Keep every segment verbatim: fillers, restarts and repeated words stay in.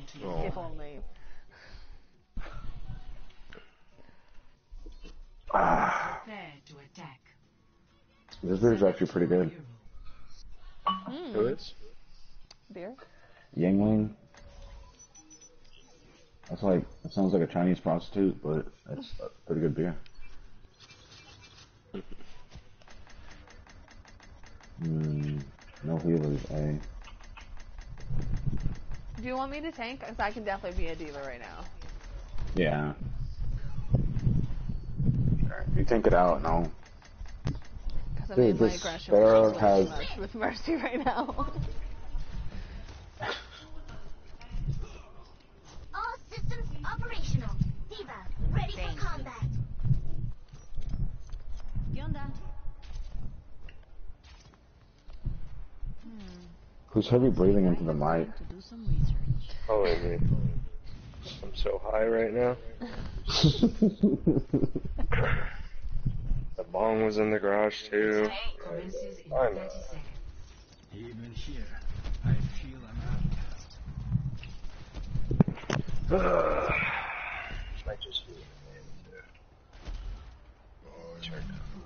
Oh. If only. Ah. This beer is actually pretty good. Mm. Who is? Beer? Yingling. That's like, it sounds like a Chinese prostitute, but it's a pretty good beer. Hmm. No healers, eh? Do you want me to tank? Because I can definitely be a diva right now. Yeah. You tank it out, no. Because I Dude, mean, my this aggression Sparrow is has... much with Mercy right now. All systems operational. Diva, ready Thank for combat. Who's heavy breathing into the mic? Probably me. I'm so high right now. The bong was in the garage too. I know. Even here, I feel an Uh, might just be check.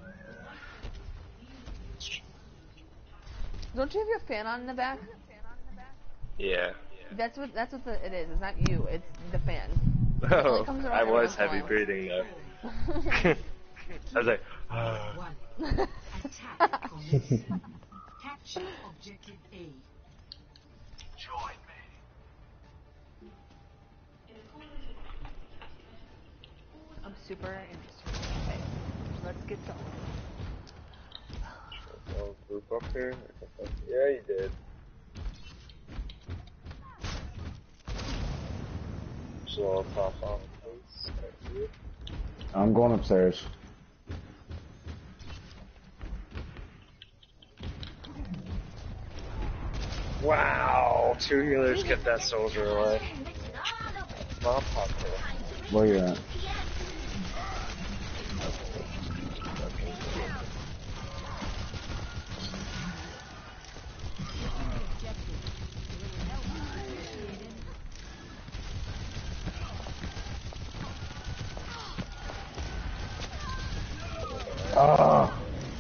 Don't you have your fan on in the back? Yeah. That's what that's what the, it is. It's not you. It's the fan. Oh, comes around I every was once in a heavy while. breathing though. I was like, ah. Capture objective A. join me. I'm super interested. Okay, let's get going. Oh, Blue Booker? Yeah, you did. So I'll pop off, please. I'm going upstairs. Wow, two healers get that soldier away. Mom popped her. Where you at? Oh,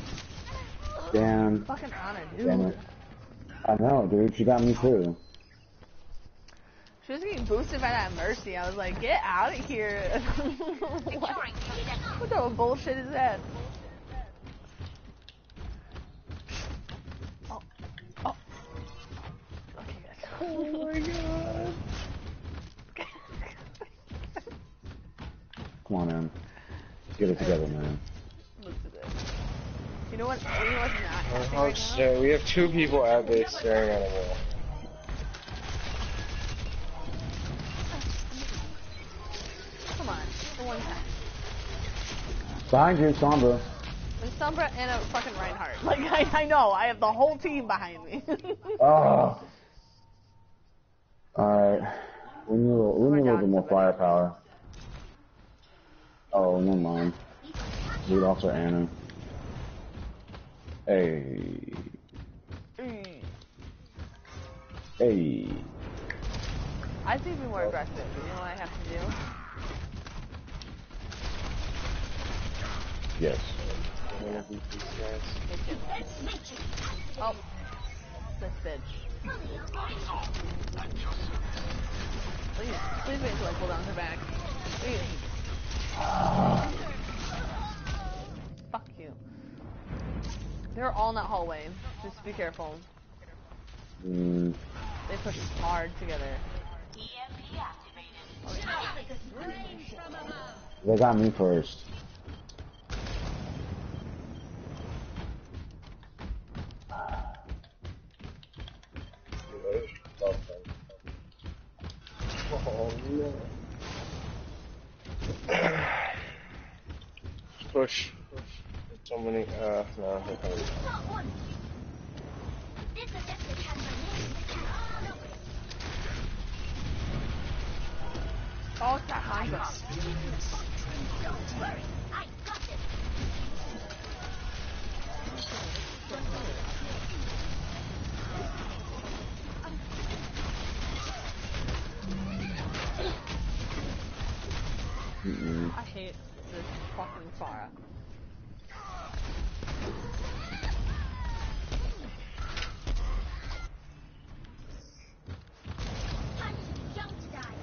damn. Fucking Anna, dude. Damn it. I know, dude. She got me too. She was getting boosted by that Mercy. I was like, get out of here. what? What type of bullshit is that? Oh. Oh. Okay, guys. Oh my god. Come on, man. Get it together, man. Let's do this. You know what? You know what's not happening Oh, right now? shit. We have two people at base staring at a wall. Come on. For one time. Behind you, Sombra. There's Sombra and a fucking Reinhardt. Like, I, I know. I have the whole team behind me. Oh. Alright. We need a little, we need a little bit more firepower. Oh, never mind. We lost our Anna. Hey. Mm. Hey. I think be more aggressive. You know what I have to do? Yes. Oh. This bitch. Please, please wait until I pull down her back. Please. Fuck you. They're all in that hallway. Just be careful. Mm. They push hard together. E M P activated. They got me first. Oh no. Push. Push. So many, uh, no. This objective has my name in the catalog. Oh, it's that Hanzo. Don't worry, I got this. Mm-mm. I hate this fucking Pharah. Don't die.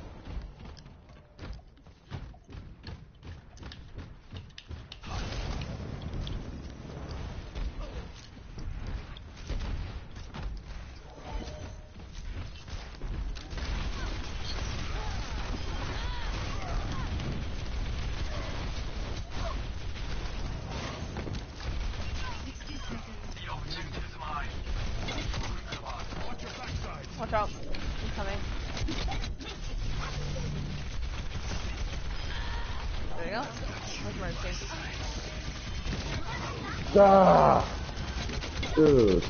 Watch out. He's coming. There you go. Where's Mercy? Ah! Dude.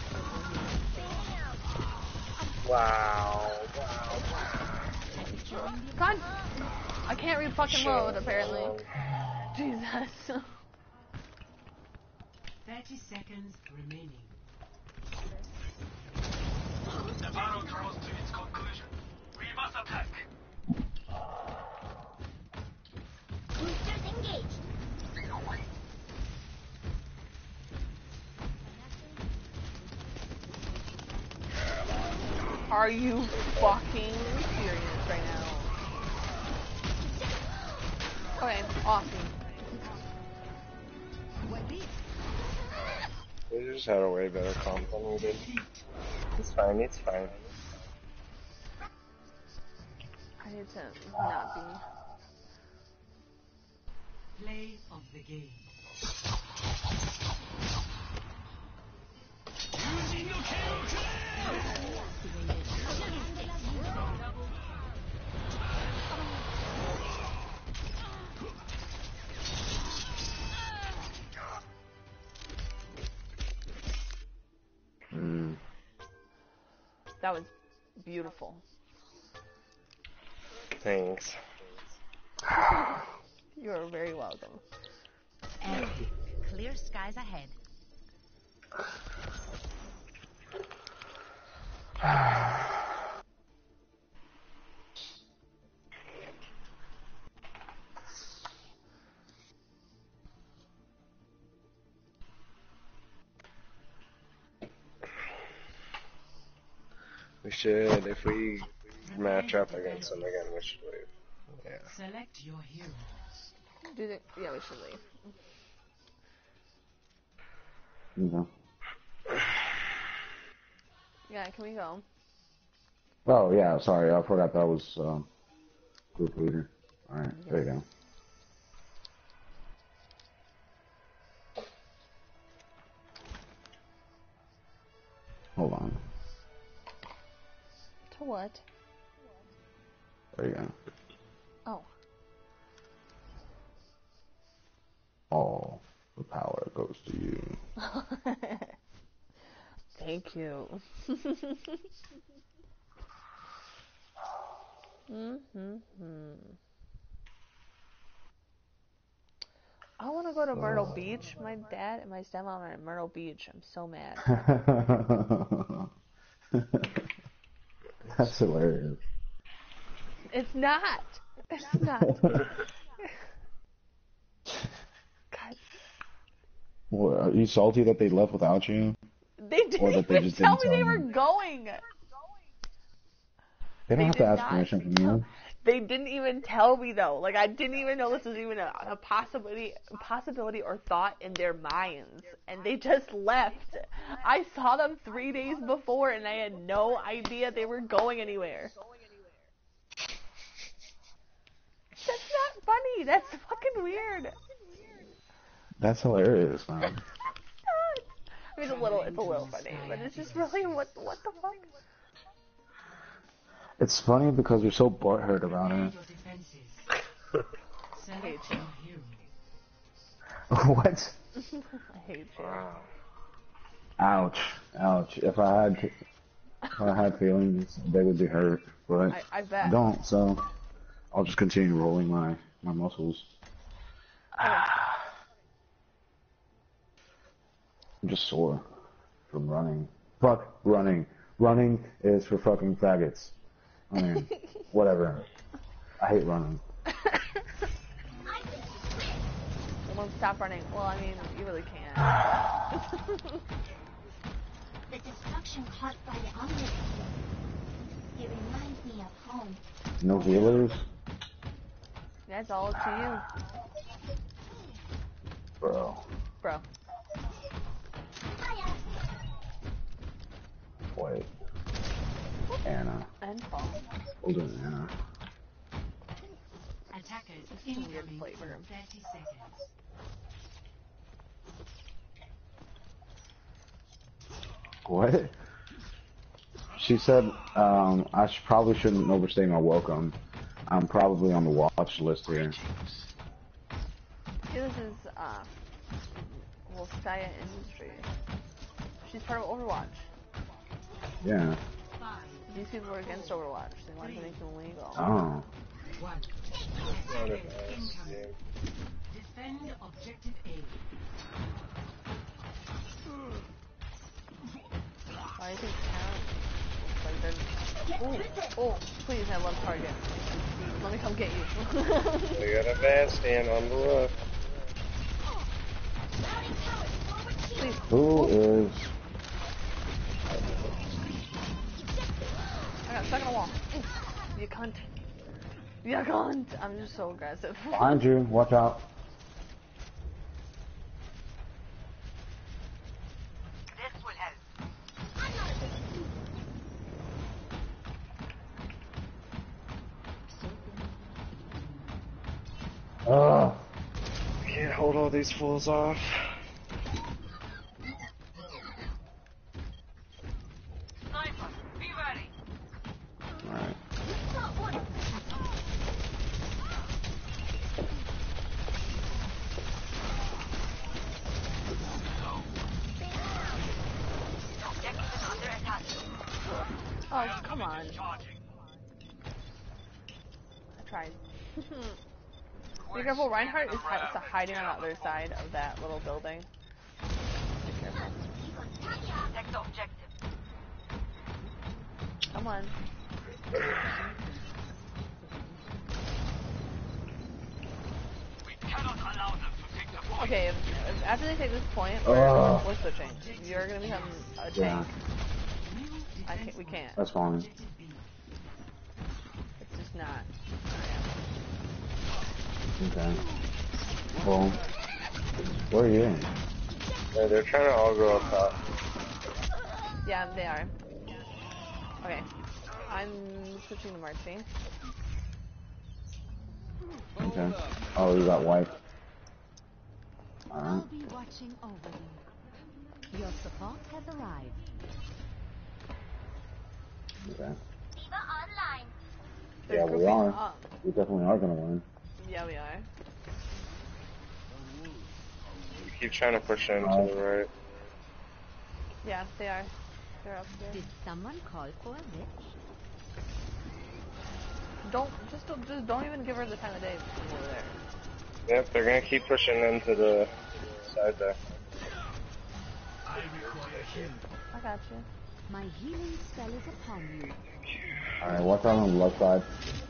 Wow. Wow. Come on! I can't read fucking load, apparently. Jesus. Thirty seconds remaining. The battle draws to its conclusion. We must attack. Boosters engaged. Are you fucking serious right now? Okay, awesome. We just had a way better comp than we did. It's fine, it's fine. I need to not be. Play of the game. Mm. That was beautiful. Thanks. You are very welcome. Epic. Clear skies ahead. We should, if we match up against them again, we should leave. Yeah. Select your hero. Do the, yeah, we should leave. You know. Yeah, can we go? Oh yeah, sorry, I forgot that was um, group leader. All right, there you go. Hold on. To what? There you go. Oh. All the power goes to you. Thank you. mm-hmm. I want to go to Myrtle Uh. Beach. My dad and my stepmom are at Myrtle Beach. I'm so mad. That's hilarious. It's not. It's not. God. What, are you salty that they left without you? They didn't Or that they even just tell didn't me they tell were you? going. They don't They have to did ask not. permission from you. They didn't even tell me though. Like I didn't even know this was even a, a possibility, possibility or thought in their minds, and they just left. I saw them three days before, and I had no idea they were going anywhere. That's not funny. That's fucking weird. That's hilarious, man. I mean, it's a little, it's a little funny, but it's just really what, what the fuck? It's funny because you're so butthurt about it. Your defenses. I hate Select you. your hero. What? I hate you. Wow. Ouch. Ouch. If I had, if I had feelings, they would be hurt, but I, I bet. I don't, so I'll just continue rolling my, my muscles. Okay. I'm just sore from running. Fuck running. Running is for fucking faggots. I mean, whatever. I hate running. Well, stop running. Well, I mean, you really can't. The destruction caused by the omelet. It reminds me of home. No healers? That's all up to Bro. you, bro. Wait. Anna. And fall. Hold on, Anna. Attackers Weird incoming flavor. in thirty seconds. What? She said, um, I sh probably shouldn't overstay my welcome. I'm probably on the watch list here. See, this is, uh, well, Skya Industries. She's part of Overwatch. Yeah. These people are against Overwatch. They want to make it illegal. Oh. One. Not a Attackers nice incoming. game. Defend objective A. Why do you think count? Like they're... Oh, oh, please have one target. Let me come get you. We got a Bastion on the left. Please. Who is... I got stuck in a wall. You cunt. You cunt. I'm just so aggressive. Behind you, watch out. This will help. Ugh. Can't hold all these fools off. Sniper, be ready. Alright. Objective is under attack. Oh, come on. I tried. Be careful, Reinhardt is hi hiding on the other side of that little building. Be careful. Next objective. Come on. We cannot allow them to take the point. Okay, if, if after they take this point, Ugh. we're, we're switching. You're gonna become a Yeah. tank. I can't, we can't. That's fine. Objective B. It's just not. Okay. Well, where are you? Yeah, they're trying to all go up top. Yeah, they are. Okay. I'm switching to Marching. Okay. Oh, you got wiped. I'll Alright. be watching over you. Your support has arrived. Okay. Diva online. They're Yeah, we grouping are. up. We definitely are gonna win. Yeah, we are. You keep trying to push in Oh. to the right. Yeah, they are. They're up here. Did someone call for a witch? Don't just don't just don't even give her the time of day over there. Yep, they're gonna keep pushing into the side there. I require healing. I got you. My healing spell is upon you. Alright, watch out on the left side.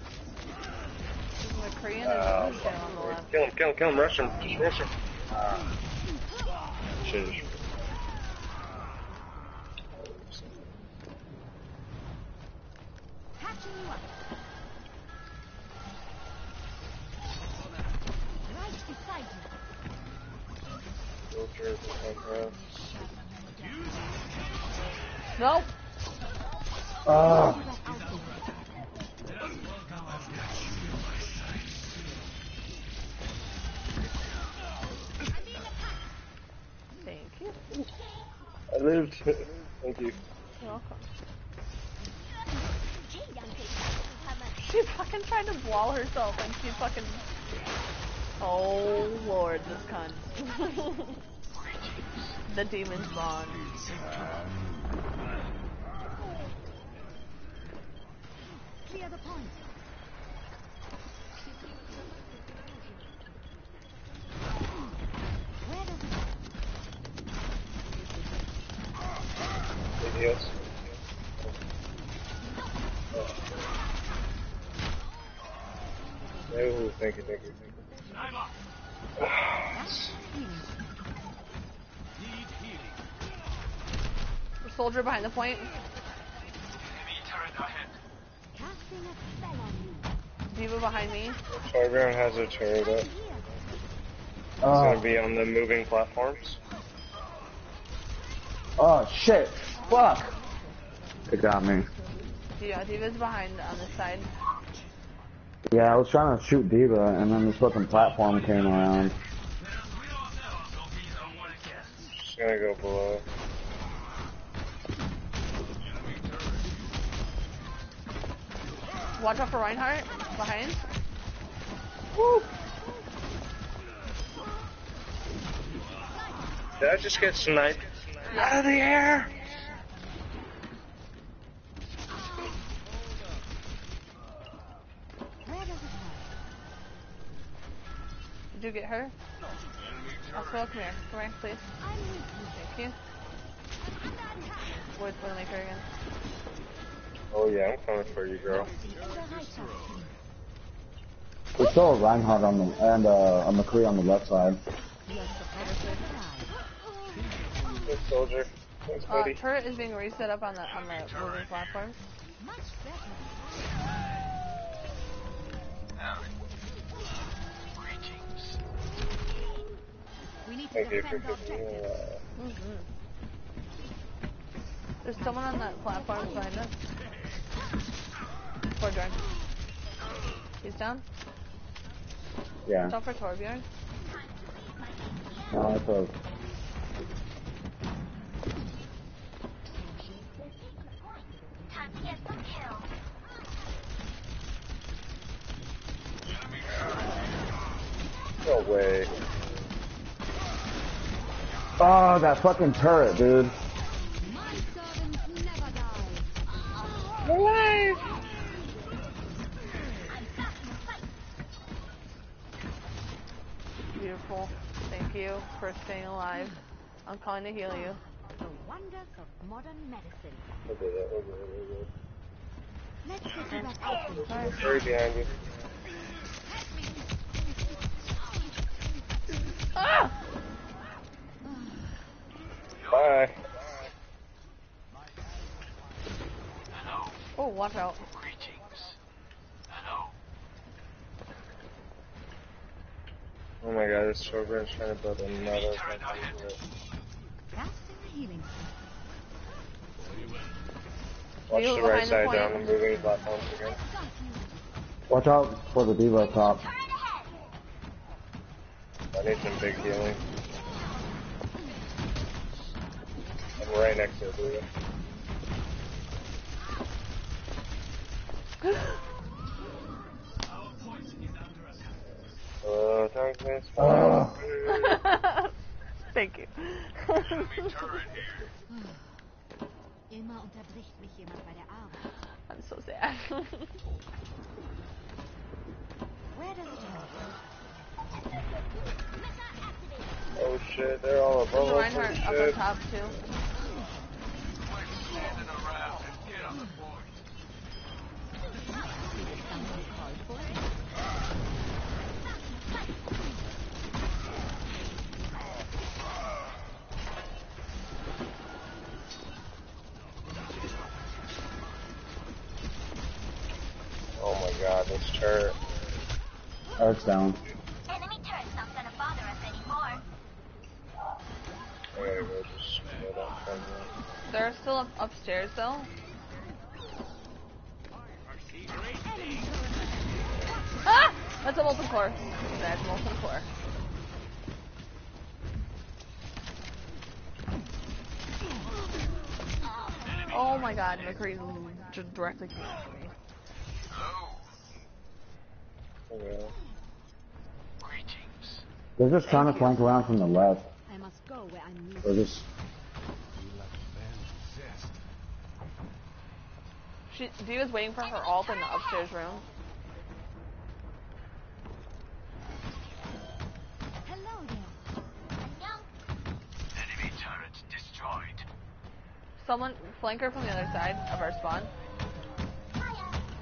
The Korean Uh, and Russian on the left. Kill him, kill him, kill him, rush him, just rush him. Should've just- Catching you up. Right beside you. Filter it somehow. Nope. Ah! You got out there. Thank you. I lived. Thank you. You're welcome. She fucking tried to wall herself and she fucking. Oh lord, this cunt. The demon spawn. Clear the point. Where does it Idiots. Oh, thank you, thank you, thank you. Sniper! Soldier behind the point. Enemy turret ahead. Casting a spell on you. Diva behind me. Foreground has a turret up. It's Oh, gonna be on the moving platforms. oh shit! Fuck! It got me. Yeah, Diva's behind on this side. Yeah, I was trying to shoot Diva, and then this fucking platform came around. She's gonna go below. Watch out for Reinhardt. Behind. Woo! Did I just get sniped? Yeah. Out of the air! Where does it hurt? Did you get her? Also, come here. Come here, please. I'm with you. Thank you. Where's Widowmaker again? Oh yeah, I'm coming for you, girl. In the high tower. We saw a Reinhardt on the and uh, a McCree on the left side. Your support is alive. Good soldier. Thanks, Uh, buddy. turret is being reset up on the on the moving platforms. Much better. Greetings. We need to Thank you for defend giving me objectives. uh, Mm-hmm. There's someone on that platform behind us. Poor Jordan. He's down. Yeah. Stop for Torbjorn. No, it's a. Time to get some kills. No way. Oh, that fucking turret, dude. My servants never die. Alive! Beautiful. Thank you for staying alive. I'm calling to heal you. The wonders of modern medicine. Look at that. Look at that. Look Let's get you back out there. at that. Right behind you. Ah! Bye. Hello. Oh, watch out. Greetings. Hello. Oh my god, this showground's trying to build another fucking turret. Casting a healing spell. Watch You the behind right the side point. down the moving platforms again. Got you. Watch out for the Diva up top. I need some big healing. I'm right next to it, dude. Uh, darkness. Ugh. Thank you. Immer unterbricht mich jemand bei der Arbeit. I'm so sad. Where does it hurt? Oh shit, they're all above There's a us. Reinhardt Holy up on shit. top too. Quit standing around and get on the point. Something called for? Oh my god, this turret. Turret's down. Enemy turret's not gonna bother us anymore. I gotta go just get up from here. They're still up upstairs though. Ah! That's a molten core. That's molten core. Oh my god, McCree just directly came after me. Hello. Okay. Greetings. They're just trying to flank around from the left. I must go where I'm needed. They're just. She, Diva's waiting for her ult in the upstairs room. Hello there. Enemy turret destroyed. Someone flank her from the other side of our spawn.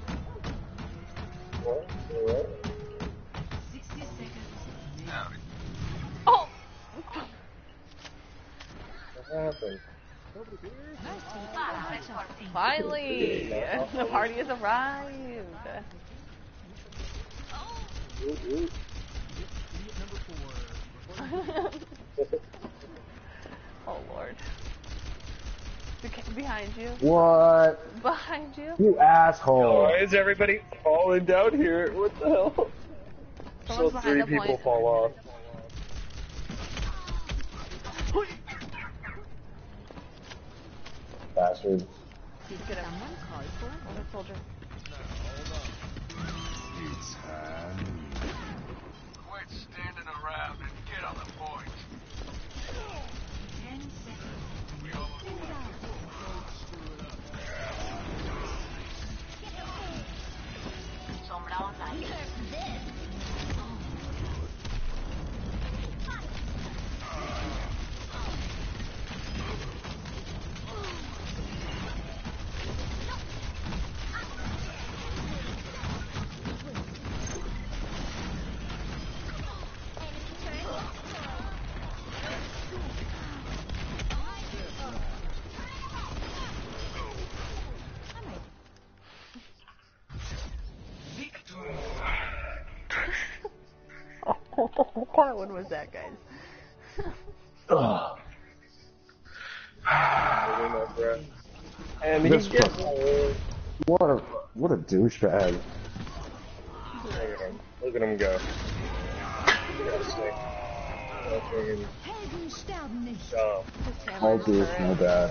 What? You what? sixty seconds. Now, happened? Finally, the party has arrived. Ooh, ooh. Oh Lord. Be- Behind you. What? Behind you. You asshole. Why is everybody falling down here? What the hell? Someone's So behind three the people point. fall off. Bastard. He's gonna. Someone call for Another soldier. Quit standing around and get on the point. Ten seconds. We all What one was that, guys? Ugh. Holding my breath. And he This gets fucking- What a what a douchebag. Look at him. Look at him go. Gotta say. Fucking Helden sterben nicht. dumb. His All hammer's dudes hurt. know bad.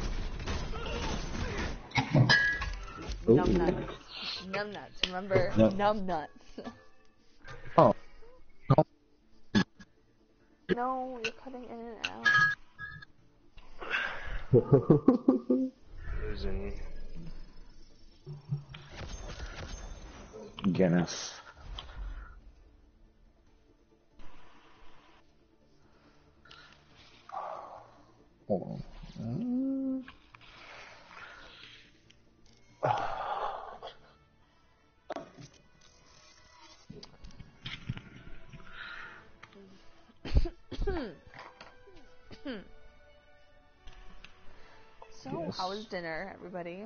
Numb Ooh. nuts. Numb nuts. Remember? Yep. Numb nuts. Oh. No, you're cutting in and out. Losing. Guinness. Hold on. So, Yes. how was dinner, everybody?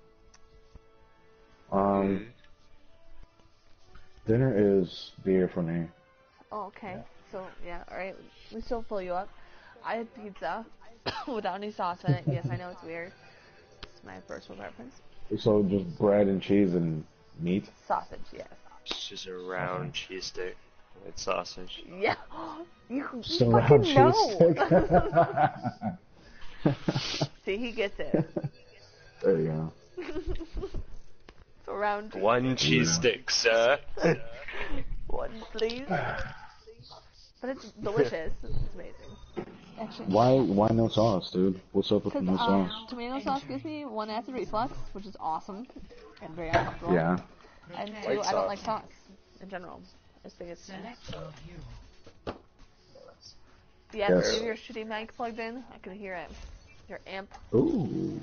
Um, dinner is beer for me. Oh, okay. So, yeah, alright. We still fill you up. I had pizza without any sauce in it. Yes, I know it's weird. It's my personal preference. So just bread and cheese and meat. Sausage, yes. It's just a round cheese stick with sausage. Yeah. You, you Just a fucking round cheese know. stick. See, he gets it. There you go. It's a round cheese. One cheese stick, sir. One, please. But it's delicious. It's amazing. Actually, Why why no sauce, dude? What's up with the because no um, sauce? tomato sauce gives me one acid reflux, which is awesome and very uncomfortable. Yeah. And two, White I don't sauce. like sauce in general. I just think it's. Select your hero. Yes, Yes. you have your shitty mic plugged in. I can hear it. Your amp. Ooh.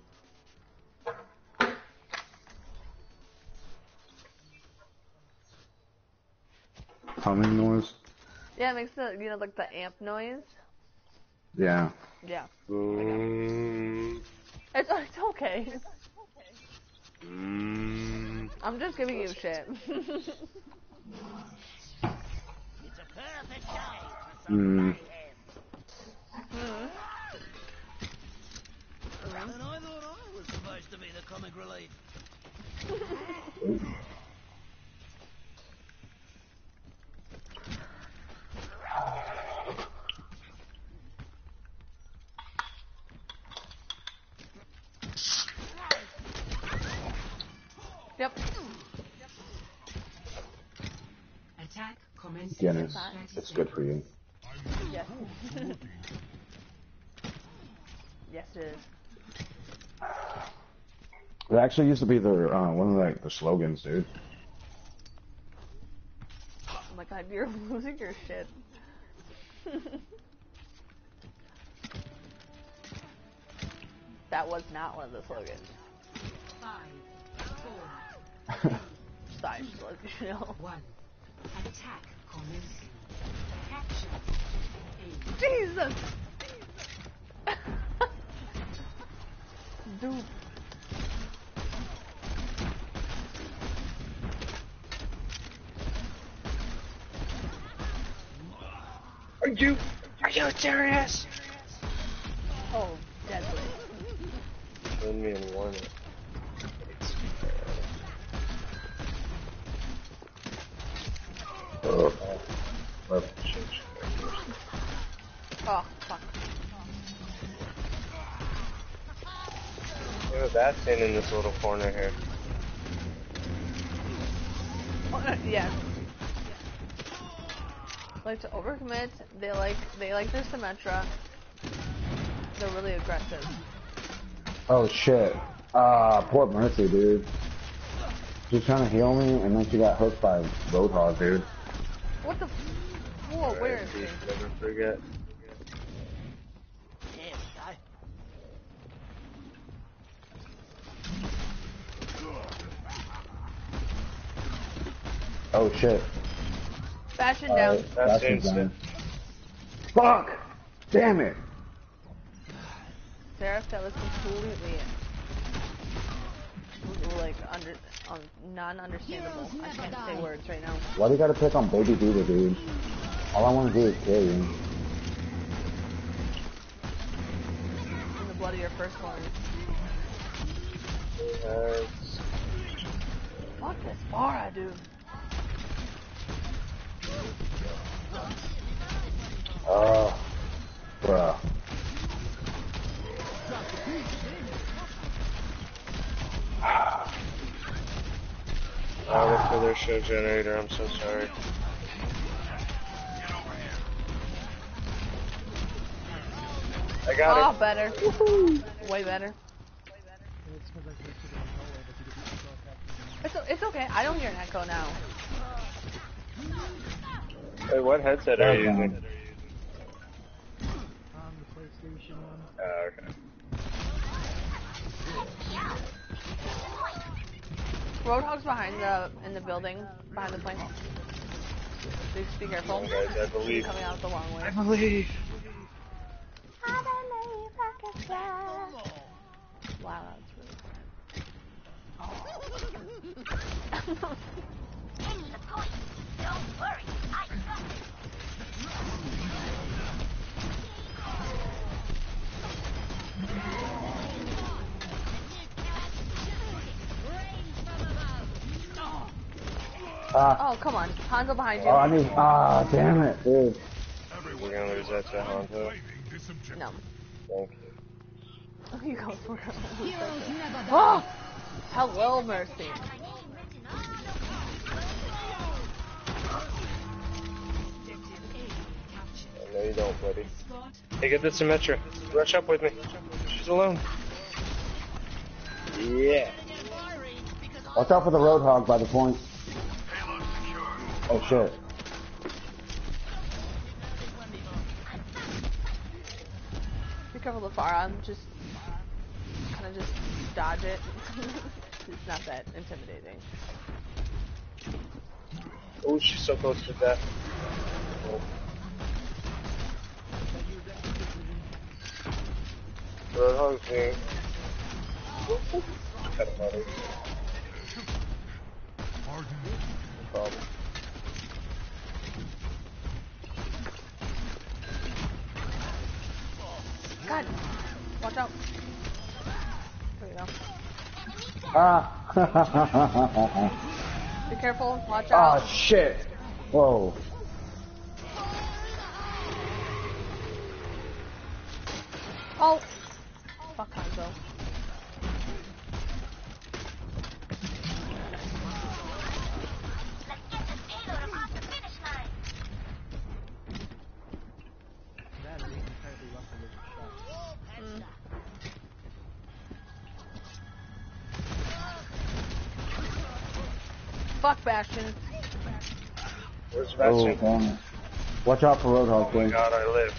Humming noise? Yeah, it makes the you know like the amp noise. Yeah. Yeah. Mm, It's it's okay. mm, I'm just giving you shit. Mm. Hmm. And I thought I was supposed to be the comic relief. Yep. Attack commencing. Guinness. It's good for you. Yes. Yes, it is. It actually used to be the uh, one of like the slogans, dude. Oh my god, you're losing your shit. That was not one of the slogans. Five, four, Sorry, just to let you know. one. Attack commencing. Capture. Aim. Jesus! Dude. Are you? Are you serious? Oh, deadly. Send me in one. Oh, love to change. Oh, fuck. Look at that thing in this little corner here. Yes. Like to overcommit. They like they like their Symmetra. They're really aggressive. Oh shit. Ah, poor Mercy, dude. She's trying to heal me, and then she got hooked by Roadhog, dude. What the? F Whoa, where is Please she? never forget. There we go. Oh shit. Bastion Uh, down. That's Bastion's instant. down. Fuck! Damn it! Seraph, that was completely like under um, non-understandable. I can't say words right now. Why do you gotta pick on Baby Diva, dude? All I wanna do is kill you. In the blood of your firstborn. Uh, Fuck this Pharah, dude. Uh, bruh. I'll look for their show generator, I'm so sorry. I got Oh, it. better. Way better. It's, o- it's okay. I don't hear an echo now. Hey, what headset are you Down. using? On the PlayStation one. Oh, okay. Roadhog's behind the in the building, behind the plane. Please be careful. Come on, guys, I believe. Coming out the long way. I believe. Wow, that's really Any point. Don't worry, I got it. Ah, Oh, come on. Hanzo behind you. oh, I need, ah, damn it, dude. We're gonna lose that to Hanzo. No. Thank you. You go for it. Oh! Hello, Mercy. No, you don't, buddy. Hey, get the Symmetra. Rush up with me. She's alone. Yeah. Watch out for the Roadhog by the point. Oh shit. Be careful of Pharah. Just kind of just dodge it. It's not that intimidating. Oh, she's so close to death. Oh. Roadhog's here. Cut him out of here. No problem. God! Watch out. There you go. Ah. Be careful. Watch out. Oh shit. Whoa. Oh! Fuck Hanzo. Let's get this payload across the finish line. That is entirely rough with a shot. Mm. Fuck Bastion. Where's Oh, Bastion? damn it. Watch out for Roadhog, Oh my dude. god, I live.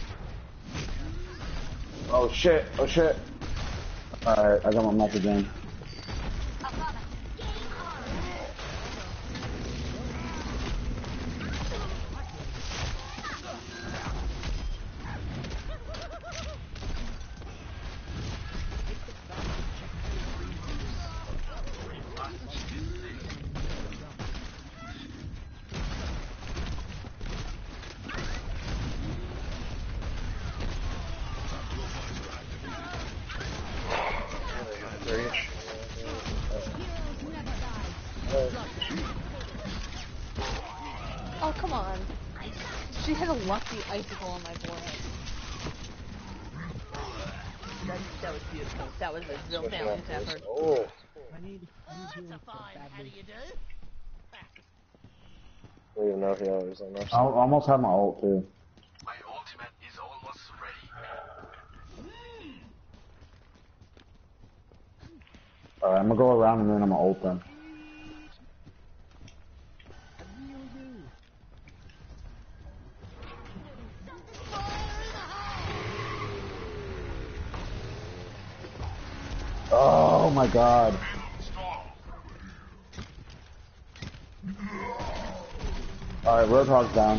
Oh shit, oh shit. Alright, I got my map again. Oh, come on. She had a lucky icicle on my forehead. That, that was beautiful. That was a real Switching valiant up this. effort. Oh, I need, I need healing so Fine, how do badly. you do? I don't even know if he always on our I side. almost have my ult too. My ultimate is almost ready. Alright, I'm gonna go around and then I'm gonna ult them. Oh my god. Alright, Roadhog's down.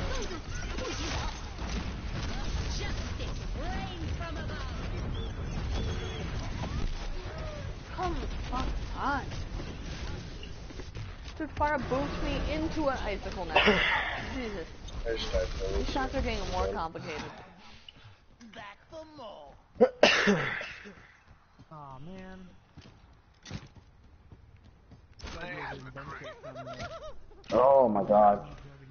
Come fuck on. Dude, fire booped me into an icicle now. Jesus. I just tried to These shots are getting more complicated. Back for more. Aw, man. Play as the crew. Oh my god.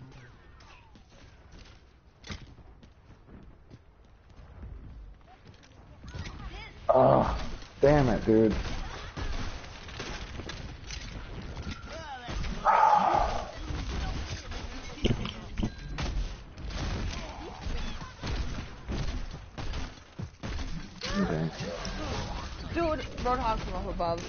Oh, damn it, dude. Okay. Dude, Roadhog from up above.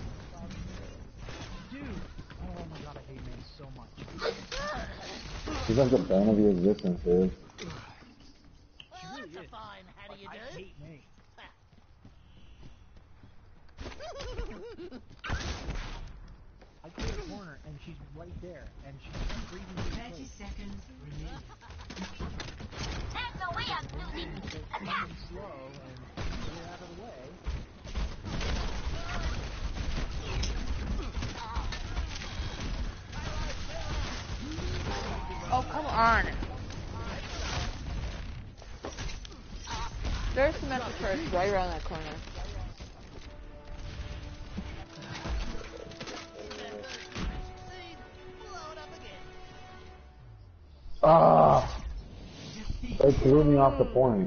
Dude! Oh my god, I hate man so much. She's like the bane of your existence, dude. She really is. Fine, how do you I do? hate me. I go to the corner and she's right there, and she's freezing me in Thirty place. seconds remaining. There's no way I'm losing. So Attack! freaking slow and get out of the way. Oh, come on. There's Samantha first, right around that corner. Ah! They threw me off the point.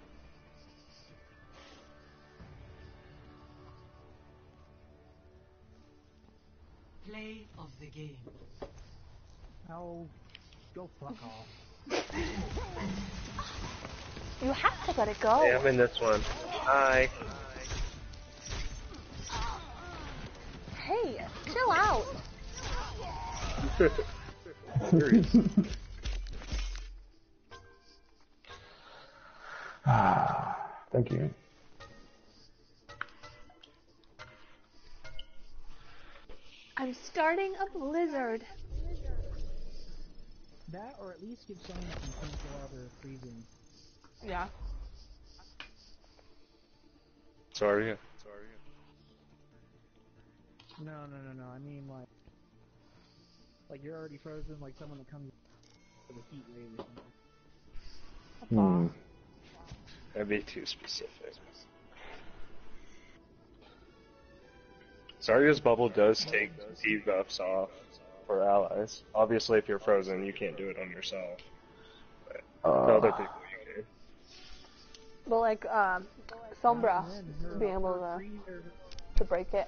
Play of the game. Oh, go fuck off. You have to let it go. Yeah, I'm in this one. Hi. Hey, chill out. Ah, thank you. I'm starting a blizzard. That, or at least give someone that can cancel out their freezing. Yeah. Sorry. No, no, no, no. I mean, like, like you're already frozen. Like someone that comes for the heat wave or something. Hmm. That'd be too specific. Zarya's bubble does take debuffs off for allies. Obviously, if you're frozen, you can't do it on yourself. But Uh, other people you can. But like, um, Sombra And then her- being able her to, freezer- to break it.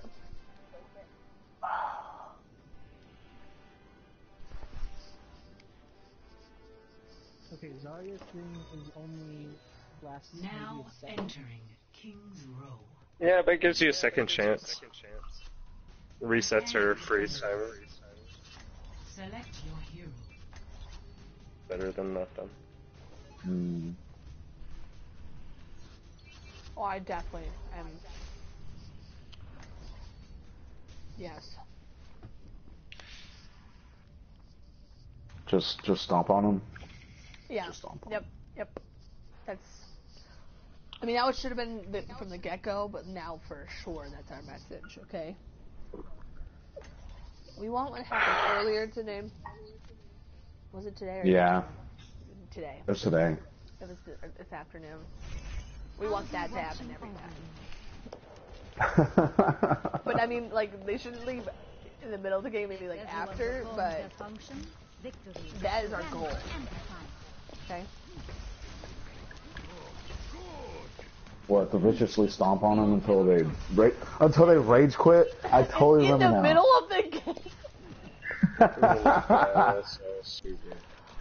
Okay, Zarya's thing is only lasts Now maybe a second. entering King's Row. Yeah, but it gives you a second chance. Resets her freeze timer. Select your hero. Better than nothing. hmm. Oh, I definitely am. Yes. Just, just stomp on him. Yeah. Just stomp on Yep. Yep. That's. I mean, that should have been the, from the get-go, but now for sure that's our message. Okay. We want what happened earlier today. Was it today or Yeah, today? it's today. It was th- this afternoon. We want that to happen every time. But I mean, like, they shouldn't leave in the middle of the game, maybe like after, but that is our goal. Okay. What, to viciously stomp on them until they ra- until they rage quit? I totally in remember the now. middle of the game. That's so stupid.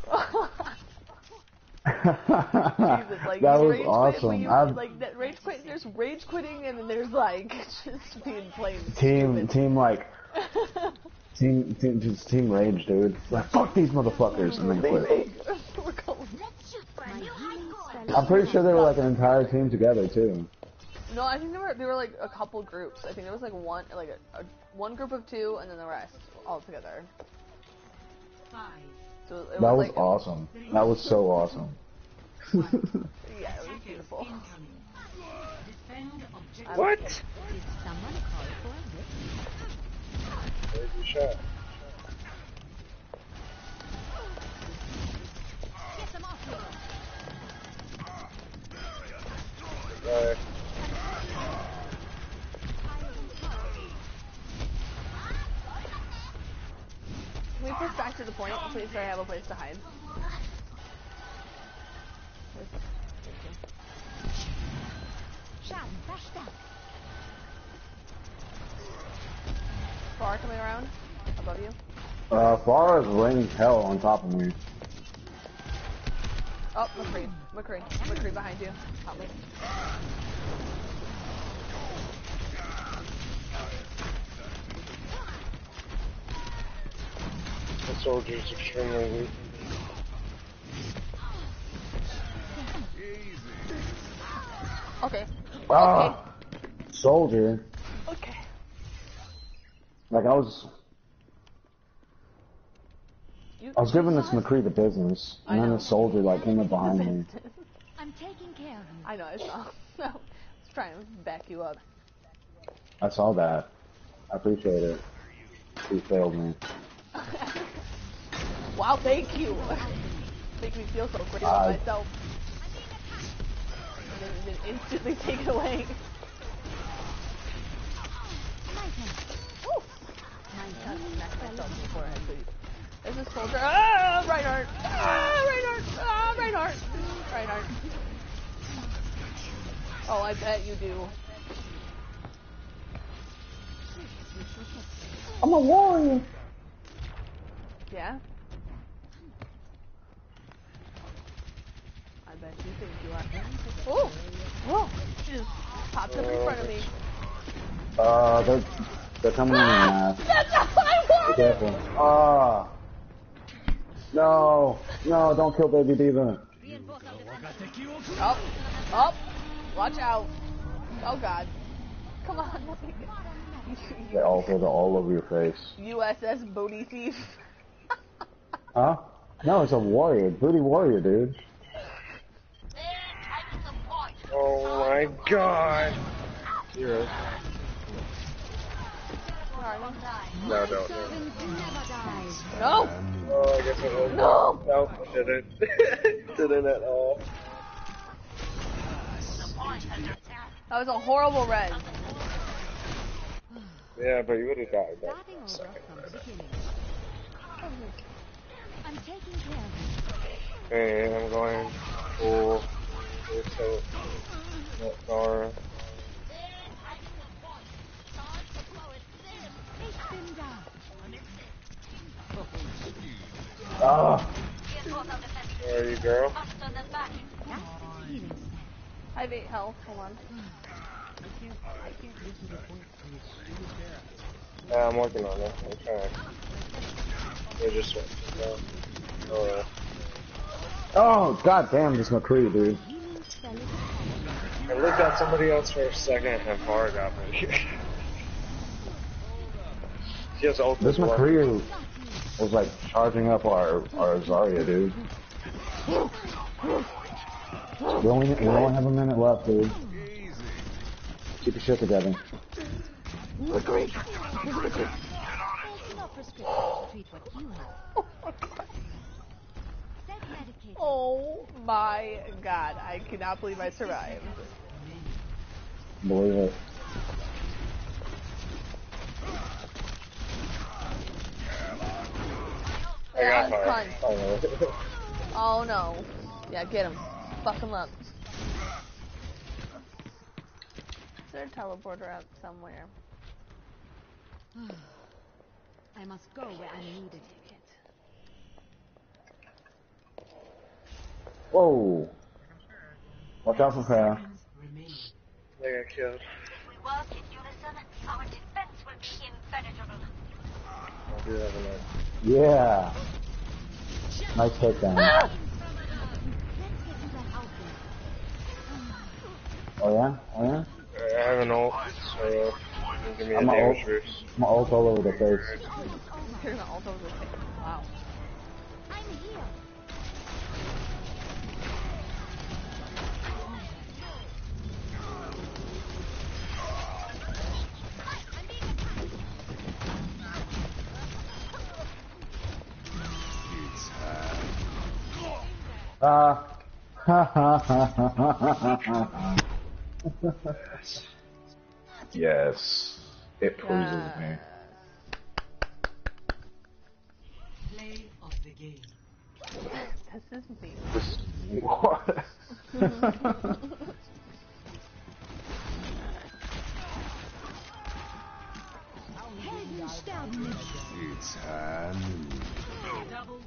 Jesus, like, that was rage awesome. Quit, you, I've- like that rage quit. There's rage quitting, and then there's like just being plain team, stupid. team, like team, team, just team rage, dude. Like fuck these motherfuckers, and then quit. We're going- I'm pretty sure they were like an entire team together too. No, I think there were there were like a couple groups. I think there was like one like a, a one group of two, and then the rest all together. Five. So it That was, was like, awesome. That was so awesome. Yeah, it was beautiful. Incoming. Defend objective. What? Did someone call for a lift? Where's your shot? Get them off me. Right. Can we push back to the point, please, so I have a place to hide? Schaden verstärkt. Far coming around above you. Uh, far as raining hell on top of me. Oh, McCree, McCree, McCree behind you. Help me. The soldier's extremely weak. Okay. Ah, soldier. Okay. Like I was, You, I was giving this McCree the business, and I then know. the soldier like came up behind me. I'm taking care of you. I know, I saw. No, I was trying to back you up. I saw that. I appreciate it. He failed me. Wow, thank you. Make me feel so great Uh, about myself. And then, then instantly take it away. Woo! I smacked myself before I sleep. There's a soldier. Ah, Reinhardt! Ah, Reinhardt! Ah, Reinhardt! Reinhardt. Oh, I bet you do. I'm a warrior. Yeah? I bet you think you are. Oh! Whoa! She just popped up in front of me. Uh, they're they're coming in mass. That's how I Be wanted! careful. Ah. No, no, don't kill Baby Diva. Up! Up! Watch out! Oh god. Come on. They all throw it all over your face. U S S Booty Thief. Huh? No, it's a warrior, booty warrior, dude. Oh my god! You're No, no, no. No! Oh, I guess it was. No! Nope, didn't. Didn't at all. That was a horrible red. Yeah, but you would have died that Starting over second. from the beginning. I'm taking care of you. Hey, I'm going full. So, Nora. Ich bin da. Ah. Where are you, girl? That's healing. I have eight health. Hold on. Yeah, I'm working on it. I'm trying. They're just no. Oh, Oh, god damn, this McCree, dude. Healing spell is I looked at somebody else for a second and Var got me. She has ult This as well. McCree was like charging up our our Zarya, dude. We only we only have a minute left, dude. Keep your shit together. There's no prescription to treat what you have. Self-medicated. Oh my god. I cannot believe I survived. Believe it. I got Yeah, far. punch. Oh no. Yeah, get him. Fuck him up. Is there a teleporter out somewhere? I must go where I'm needed. Whoa. Watch out for Farah. They got killed. If we work in unison, our defense will be impenetrable. I do have a lot. Yeah. Nice hit down. Ah! Oh yeah? Oh yeah? I have an ult, so give me a I'm gonna ult, damage boost. I'm gonna ult all over the face. You're gonna ult over the face. Wow. I'm here. Ah. Ha ha ha ha ha ha. Yes. It pleases Uh, me. Play of the game. This is me. This, what? It's time. Double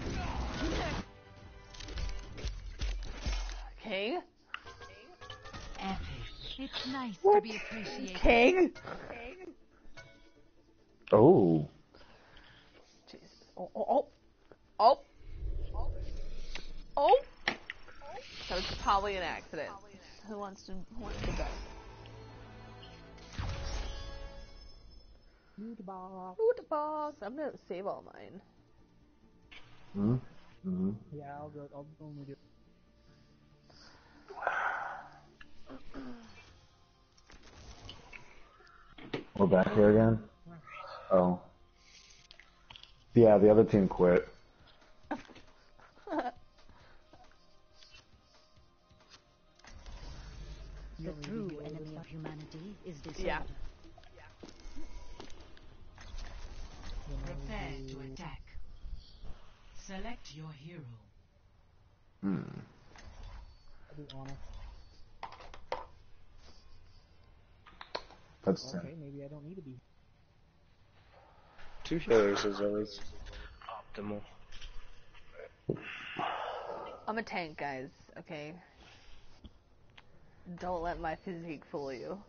King? Epic. It's nice to be appreciated. King? Oh. Jesus. Oh, oh, oh. Oh. Oh. That was probably an accident. Who wants to, who wants to go? Loot box. Loot box. I'm gonna save all mine. Hmm? Mm-hmm. Yeah, I'll go. I'll only do. We're back here again? Oh. Yeah, the other team quit. The true enemy of humanity is disorder. Yeah. Prepare to attack. Select your hero. Hmm. I'll be honest. That's Okay, maybe I don't need to be. Two healers is always optimal. I'm a tank, guys. Okay. Don't let my physique fool you.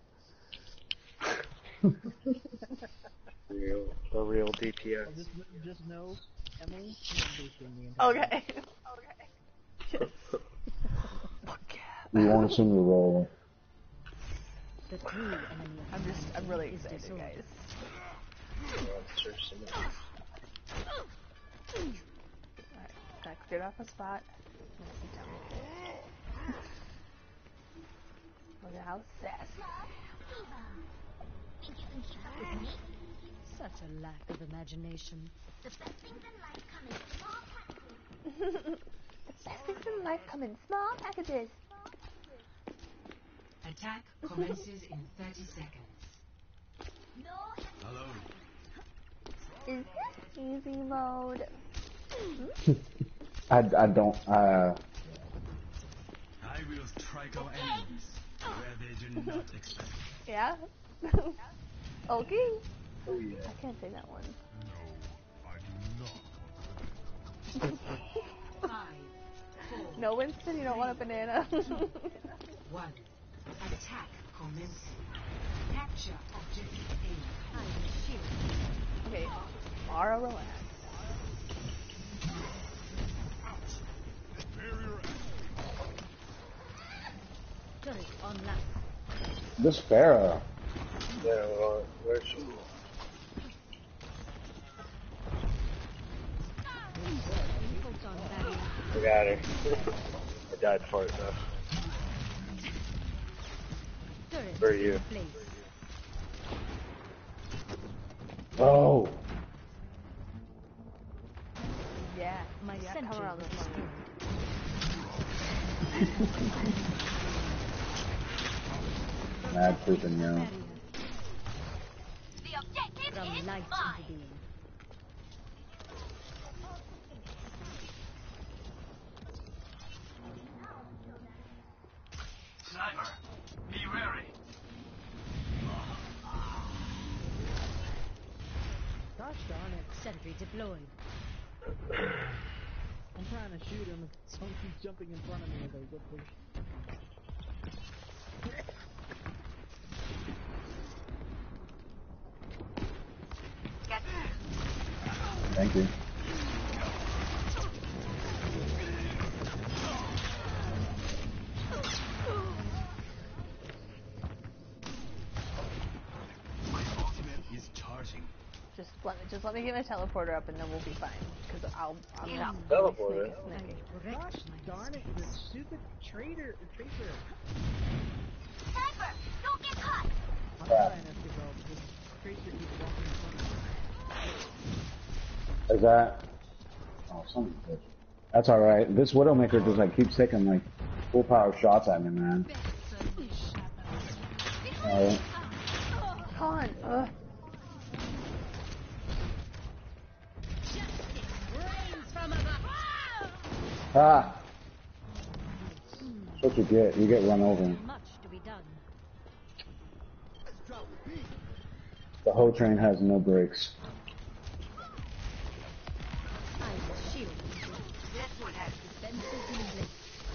Real, a real D P S. Well, just, just know, Emily, she's boosting the entire Okay. Okay. Yes. Fuck yeah. We want to see you roll. The true enemy of I'm just, I'm really humanity is excited, disorder. guys. Alright, gotta clear off a spot. Look at how sassy. Think you can keep up with me? Such a lack of imagination. The best things in life come in small packages. The best things in life come in small packages. Attack commences in thirty seconds. No Hello. Is this easy mode? I, I don't, uh... I will strike our enemies where they do not expect. Yeah? Okay. Oh yeah. I can't say that one. No, I do not. Five, four, No, Winston, you don't want a banana. one. Attack commencing. Capture objective A. I will shield. Okay, Mara, relax. Turret online. This Farah. Yeah, well, where's she? Photon barrier. I got her. I died for it though. Turret Where are you? in place. Oh. Yeah, My yeah, sentry come around was this destroyed. one. Mad freaking Barrier. young. The objective From is light mine. into being. Sentry deployed. I'm trying to shoot him. Someone keeps jumping in front of me as I get push. Thank you. My ultimate is charging. Just let me, just let me get my teleporter up, and then we'll be fine. Because I'll, I'm not Teleporter? sneaky. Gosh darn it, the stupid traitor, tracer. Sniper, don't get caught. I'm trying to go, this tracer keeps walking in front of me. Is that? Oh, son of a bitch. That's all right. This Widowmaker just like keeps taking like full power shots at me, man. Alright. Come on. Ugh. Ah. That's what you get. You get run over. Much to be done. The whole train has no brakes. I will shield you. This one has defenses in place.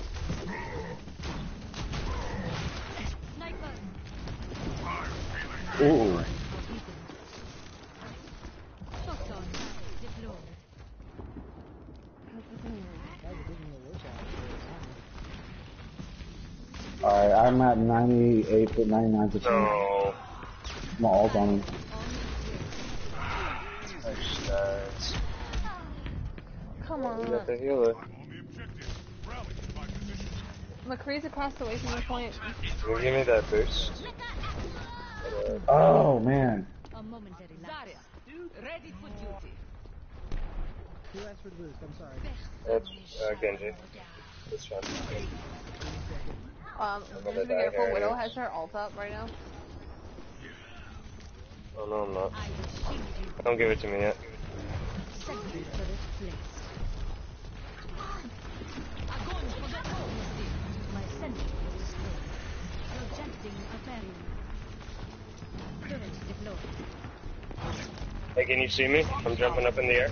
Sniper. Ooh. Photon deployed. Alright, I'm at ninety-eight to ninety-nine percent. No. I'm all on him. Nice guys. Come on. We got the healer. McCree's across the way from the point. Can you give me that boost? Oh, man. A momentary lapse. Ready for duty. Who asked for the boost? I'm sorry. That's uh, Genji. This one. Um, I'm just gonna be die careful. here. Widow has her ult up right now. Oh no, I'm not. I will shield you. Don't give it to me yet. Sentry turret placed. My sentry is destroyed. Projecting a barrier. Turret deployed. Hey, can you see me? I'm jumping up in the air.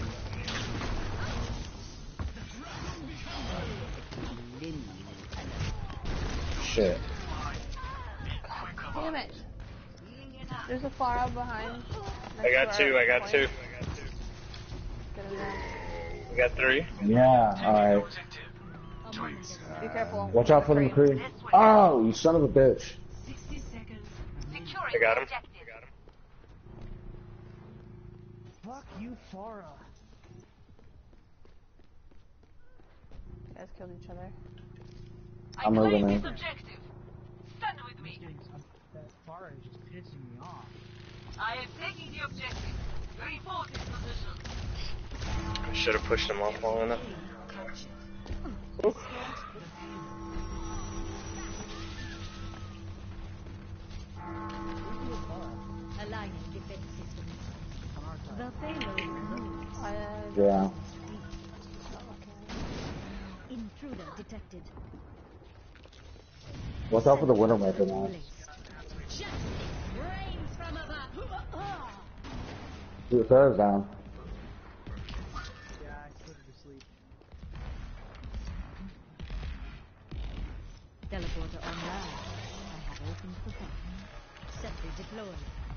Shit. Damn it. There's a far out behind. I got two, I got two. Get in there. We got three. Yeah, alright. A momentary Be careful. Watch out for the McCree. Oh, you son of a bitch. sixty seconds. I got him. Fuck you, Farah. You guys killed each other. I'm moving in. Objective. Stand with me. That Farah is just pissing me off. I am taking the objective. Report in position. I should have pushed him off long enough. Ooh. aligning defense systems. The payload moves. I, uh, Yeah. Intruder detected. Watch out for the Widowmaker, man. Justice reigns from above. Dude, Farah's down. Yeah, I put her to sleep. Teleporter online. I have opened the portal. Sentry deployed.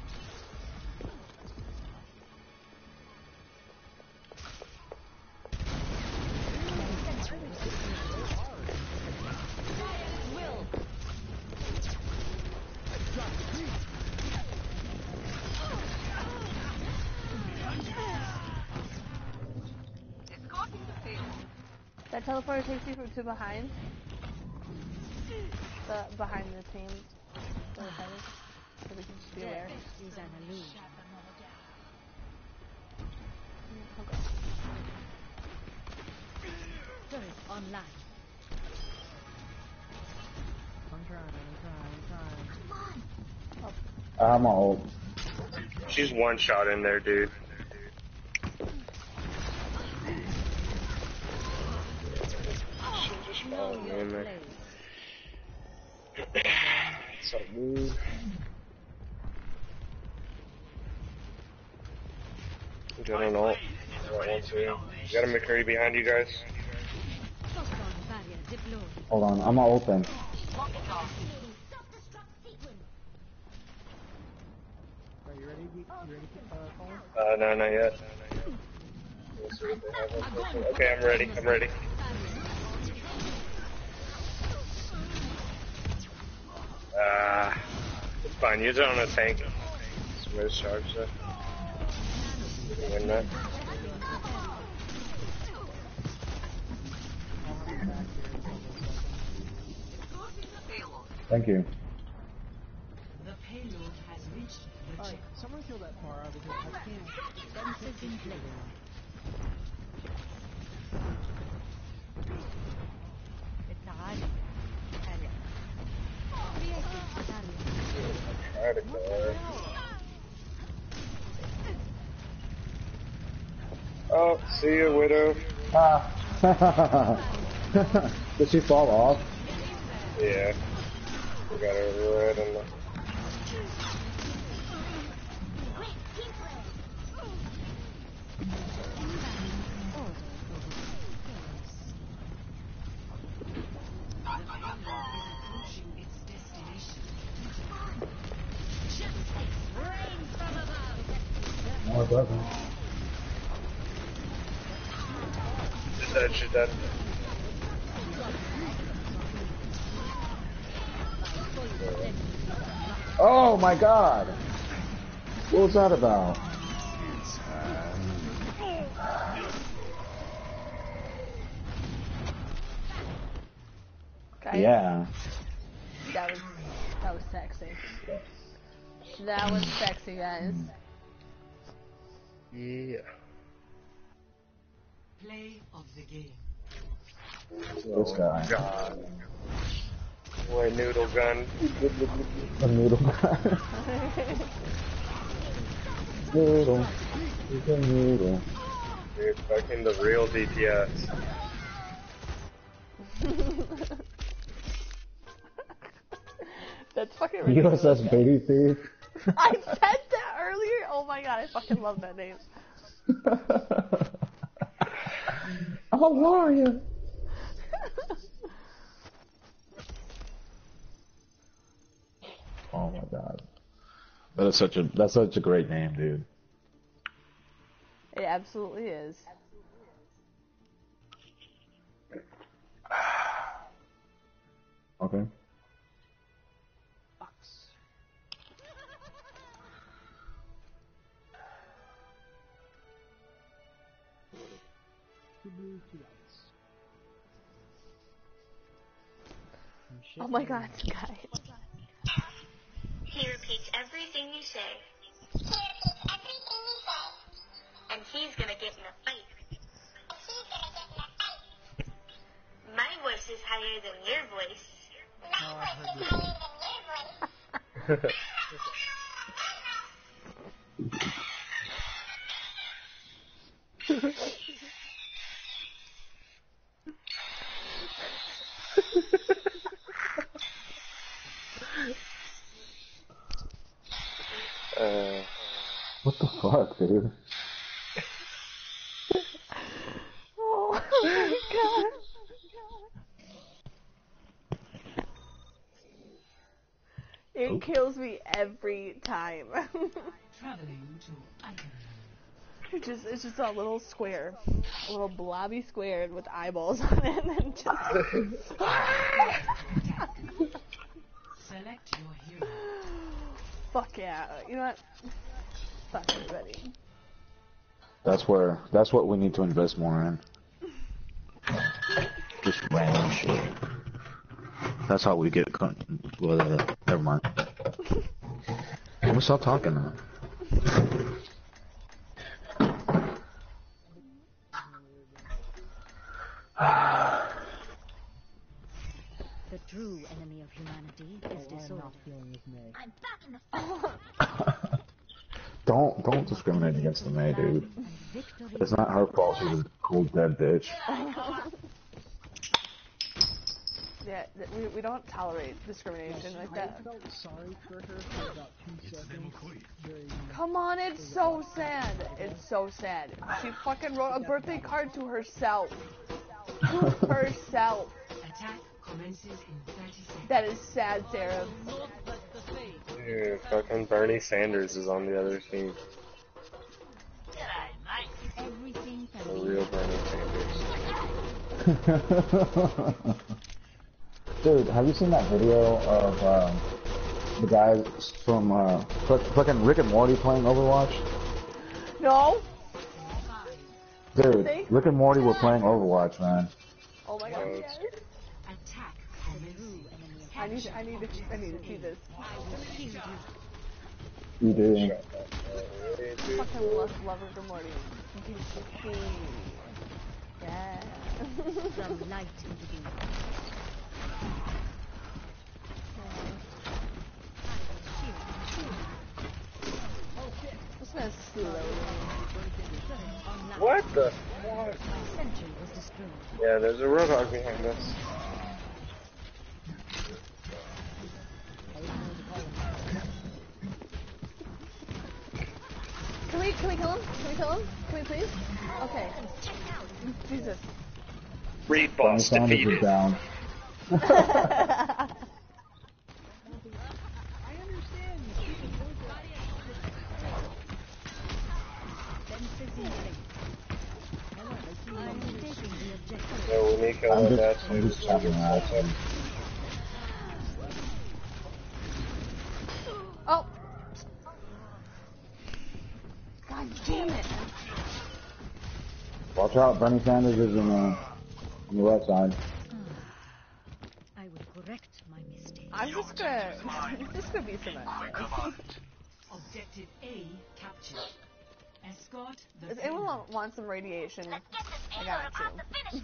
That teleporter takes you to behind. The behind the team. So we can just be aware. Death is an illusion. Okay. Turret online. I'm trying, I'm trying, I'm trying. I'm old. She's one shot in there, dude. She just followed me in there. So rude. Got an ult. Got one too. Got a McCree behind you guys. Hold on, I'm gonna ult them. Are you ready? You ready to uh, call? Uh, no, not yet. Okay, I'm ready. I'm ready. Ah, uh, it's fine. Use it on a tank. Smooth charge there. You can win that. Thank you. The payload has reached the Alright, someone kill that Pharah because I can't. Sensors in place. التعالي. حالة. Try to kill her. Oh, see you, Widow. Ah. Did she fall off? Yeah. We got her right in the... No, it doesn't. She's dead, she's dead. Oh my god! What was that about? Okay. Yeah. That was that was sexy. That was sexy, guys. Yeah. play of the game. This guy. God. Boy, noodle gun. A noodle gun. Noodle. He's a noodle. Dude, fucking the real D P S. That's fucking U ridiculous. S S Baby Thief. I said that earlier. Oh my god, I fucking love that name. I'm a warrior. Oh my god. That is such a that's such a great name, dude. It absolutely is. Okay. Oh my god, guy. He repeats everything you say. He repeats everything you say. And he's gonna get in a fight. And he's gonna get in a fight. My voice is higher than your voice. My voice is higher than your voice. uh, What the fuck, dude? Oh my god. It Oh. kills me every time. Traveling to Icon. It's just, it's just a little square, a little blobby square with eyeballs on it, and then just. Select your hero. Fuck yeah! You know what? Fuck everybody. That's where that's what we need to invest more in. Just random shit. That's how we get con- well, uh, never mind. Can we stop talking now? The true enemy of humanity is disorder. I'm back in the Don't don't discriminate against the May, dude. And victory It's not her fault. She's a cold dead bitch. Yeah, th- we, we don't tolerate discrimination like I that. felt sorry for her for about two seconds during... Come on, it's so sad. It's so sad. She fucking wrote a birthday card to herself. To herself. Attack commences in thirty seconds. That is sad, Sarah. Dude, fucking Bernie Sanders is on the other team. Everything The can be real Bernie Sanders. Dude, have you seen that video of um, the guys from uh, fuck- fucking Rick and Morty playing Overwatch? No? Dude, They- Rick and Morty were playing Overwatch, man. Oh my god, yes. Attack commences. I need to, I need to, I need to see this. You do. Fucking love, love Rick and Morty. Yeah. from light into being. This man's slow. What the fuck? Sentry was destroyed. Yeah, there's a Roadhog behind us. Can we, can we kill him? Can we kill him? Can we please? Okay. Jesus. Raid Bernie boss Sanders is defeated. down. I'm taking the objective. No, we need to I'm kill that just, I'm just chatting around. Oh! God damn it! Watch out, Bernie Sanders is in, uh, on the right side. I will correct my mistake. I'm just gonna. This is gonna be symmetrical. Objective A captured. Escort the Does anyone want, want some radiation? I got it too.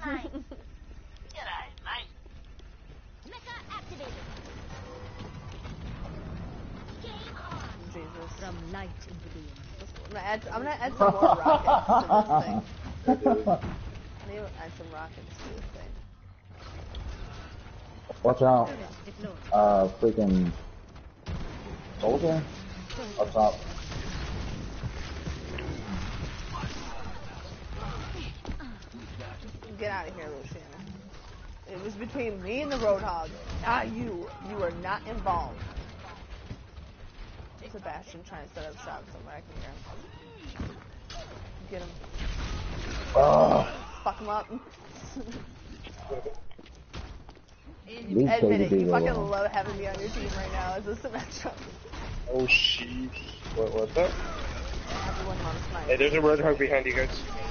Jesus. From light into being. I'm gonna add, I'm gonna add some more rockets to this thing. I need to add some rockets to this thing. Watch out. Turret deployed. Uh, freaking soldier up top. Get out of here, Lucian. It was between me and the Roadhog. Not you. You were not involved. Sebastian trying to set up shop somewhere. I can hear him. Get him. Ugh. Fuck him up. Leave Admit Baby it. D You fucking alone. love having me on your team right now as a Symmetra. Oh shit. What, what's up? Everyone loves my. Hey, there's a Roadhog behind you guys.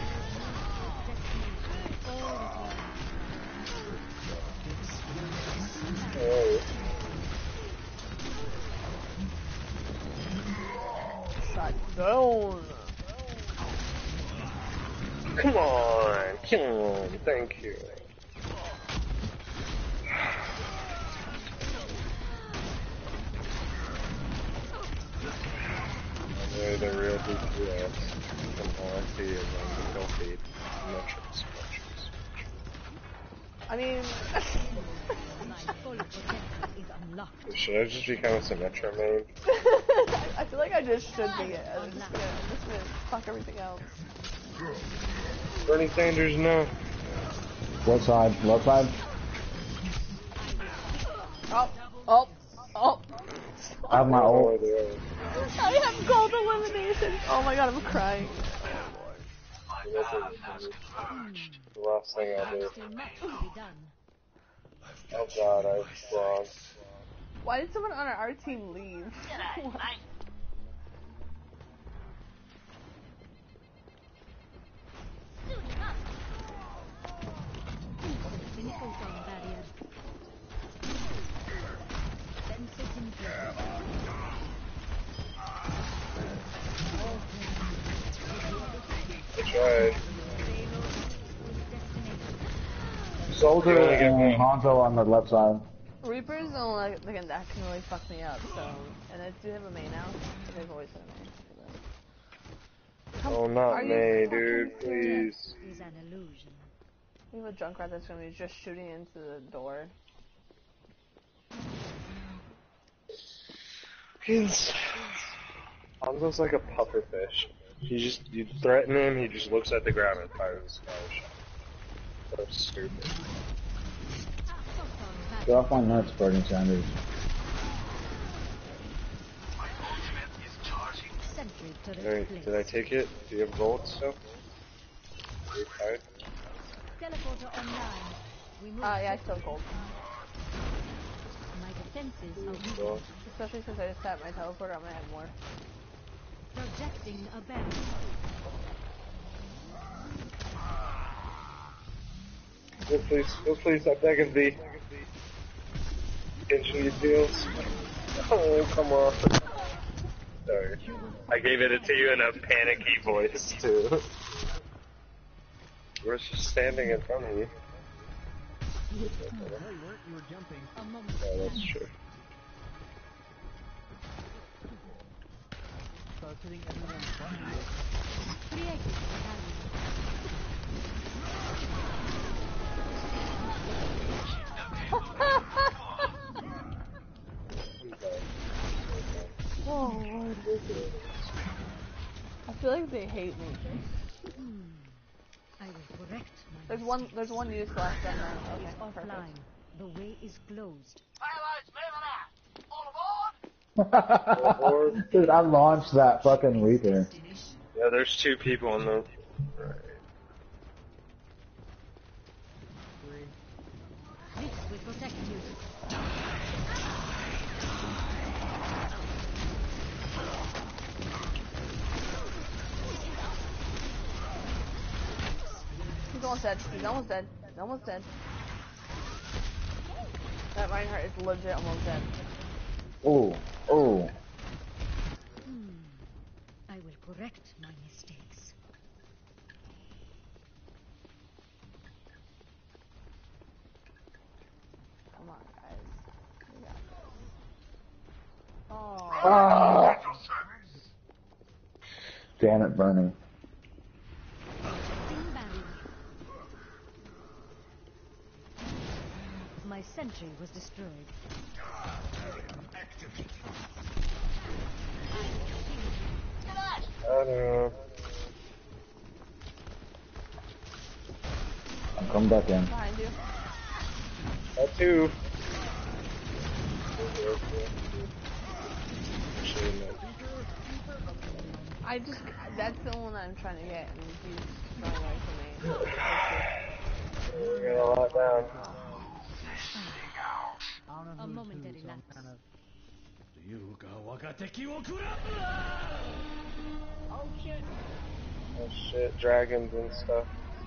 Oh. Shut down. Come on, kill him. Thank you. They're the real D P S. From all I see is on the kill feed. Metrics, metrics. I mean. My full potential is unlocked. Should I just become a Symmetra main? I feel like I just should be it. I'm just gonna, I'm just gonna fuck everything else. Bernie Sanders, no. Left side, left side. Oh, oh, oh. I have my Oh, ult. there. I have gold elimination. Oh my god, I'm crying. This is the last thing I'll do. Still much to be done. Oh god, I was wrong. Why did someone on our team leave? Placing photon barrier. Sensors in place. I tried. Soldier Really good and one. Hanzo on the left side. Reapers don't like, like that can really fuck me up, so. And I do have a main out. They've always had a main. Oh, not Are you me, fucking dude, please. Is an illusion. We have a Junkrat that's gonna be just shooting into the door. He's Hanzo's like a puffer fish. You just you threaten him, he just looks at the ground and fires a sky shot. So stupid. Get off my nuts, Bernie Sanders. Alright, did I take it? Do you have gold still? Are you tired? Teleporter online. We move Uh, yeah, I still have gold. My defenses are weak. Gold. Especially since I just tapped my teleporter, I'm gonna have more. Projecting a barrier. Go please, go please, I'm begging thee. Get you your deals. Oh, come on. Sorry. I gave it to you in a panicky voice, too. We're just standing in front of you. No, you weren't. You were jumping. A moment. Yeah, that's true. So I was hitting everyone's button. Created a Oh, Lord. I feel like they hate me. Hmm. I will correct my There's one. There's one use left. On that. Okay, perfect. offline. The way is closed. Dude, I launched that fucking Reaper. Yeah, there's two people in the... Right. This will protect you. He's almost dead. He's almost dead. He's almost dead. That Reinhardt is legit almost dead. Oh, oh. Hmm. I will correct my mistakes. Come on, guys. We got this. Oh. Ah. Damn it, Bernie. My sentry was destroyed. I don't know. I'm coming back in. Behind you. That too. I just. That's the one I'm trying to get, and he's running away from me. We're gonna lock down. I don't know A who's momentary who, so I'm lapse. kind of... Oh shit! Oh shit, dragons and stuff.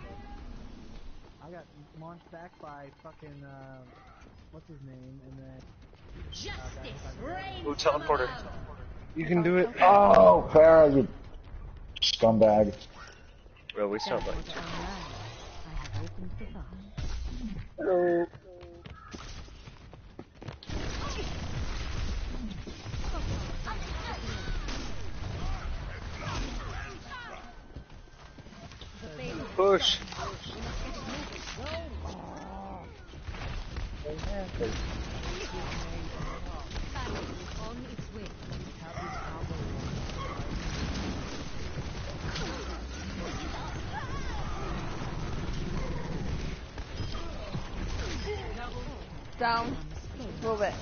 I got launched back by fucking, uh, what's his name, and then... Justice reigns. Who teleported? You can do it. Oh, Farah, you scumbag. Well, we sound like... Teleporter online. I have opened the file. Hello. Push. On its way. Down. Move it.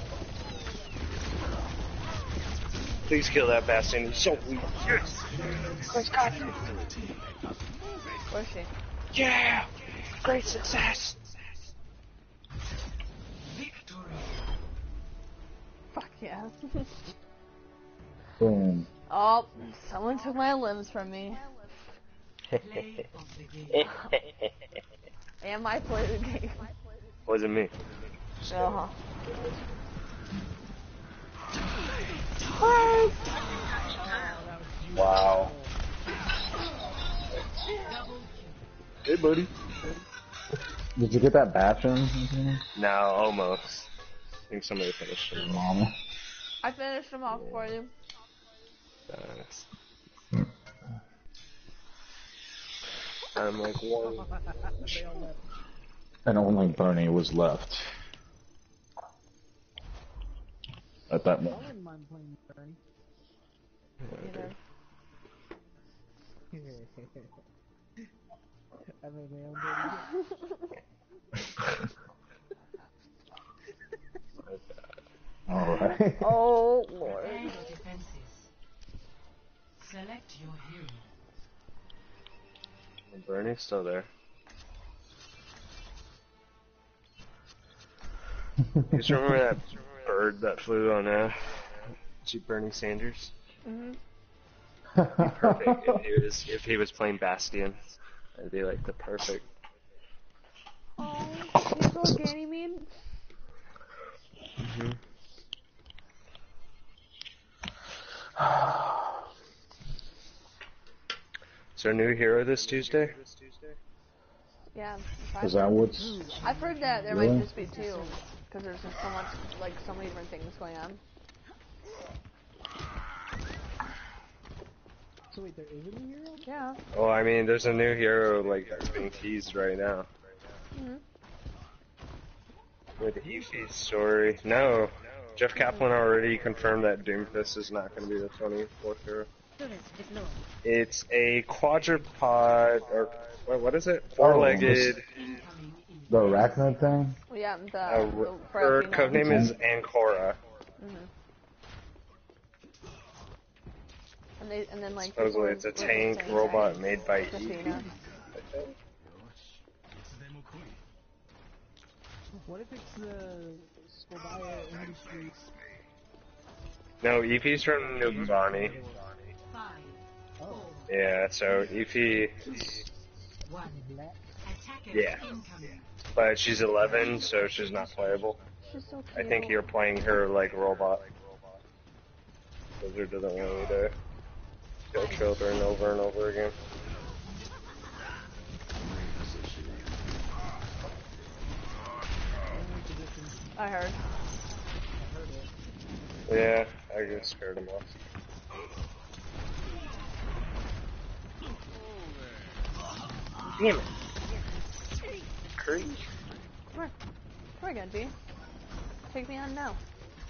Please kill that bastard. He's so weak. Yes. Chris got it. Where's she? Yeah. Great success. Fuck yeah. Boom. Oh, someone took my limbs from me. And my play the game. Wasn't me. Uh-huh. Wow. Hey, buddy. Did you get that Bastion? No, almost. I think somebody finished it. Mama. I finished them off for you. Nice. I'm like one. And only Bernie was left. at that I moment. wouldn't mind playing Bernie. Either. I made my own dirty Alright. Oh lord. Prepare your defenses. Select your hero. Bernie's still there. You just remember that bird that flew on uh, Jeep Bernie Sanders? Mhm. Perfect. If he was if he was playing Bastion, it'd be like the perfect. Oh, he's so Ganymede. Mm-hmm. Is there a new hero this Tuesday? Yeah. Is that what's... I've heard that there Really? might just be two, because there's just so much, like, so many different things going on. So wait, there is a new hero? Yeah. Well, I mean, there's a new hero like that's being teased right now. Mhm. With Eevee's story. No. Jeff Kaplan already confirmed that Doomfist is not going to be the twenty-fourth hero. It's a quadrupod, or what, what is it? Four-legged. The arachnid thing? Yeah, the, Uh, the her Ferrofino. codename is Ancora. Mhm. And they, and then like. Supposedly it's a people were tank saying robot that made by Christina. Eevee. What if it's the Scobaya Industries? No, Eevee's from Numbani. Oh, Yeah, so Eevee, One. black. Attacker yeah. incoming. But she's eleven, so she's not playable. She's so I cute. think you're playing her like robot. Blizzard doesn't want you to kill children over and over again. I heard. Yeah, I just scared him off. Damn it. Creep. Come on. Come on, Genji. Take me on now.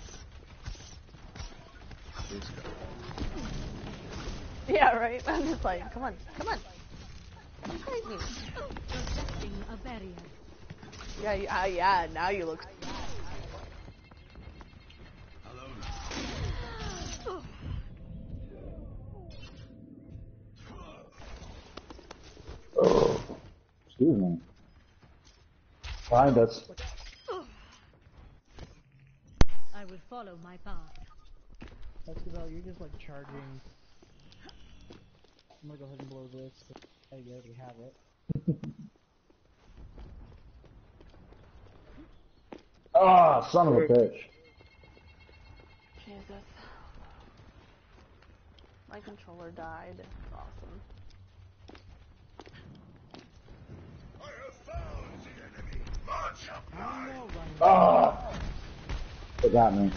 Yeah, right? I'm just like, come on, come on. Fight me. Protecting a barrier. Yeah, you, uh, yeah, now you look. Oh. Excuse me. Fine, that's... I will follow my path. That's about you're just like charging. I'm gonna go ahead and blow this. But I already have it. Ah, son of a bitch. Jesus. My controller died. It's awesome. Ah! It got me.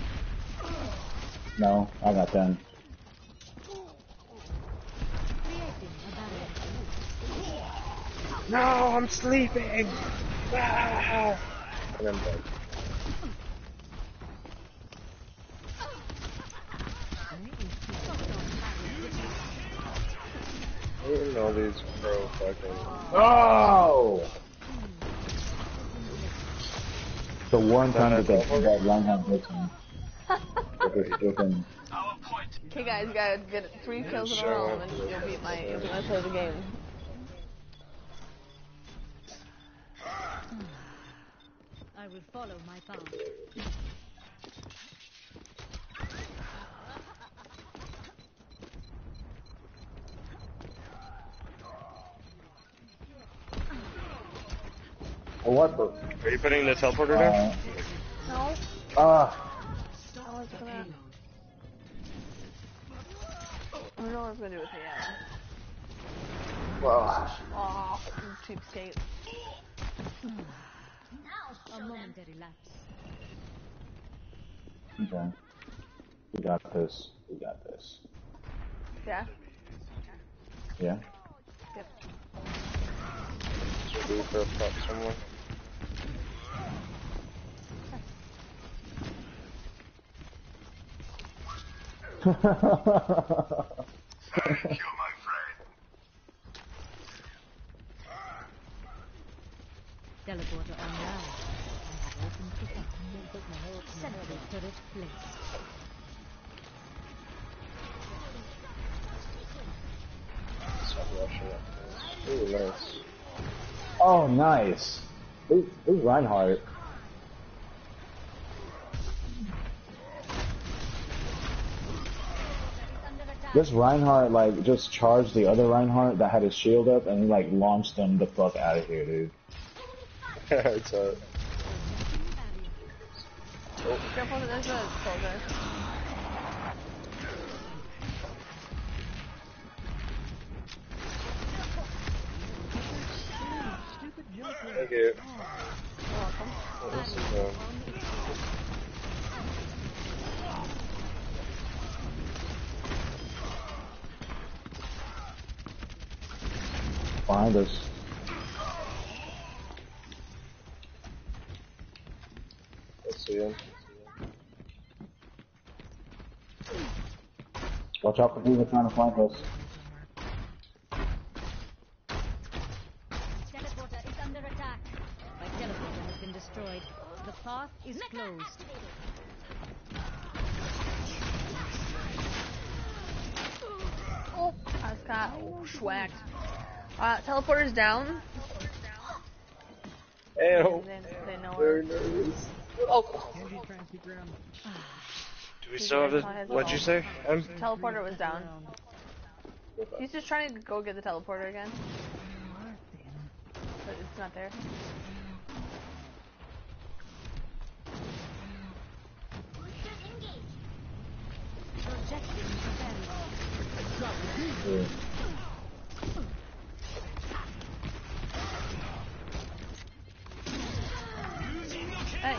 No, I got them. Creating a barrier. No, I'm sleeping! Ah! And I'm dead. I didn't know these pro fucking... Oh! The one time that that, that Reinhardt hits me. With his freaking... Okay, guys, you gotta get three kills in a row, and then you'll beat my. You'll be my play the game. I will follow my path. What the? Are you putting the teleporter down? Uh, No. Ah! I was gonna. I don't know what I was gonna do with it yet. Well, Oh, you cheapskate. A momentary lapse. okay. We got this. We got this. Yeah. Yeah? Yep. Should we for a prop somewhere? Teleporter online. I have opened the button. Sentry turret placed. Ooh, nice. Oh, nice. Who, who's Reinhardt? This Reinhardt, like, just charged the other Reinhardt that had his shield up, and he, like, launched them the fuck out of here, dude. It's a... Oh, careful, there's a soldier. Thank you. You're welcome. What is this doing? Behind us. Let's see him. Watch out for people trying to flank us. Teleporter is under attack. My teleporter has been destroyed. The path is closed. Oh, I just got schwacked. Uh, teleporter's down. Ew. And then they know Very her. nervous. Oh. Do we still have this? What'd you say? Um, Teleporter was down. He's just trying to go get the teleporter again. But it's not there. Yeah. Hey.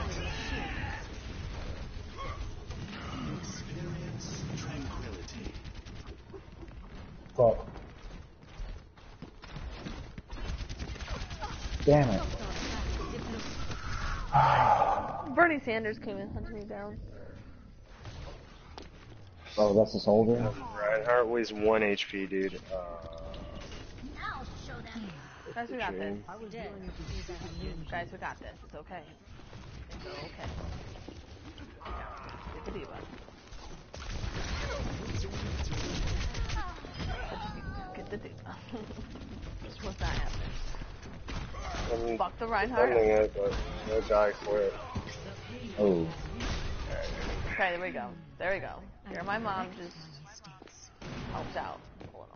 Experience tranquility. Fuck. Damn it. Bernie Sanders came and hunted me down. Oh, that's a soldier? Reinhardt weighs one H P, dude. Uh, Guys, we got this. shame. Guys, we got this. It's okay. It's okay. Get the diva. Get the diva. This was not happening. I'm Fuck the Reinhardt. funding it, but no guy quit. Oh. Okay, there we go. There we go. Here, my mom just helps out a little.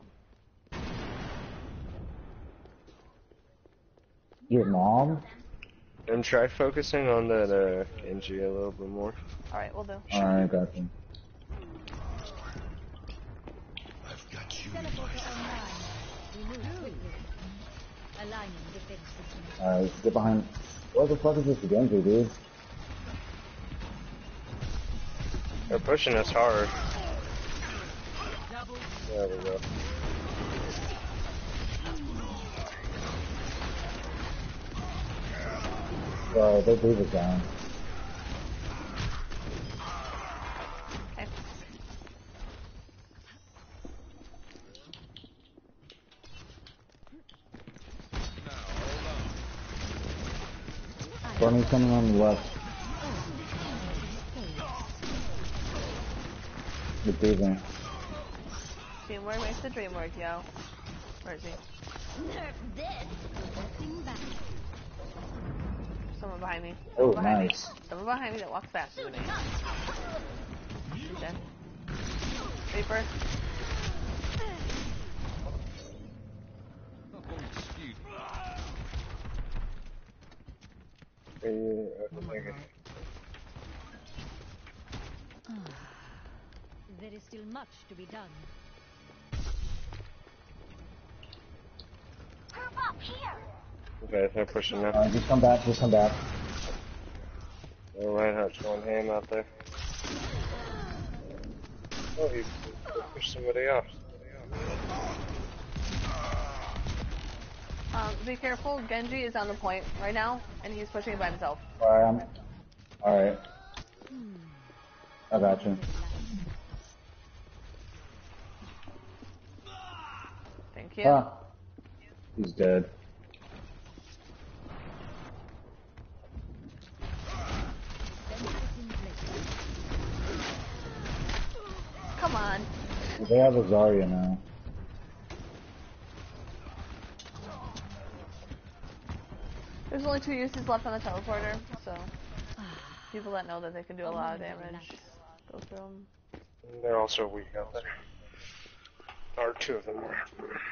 Your mom? And try focusing on that uh, Genji a little bit more. Alright, we'll do. Alright, got you. I've got you. Aligning defense system. Alright, get behind. What the fuck is this Genji, dude? They're pushing us hard. There we go. Bro, they leave it down. Okay. Bunny's coming on the left. The breathing. Teamwork makes the dream work, yo. Where is he? Someone behind me. Oh, Someone behind nice. Me. Someone behind me that walks faster than me. He's dead. Reaper. Yeah, okay. There is still much to be done. Okay, they're pushing now. Alright, just come back, just come back. Oh, Reinhardt's going ham out there. Oh, he pushed somebody off. Um, be careful. Genji is on the point right now, and he's pushing it by himself. Alright, I'm... Alright. I got you. you. Ah, he's dead. Come on. They have a Zarya now. There's only two uses left on the teleporter, so people that know that they can do a lot of damage go through them. They're also weak out there. Or two of them are.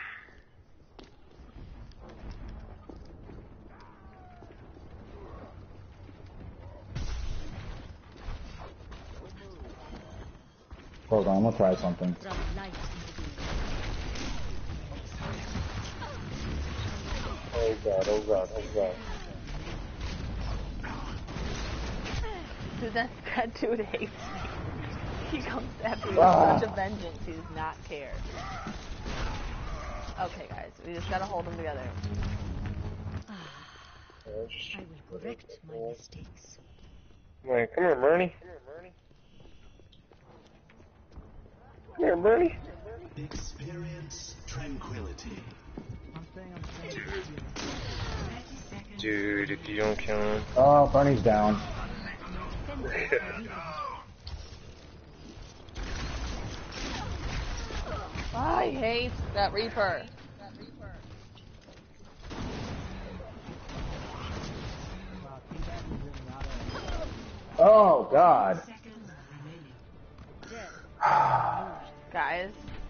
Hold on, I'm gonna try something. Oh god, oh god, oh god. Dude, that, that dude hates me. He comes after me Ah. with such a vengeance, he does not care. Okay guys, we just gotta hold them together. I will correct my mistakes. Wait, come here, Bernie. Come here, Bernie. Experience tranquility. I'm saying I'm saying. Dude, if you don't kill him. Oh, Bernie's down. I hate that Reaper. Oh God. Guys.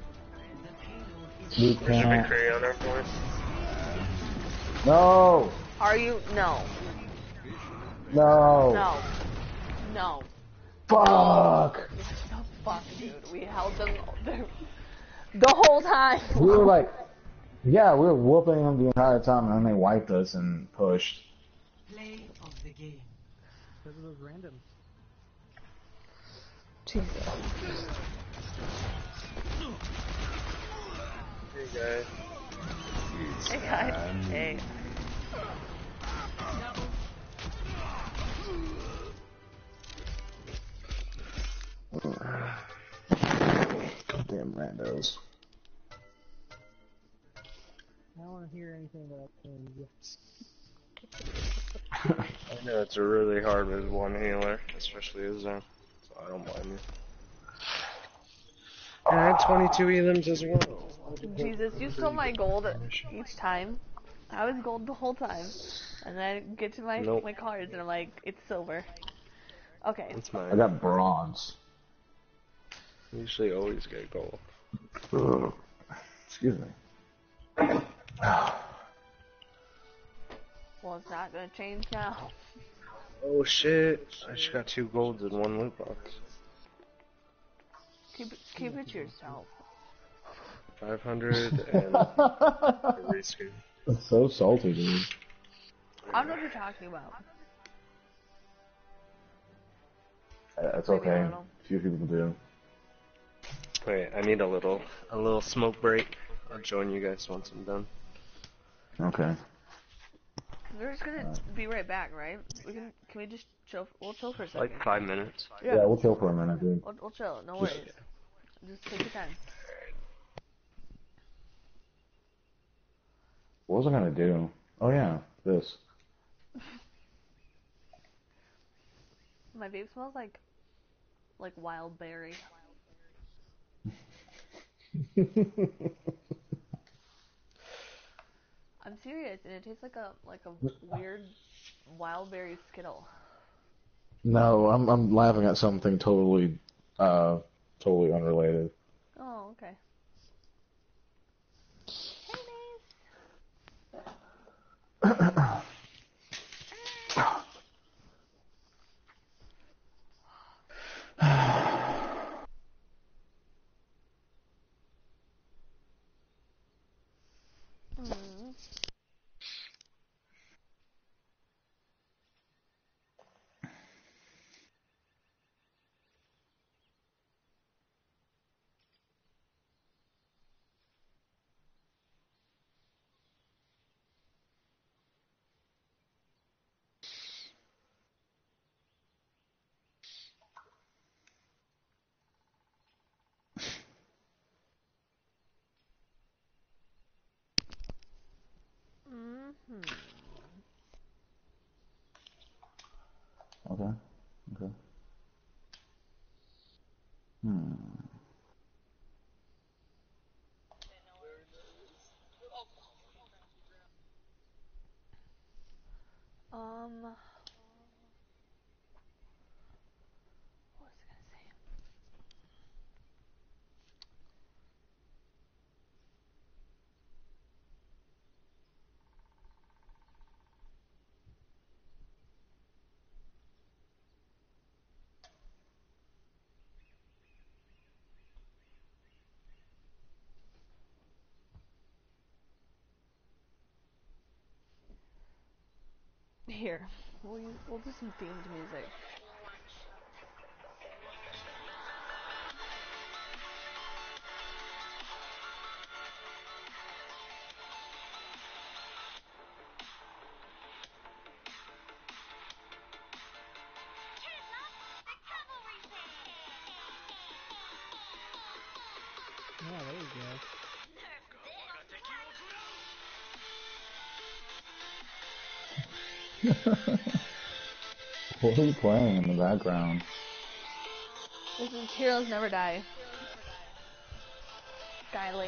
You Where's your can't. McCree on our board? No. Are you? No. No. No. No. Fuck. No, fuck, dude. We held them the, the whole time. We were like, yeah, we were whooping them the entire time, and then they wiped us and pushed. Play of the game. Because of those randoms. Jesus. Hey guys. Hey guys. Hey. Goddamn randos. I don't want to hear anything that I can. I know it's really hard with one healer, especially as Zen, so I don't blame you. And I had twenty-two elims as well. Jesus, you stole my gold each time. I was gold the whole time. And then I get to my Nope. my cards and I'm like, it's silver. Okay. It's mine. I got bronze. I usually always get gold. Ugh. Excuse me. Well, it's not gonna change now. Oh shit! I just got two golds in one loot box. Keep it, keep it to yourself. five hundred and a reskin. That's so salty, dude. I don't know what you're talking about. That's Maybe a okay. little. Few people do. Wait, I need a little, a little smoke break. I'll join you guys once I'm done. Okay. We're just gonna be right back, right? We can. Can we just chill? We'll chill for a second. Like five minutes. Yeah, we'll chill for a minute, dude. We'll, we'll chill. No Just- worries. Just take your time. What was I gonna do? Oh yeah, this. My vape smells like, like wild berry. I'm serious, and it tastes like a like a weird wild berry Skittle. No, I'm I'm laughing at something totally, uh, totally unrelated. Oh, okay. Hey, Mace. Mm. Hmm. Okay. Okay. Hmm. Um, what was I gonna say? Here, we'll use, we'll do some themed music. Oh, there you go. What are you playing in the background? This is Heroes Never Die. Skylink.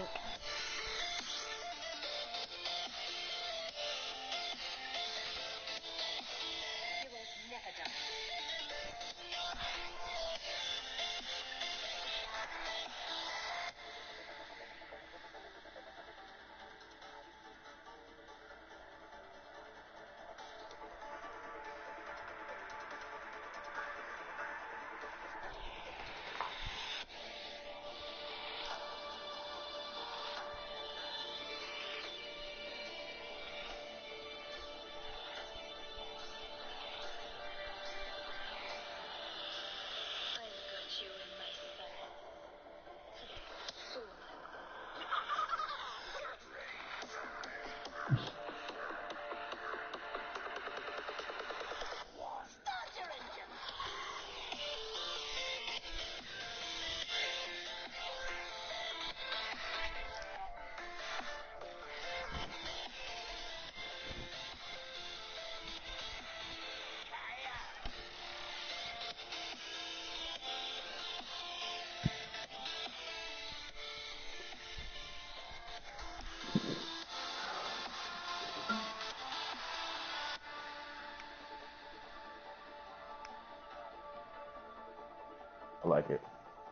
I like it.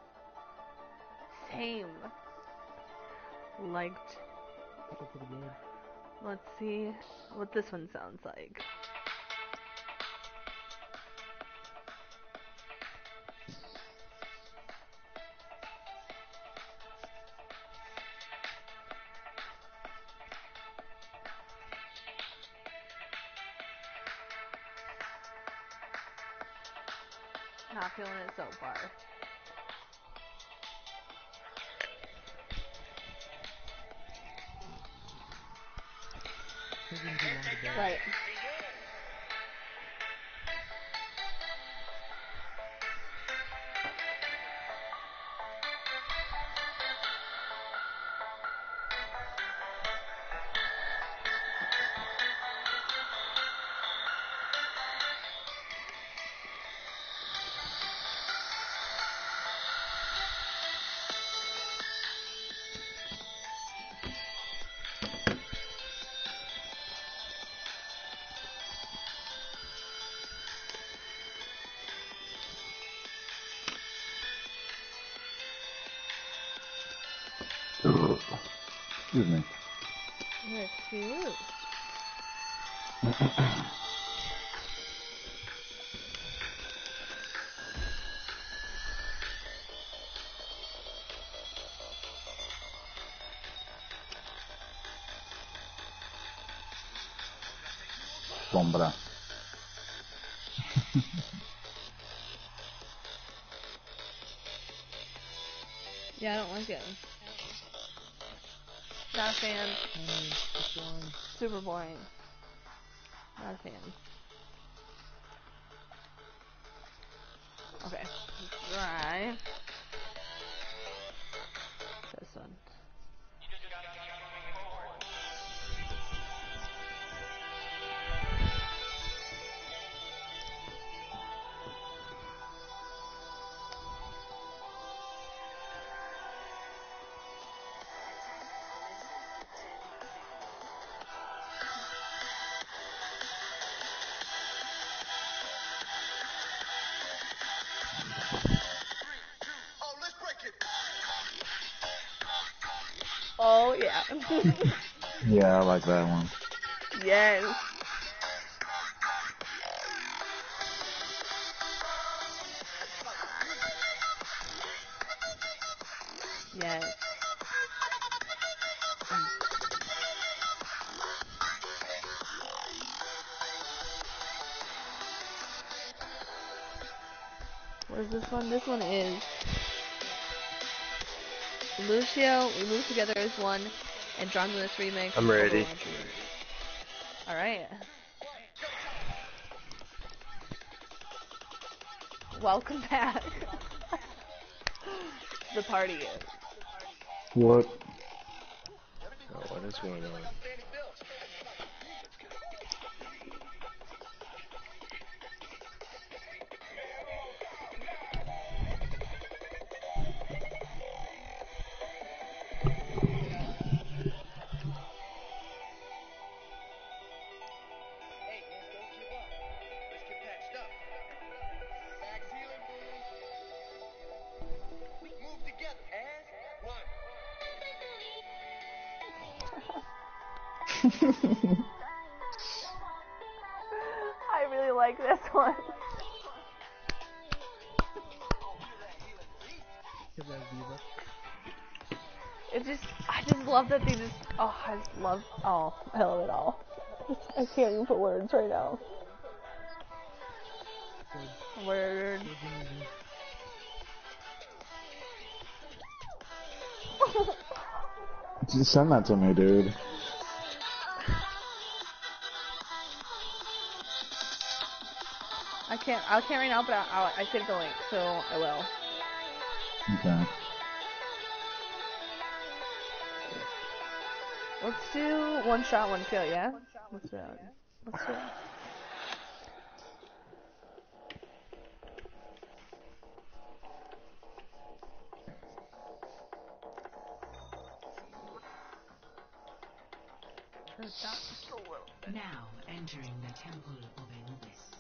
Same. Liked. That's pretty good. Let's see what this one sounds like. Not feeling it so far. Taking too long to build. Right. Excuse me. You're cute. Sombra. Yeah, I don't like it. Not a fan. I mean, it's boring. Super boring. Not a fan. Okay. Let's try this one. Yeah, I like that one. Yes. Yes. What is this one? This one is Lucio, We Move Together is one, and John Lewis remix. I'm ready. Alright. Welcome back. The party. What? Oh, what is going on? I really like this one. It just, I just love that they just, oh, I just love, oh, I love it all. I can't even put words right now. Word. Just send that to me, dude. I can't, I can't right now, but I, I, I saved the link, so I will. Okay. Let's do one shot, one kill, yeah? Let's do it. Let's do it. Now entering the Temple of Anubis.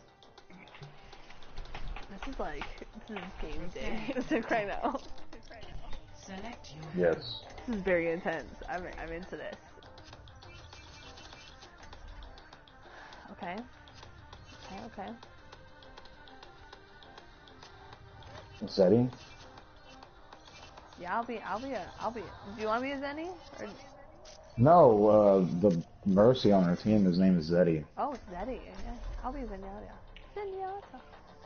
This is like, this is game day. It's like right now. Select your Yes. This is very intense. I'm, I'm into this. Okay. Okay, okay. Zeddy? Yeah, I'll be, I'll be a, I'll be, do you want me as any? Or, No, uh, the Mercy on her team, his name is Zeddy. oh, it's Zeddy. Yeah. I'll be Zenyatta. Zenyatta.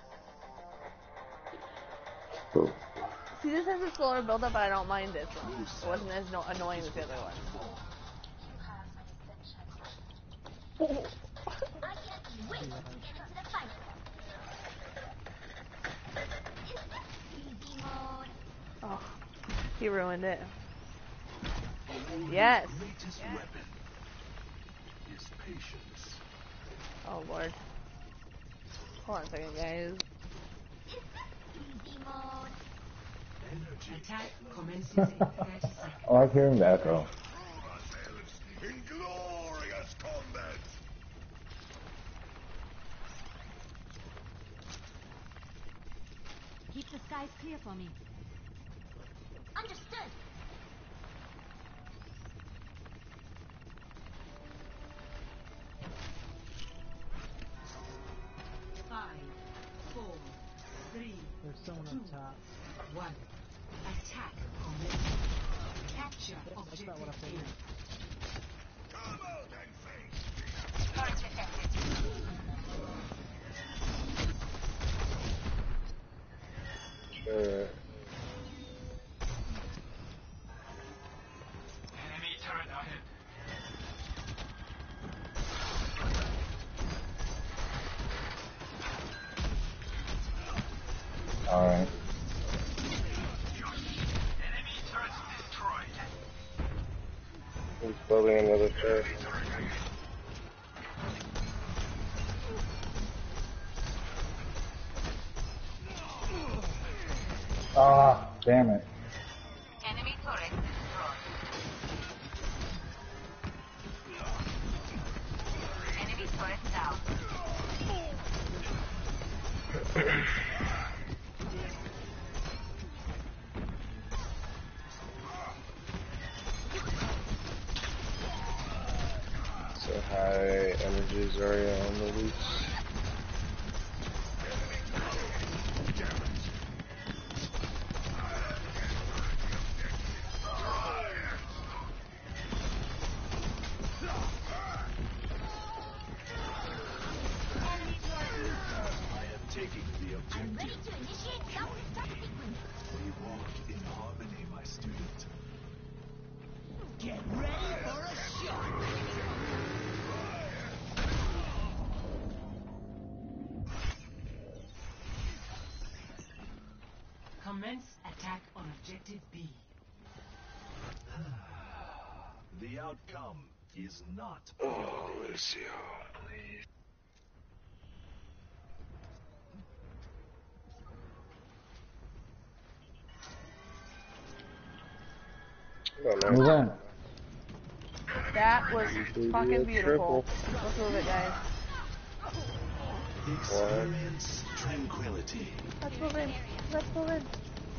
Cool. See, this has a slower build-up, but I don't mind this one. It wasn't as no annoying as the other one. Oh, he ruined it. Yes. Greatest weapon is patience. Oh lord. Hold on a second, guys. attack commences in thirty seconds. I like hearing the echo. In glorious combat. Keep the skies clear for me. Understood. Five, four, three, There's someone two, up top. one. Attack commences. Capture objective not what I figured. A. Come out and face. Target detected. Uh, Enemy turret ahead. Alright. Enemy turret destroyed. he's building another turret. Ah, damn it. Enemy turret destroyed. Enemy turret down. is Zarya on the loose. Taking the objective. We walk in harmony, my student. Get ready for a shot! Commence attack on objective B. The outcome is not. Oh, Lucio, please. Oh, no. Move in. That was Usually fucking be a beautiful. triple. Let's move it, guys. Experience tranquility. Let's move in. Let's move in.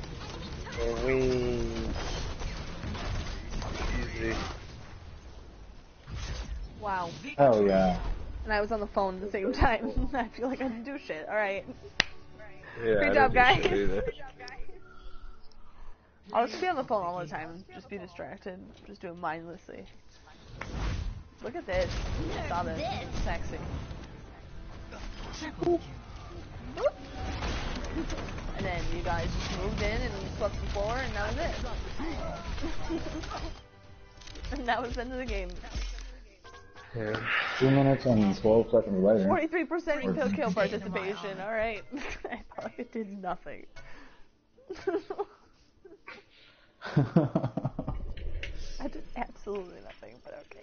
We easy. Wow. Hell yeah. And I was on the phone at the same time. I feel like I didn't do shit. Alright. Yeah, Great I job, didn't do guys. shit either. I'll just be on the phone all the time. Just be distracted. Just do it mindlessly. Look at this. I saw this. It's sexy. Boop. And then you guys just moved in and swept the floor, and that was it. And that was the end of the game. Yeah. Two minutes and twelve seconds later. forty-three percent kill kill participation. Alright. I felt like it did nothing. I did absolutely nothing, but okay.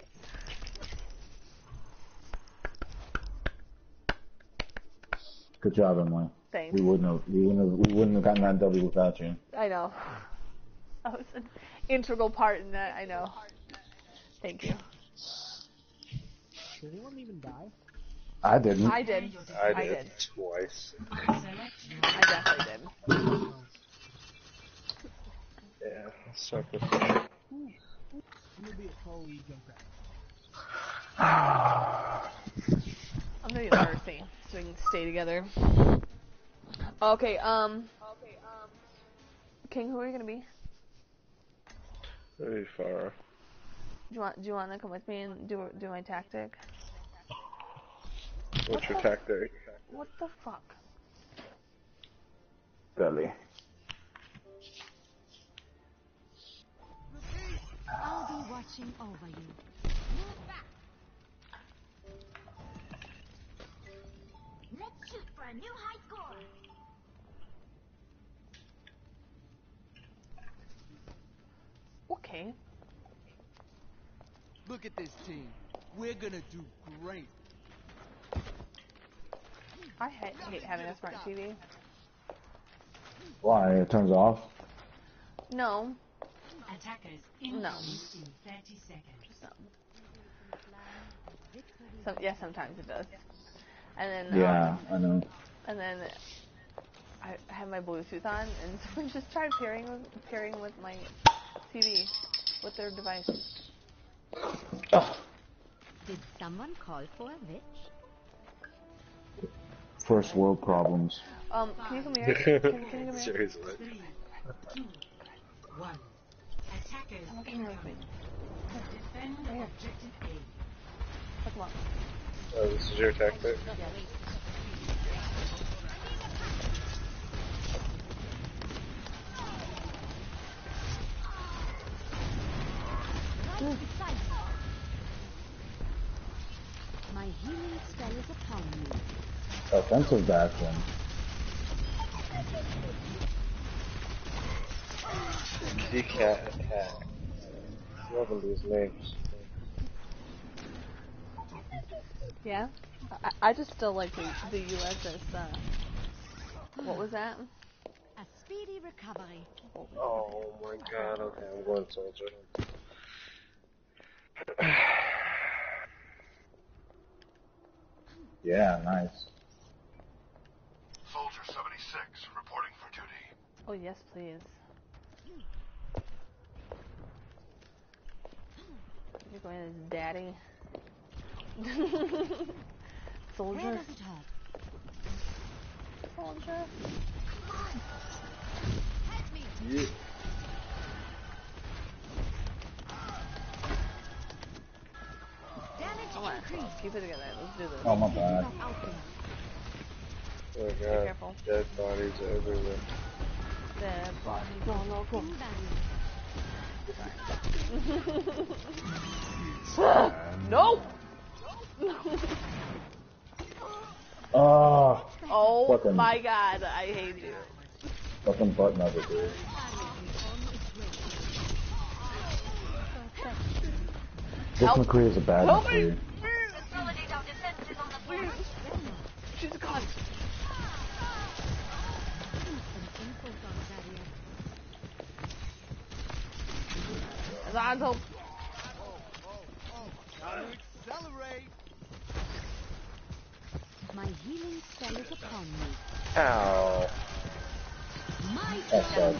Good job, Emily. Thanks. We wouldn't have, we wouldn't have, we wouldn't have gotten that W without you. I know. I was an integral part in that, I know. Thank you. Did anyone even die? I didn't. I did. I I did, did. twice. I definitely did. Yeah, suck with that. I'm gonna be a slowly Junkrat. I'm gonna be Mercy, so we can stay together. Okay, um... King, who are you gonna be? Very far. Do you want, do you want to come with me and do do my tactic? What's What your the- tactic? What the fuck? Belly. I'll be watching over you. Move back. Let's shoot for a new high score. Okay. Look at this team. We're gonna do great. I hate, hate having a smart T V. Why? It turns off? No. Attackers No. incoming in thirty seconds. No. So, yeah, sometimes it does. And then, Yeah, um, I know. and then I have my Bluetooth on, and someone just tried pairing with, pairing with my T V, with their device. Oh. Did someone call for a witch? First world problems. Um, can you come here? Can, can you come here? Seriously. Three, two, one. Attackers Come here with me. incoming. Defend Here. objective A. Come on. Oh, this is your tactic? My healing spell is upon you. Offensive action. Kitty cat attack. Loving these names. Yeah? I, I just still like the, the U S S, uh, what was that? A speedy recovery. Oh my god, okay, I'm going soldier. Yeah, nice. Soldier seventy-six, reporting for duty. Oh, yes, please. You're going as daddy. Soldier. Where does it hurt? Soldier. Yeah. Damage Come on, increase. keep it together. Let's do this. Oh, my bad. Out there. Oh Be god, careful. dead bodies everywhere. Dead bodies all over. Nope. Oh, Oh Fucking- my god, I hate you. fucking button of it, dude. This Help. McCree is a bad Help me. McCree. Consolidate our defenses on the floor. She's gone. Alonzo. Accelerate. My healing spell is upon me. Ow. My That's sad.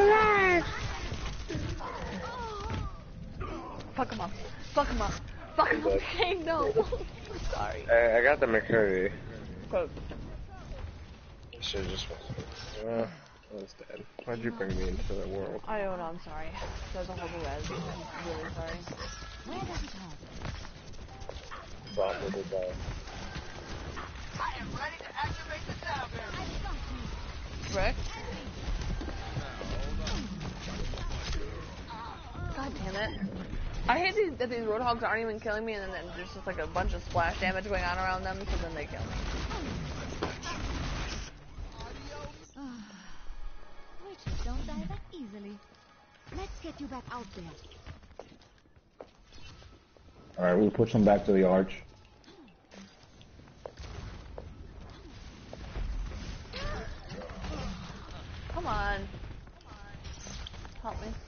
Fuck him up. Fuck him up. Fuck him up. Dead. Hey, no. Sorry. I, I got the McCurry. Go. I should've just went. Uh, I was dead. Why'd you bring me into the world? I don't know, I'm sorry. There's a whole new res. I'm really sorry. Where does it hurt? Probably die. I am ready to activate the diver. Rick? God damn it. I hate these, that these roadhogs aren't even killing me, and then there's just like a bunch of splash damage going on around them, so then they kill me. Witches don't die that easily. Let's get you back out there. Alright, we'll push him back to the arch. Come on. Help me.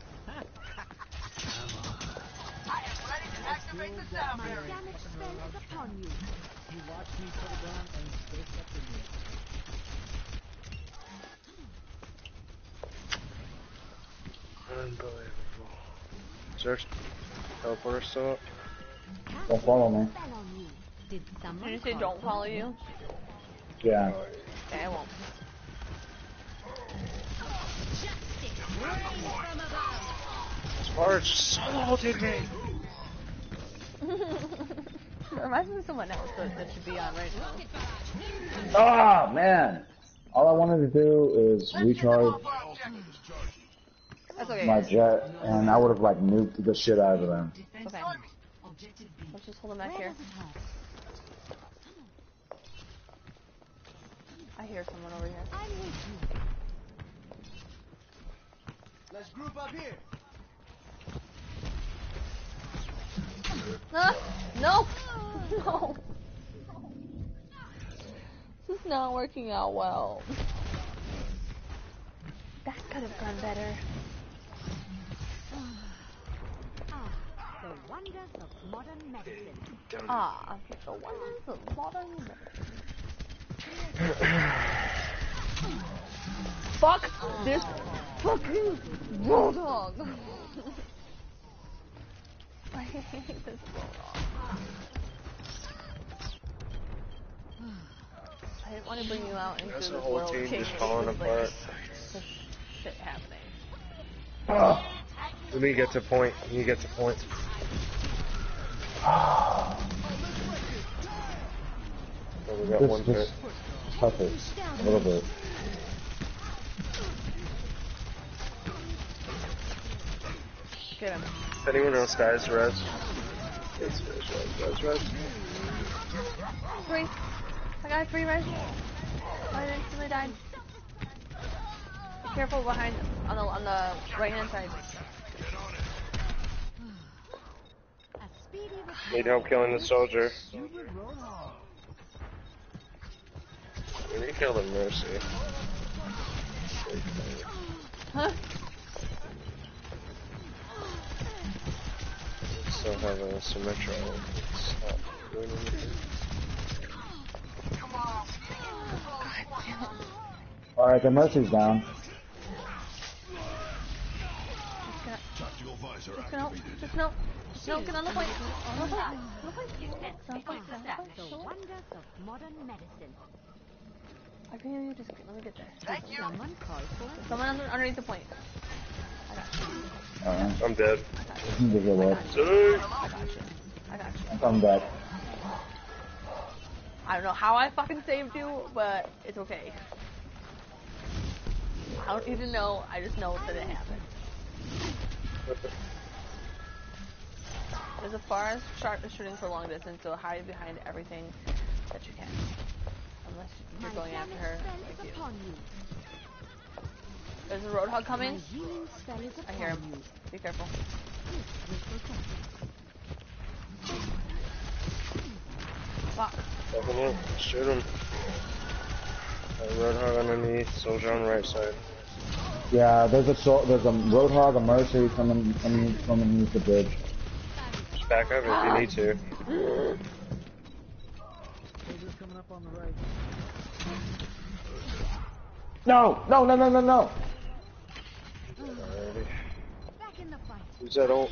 I am ready to activate the My diver. damage spell is upon you. You watch me put it down and stay stuck in here. Unbelievable. Is there teleporter still up? Don't follow me. Spell on you. Did someone Did you say call don't for follow help? you? Yeah. Okay, I won't. Sparge assaulted me! It reminds me of someone else that, that should be on right now. Ah, man. All I wanted to do is recharge That's okay. my jet, and I would have, like, nuked the shit out of them. Okay. Let's just hold him back Where here. does it hurt? I hear someone over here. I'm with you. Let's group up here. Ah, no! No! This is not working out well. That could have gone better. Ah, the wonders of modern medicine. Ah, the wonders of modern medicine. Fuck this fucking bulldog! I hate this bulldog. I didn't want to bring you out into That's this the whole world team change just falling with, like, apart. such shit happening. Oh. Let me get to point. You get to point. Oh, we got Just, one just hit. tough it a little bit. Get him. If anyone else dies, res. It's res, res, res, res. Three. I got three res. I instantly died. Be careful behind on the on the right hand side. A speedy Need help killing the soldier. We need to kill the Mercy. Huh? Still have a Symmetra. It's not doing anything. Alright, the Mercy's down. Just gonna, just gonna, just no. No, get on the point. On the point. On the point. The wonders of modern medicine. I can hear you just let me get there. Thank you. Someone call for Someone under, underneath the point. I got you. Alright. I'm dead. You can get what? I got you. I got you. I'm coming back. I don't know how I fucking saved you, but it's okay. I don't need to know, I just know that it happened. As far as sharp shooting for long distance, so hide behind everything that you can. Unless you're going after her, like you. There's a roadhog coming. I hear him. Be careful. Fuck. Shoot him. A roadhog underneath, soldier on the right side. Yeah, there's a so there's a roadhog, a mercy coming coming from underneath the bridge. Just back up if you need to. Soldier's coming up on the right. No, no, no, no, no, no. Alrighty. Back in the fight. Who's that ult?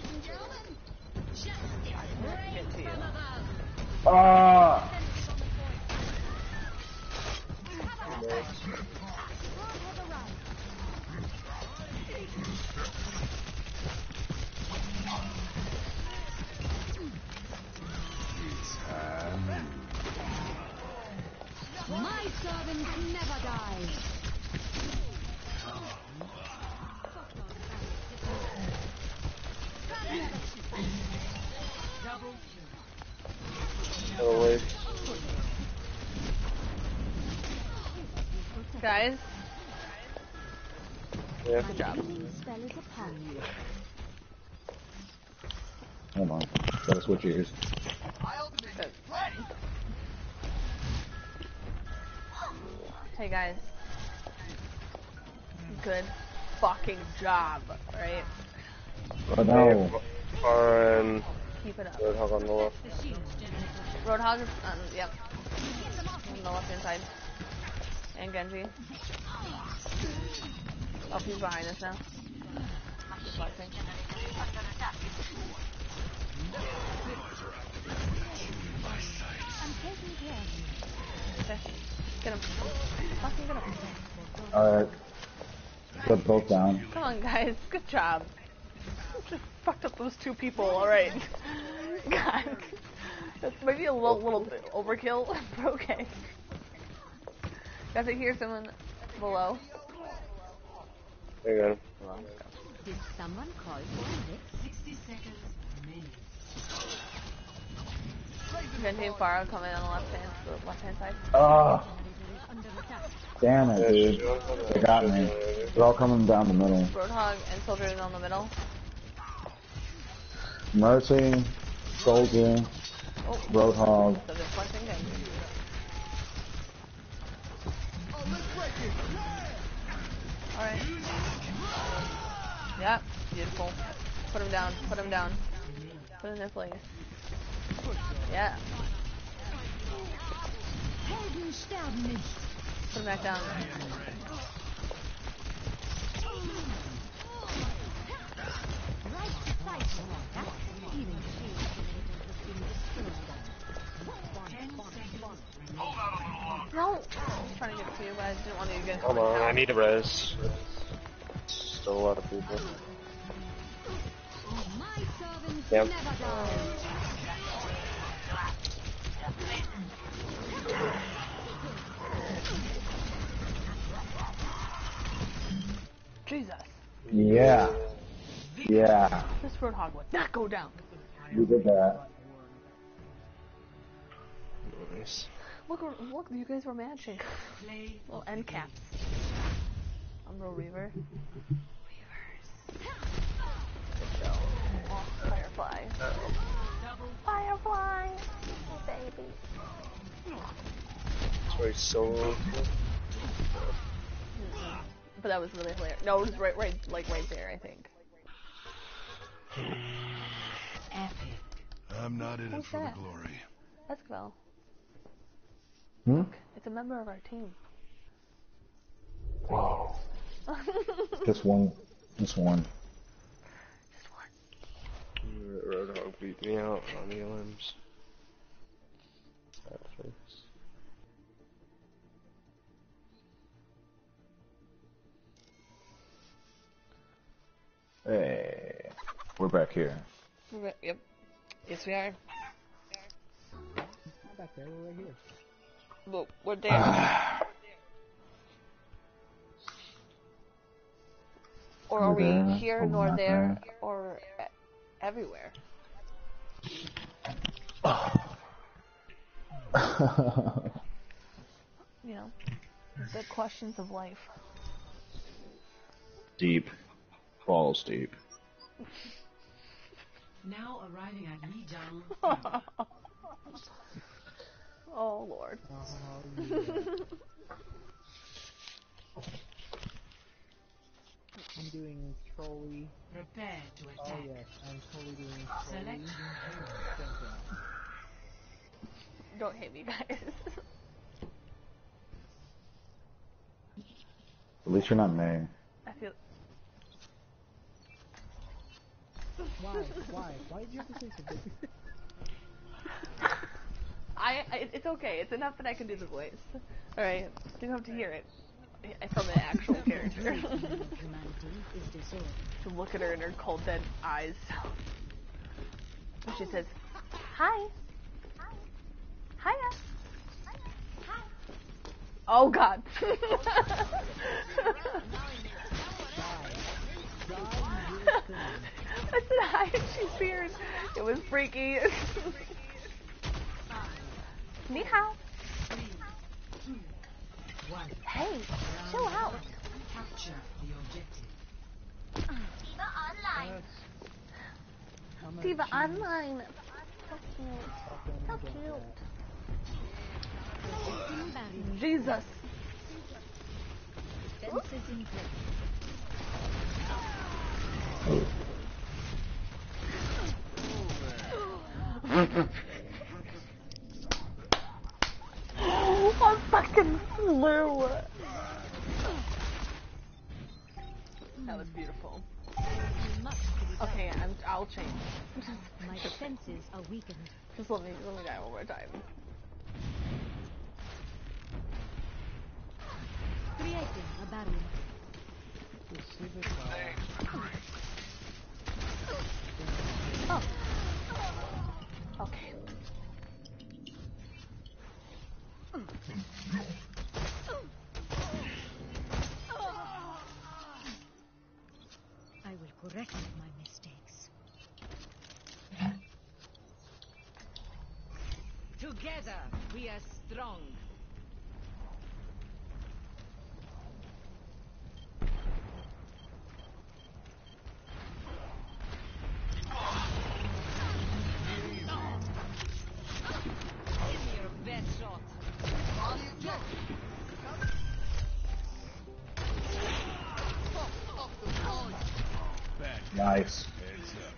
Get to you. Ah. My servants never die. Go away. Guys. Yeah. Good job. Spell is upon you. Hold on. Gotta switch ears. Good. Hey guys. Good fucking job, right? Oh no. Far and Keep it up. roadhog on the left. Roadhog is, um, yep. On the left hand side. And Genji. Oh, he's behind us now. He's flexing. I'm taking care of you. Okay. Get him. Fucking get him. Alright. Put both down. Come on, guys. Good job. Just fucked up those two people. Alright. God. That's maybe a little, little bit overkill, but okay. Guys, I hear someone below. There you go. Below. Did someone call for this? sixty seconds remaining. Genji and Pharah coming on the left hand, the left hand side. Ah. Under attack. Damn it, dude. They got me. They're all coming down the middle. Roadhog and Soldier in on the middle. Mercy, Soldier, Oh. Roadhog. So they're flexing Genji. Alright. Yep, beautiful. Put him down, put him down. Put him in their place. Yeah. Helden sterben nicht. Put him back down. Right to fight. That's healing shield has been destroyed. No! I was trying to get to you, but I didn't want you to get Come on, I need a res. Still a lot of people. My servants Yep. never die. Jesus. Yeah. Yeah. This Roadhog would not go down. You did that. Nice. Look, look, you guys were matching. Little end caps. Umbro Reaver. Reavers. Good show. Oh, Firefly. Firefly! Oh, baby. That's why he's so. But that was really hilarious. No, it was right, right, like right there, I think. Epic. I'm not in Who's it for that? the glory. Esquivel. Hmm? It's a member of our team. Whoa. Just one. Just one. Just one. Roadhog beat me out on the limbs. Sad face. Hey, we're back here. Yep. Yes, we are. Not back there, we're right here. Well, we're there. Or are we There, here, over nor my there, head. or e- everywhere? You know, the questions of life. Deep. Balls deep. Now arriving at Lijiang. Oh, Lord. Oh, yeah. I'm doing trolley. Prepare to Oh attack. yes, I'm totally doing trolley. Select your hero. Jenkins. Don't hate me, guys. At least you're not May. I feel... Why? Why? Why did you have to say something? I, I, it's okay. It's enough that I can do the voice. Alright, you don't have to hear it from an actual character. Humanity is disordered. To look at her in her cold, dead eyes. And she says, "Hi. Hiya. Hi. Oh, God. I said hi and she appeared. It was freaky. Ni hao. Hey, chill out. Capture the objective. Diva online. Diva online. So cute. So cute. Jesus. Fences in place. I fucking flew. That was beautiful. Okay, I'm, I'll change. My defenses are weakened. Just let me let me die one more time. Creating a barrier. Oh. Okay. I will correct my mistakes. Together we are strong. Give me your best shot. Nice. Heads up.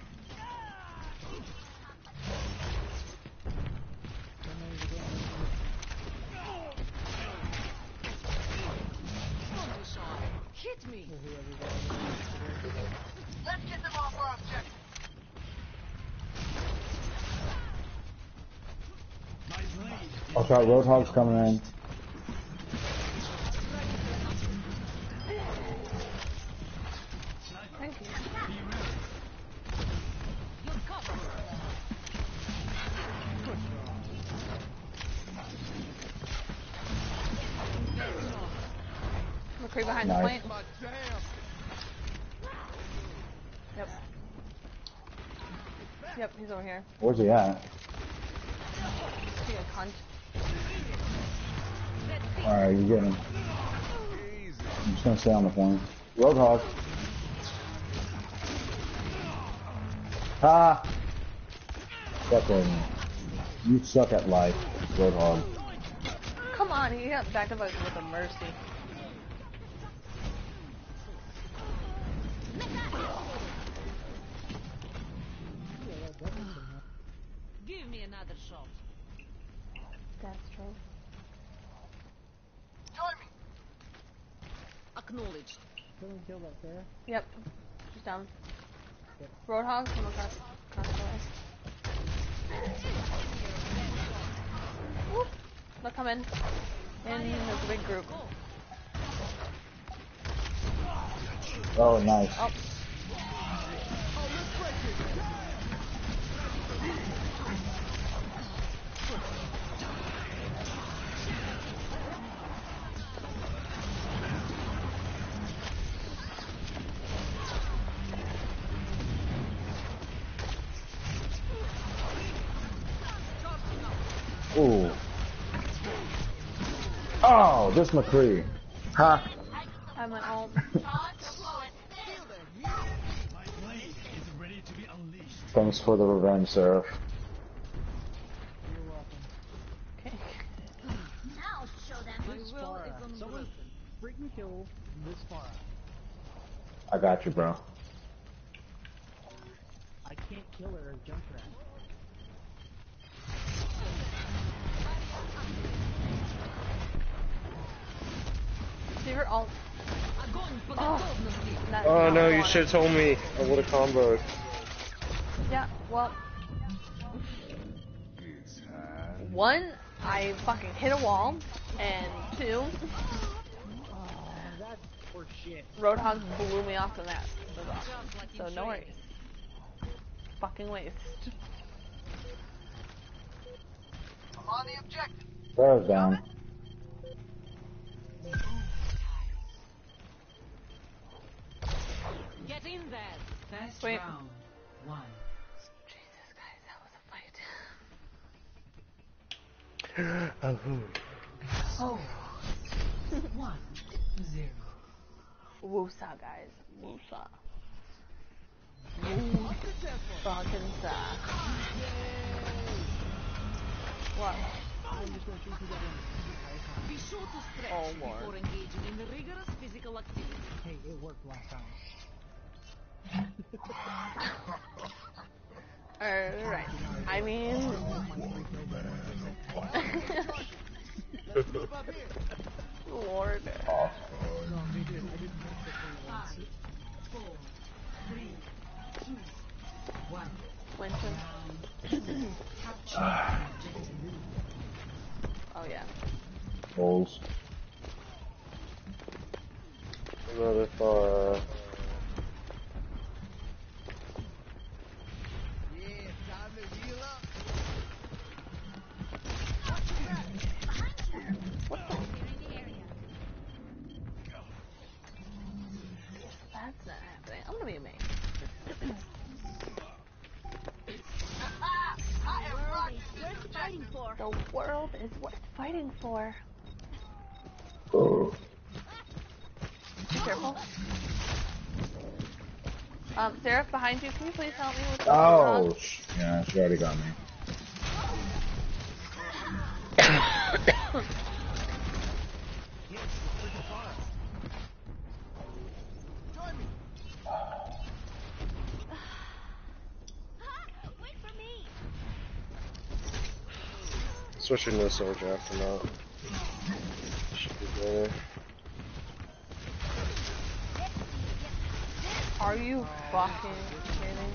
Hit me. Let's get them off our objective. Watch out, Roadhog's coming in. Thank you. You're covered. McCree behind Nice. the plant. Yep. Yep, he's over here. Where's he at? Being a cunt. Alright, you get him. I'm just gonna stay on the point. Roadhog. Ha! Fucking. You suck at life, Roadhog. Come on, he got backed up with a mercy. Give me another shot. That's true. Join me. Acknowledged. Someone killed that Sarah? Yep. She's down. Roadhog, come across. Whoop. They're coming. And there's a big group. Oh, nice. Oh. Ooh. Oh, this McCree. Huh? I went home. Thanks for the revenge, Seraph. You're welcome. Okay. Now show them. This far out. Someone freaking kill this far out. I got you, bro. I can't kill her as Junkrat. See her ult. Oh, that- Oh no, you want should it. have told me. I would have comboed. Yeah, well. One, I fucking hit a wall, and two, Oh, that's poor shit. Roadhog blew me off the map. So no worries. Fucking waste. I'm on the objective. Sarah's down. Get in there. Best Wait. round. One. Jesus, guys, that was a fight. Oh. Oh. One. Zero. Woosah, guys. Woosah. Woo. Fucking sa. What? I'm just gonna shoot you down. Be sure to stretch Oh, Lord. before engaging in rigorous physical activity. Hey, it worked last time. Alright. I mean... Lord. No, they did. I didn't miss the thing once. Five. Four. Three. Two. One. Winston. Capture objective. Oh, yeah. Bulls. Another far. Yeah, time to heal up. That's not happening. I'm gonna be a main. The world is worth fighting for. Oh. Be careful. Um, Sarah, behind you, can you please help me with the Oh, sh- yeah, she already got me. Switching to soldier after that. Should be better. Are you fucking kidding?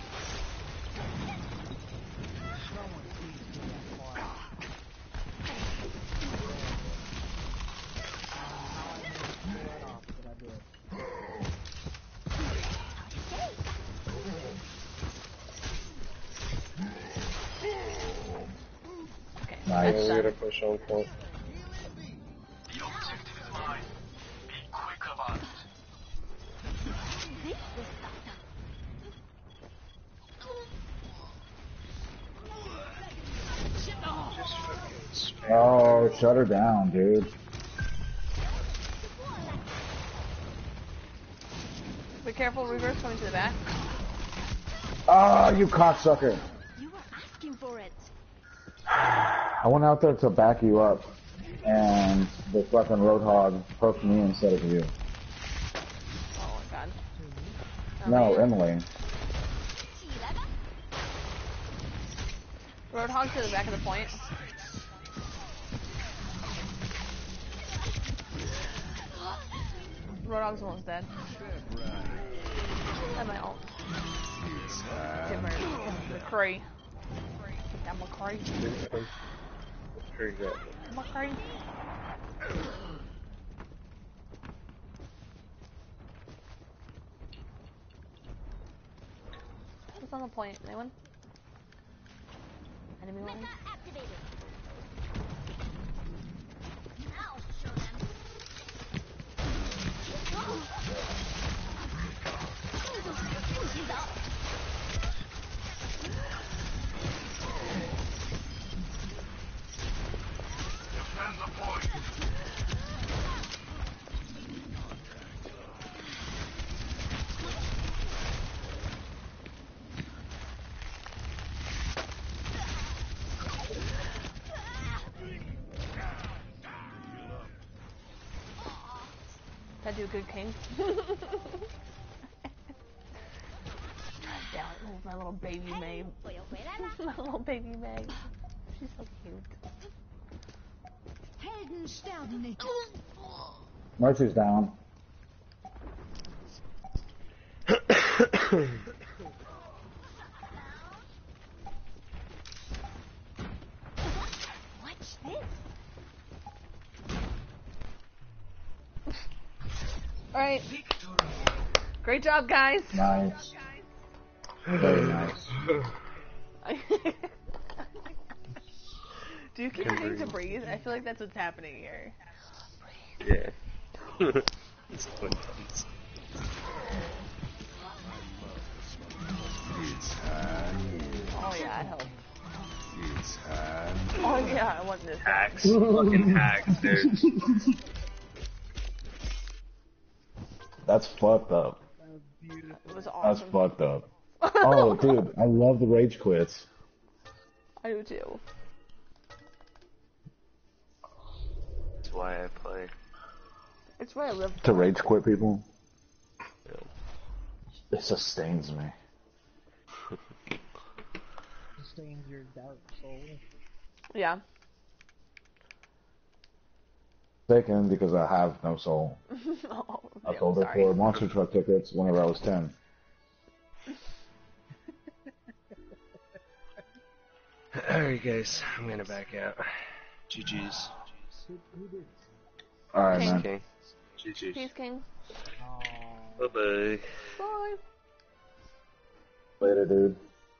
Okay, Nice. that's Yeah, we done. gotta push on point. The objective is mine. Be quick about it. Oh, shut her down, dude. Be careful, reverse coming to the back. Oh, you cocksucker. You were asking for it. I went out there to back you up, and the fucking Roadhog poked me instead of you. Oh my god. No, Emily. Roadhog to the back of the point. Roadhog's almost dead. And my ult. Get my McCree. That McCree. McCree. What's on the point? Anyone? Enemy one? Defend the point. That do good, King. God damn it, there's my little baby May. My little baby May. She's so cute. Helden sterben nicht. Mercy's down. Watch this. Alright. Great job, guys. Nice. Very nice. Do you keep needing to breathe? I feel like that's what's happening here. Yeah. It's fun. Oh yeah, I help. It's hand. Oh yeah, I want this. Hacks. Fucking hacks, dude. That's fucked up. That was beautiful. It was awesome. That's fucked up. Oh, dude, I love the rage quits. I do too. That's why I play. It's where I live. To rage quit people? It sustains me. Sustains your dark soul. Yeah. Taken because I have no soul. Oh, I yeah, sold it sorry. for monster truck tickets whenever I was ten. Alright guys, I'm gonna back out. G G's. Who, who did? Alright, King. man. Okay. G G's. Peace, King. Bye bye. Bye. Later, dude.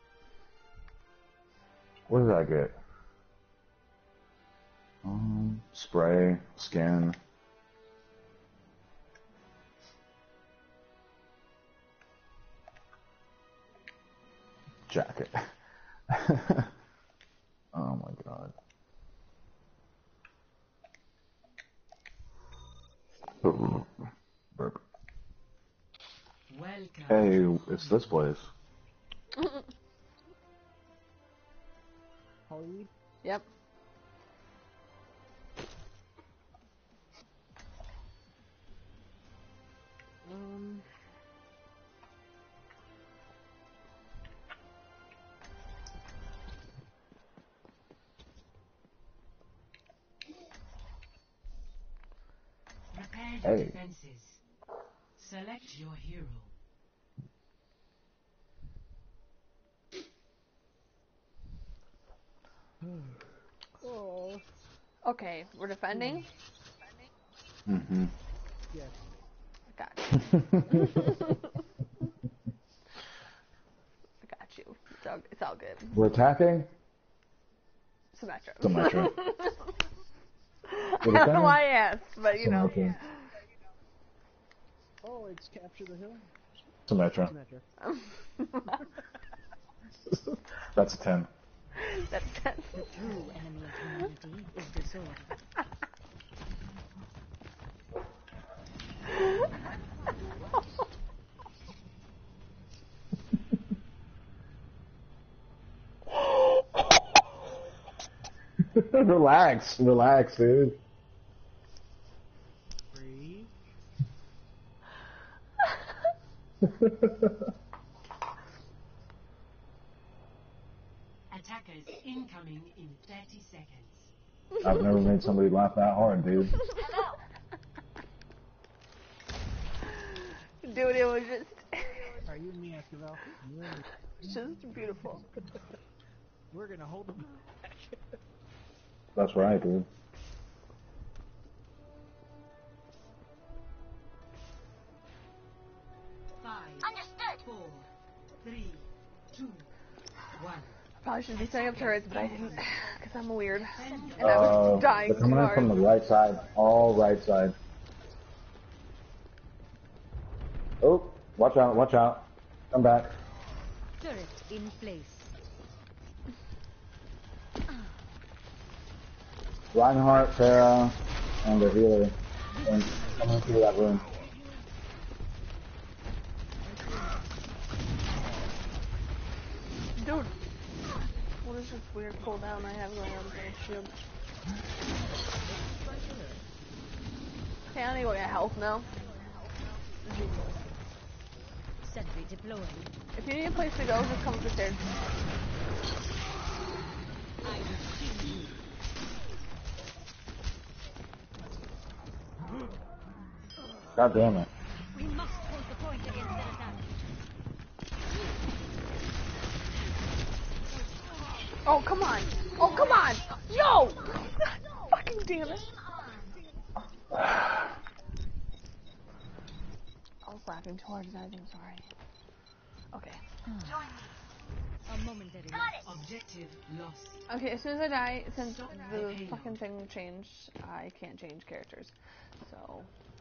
What did I get? Um, spray, skin. Jacket. Oh my god. Burp. Welcome. Hey, it's this place. Hollywood? Yep. Um. Prepare your Hey. defenses. Select your hero. Oh. Okay, we're defending. Mm-hmm. Yes. I got you. I got you. It's all, it's all good. We're attacking? Symmetra. Symmetra. I don't know why I asked, but you know. Symmetra. Oh, it's Capture the Hill? Symmetra. Symmetra. That's a ten. That's ten. The true enemy of humanity is disorder. Relax, relax, dude. Breathe. Attackers incoming in thirty seconds. I've never made somebody laugh that hard, dude. Dude, it was just... Are you and me, Esquivel? You and me. Just beautiful. We're gonna hold them back. That's right, dude. Five. Understood. Four. Three. Two. One. Probably should be setting up turrets, but I didn't, because I'm weird. And Uh, I was dying they're coming too in hard. from the right side, all right side. Oh, watch out, watch out. Come back. Turret in place. Reinhardt, Farah, and the healer. And coming through that room. Dude, what is this weird cooldown I have going on with my shield? Hey, I need to go get health now. Sentry deployed. If you need a place to go, just come up the stairs. I will kill you. God damn it. We must hold the point against their attack. Oh, come on! Oh, come on! No! Fucking damn it! I was laughing too hard, guys. I'm sorry. Okay. A momentary loss. Objective lost. Okay, as soon as I die, since the fucking thing changed, I can't change characters. So.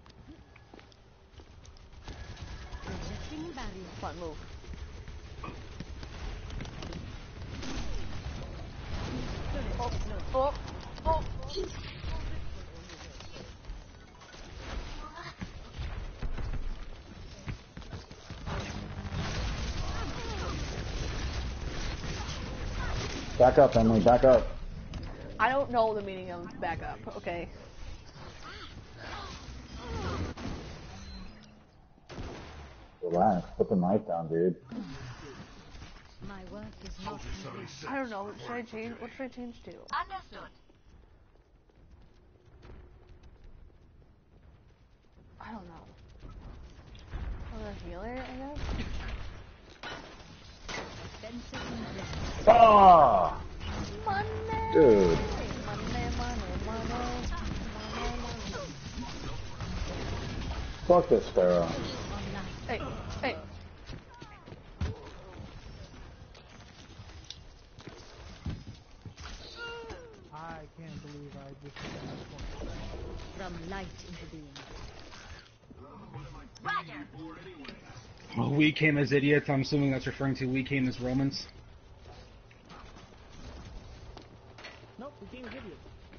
Projecting barrier. Come on, move. Oh, oh, oh. Back up, Emily, back up. I don't know the meaning of back up, okay? Relax, put the knife down, dude. My work is not complete. I don't know. Should I change? What should I change to? Understood. I don't know. Oh, the healer, I guess? Ah! Money! Dude. Money, money, money, money. Fuck this Pharaoh. Hey, hey. I can't believe I just got that point. From light into being. Oh, we came as idiots. I'm assuming that's referring to we came as Romans. Nope, we came as idiots.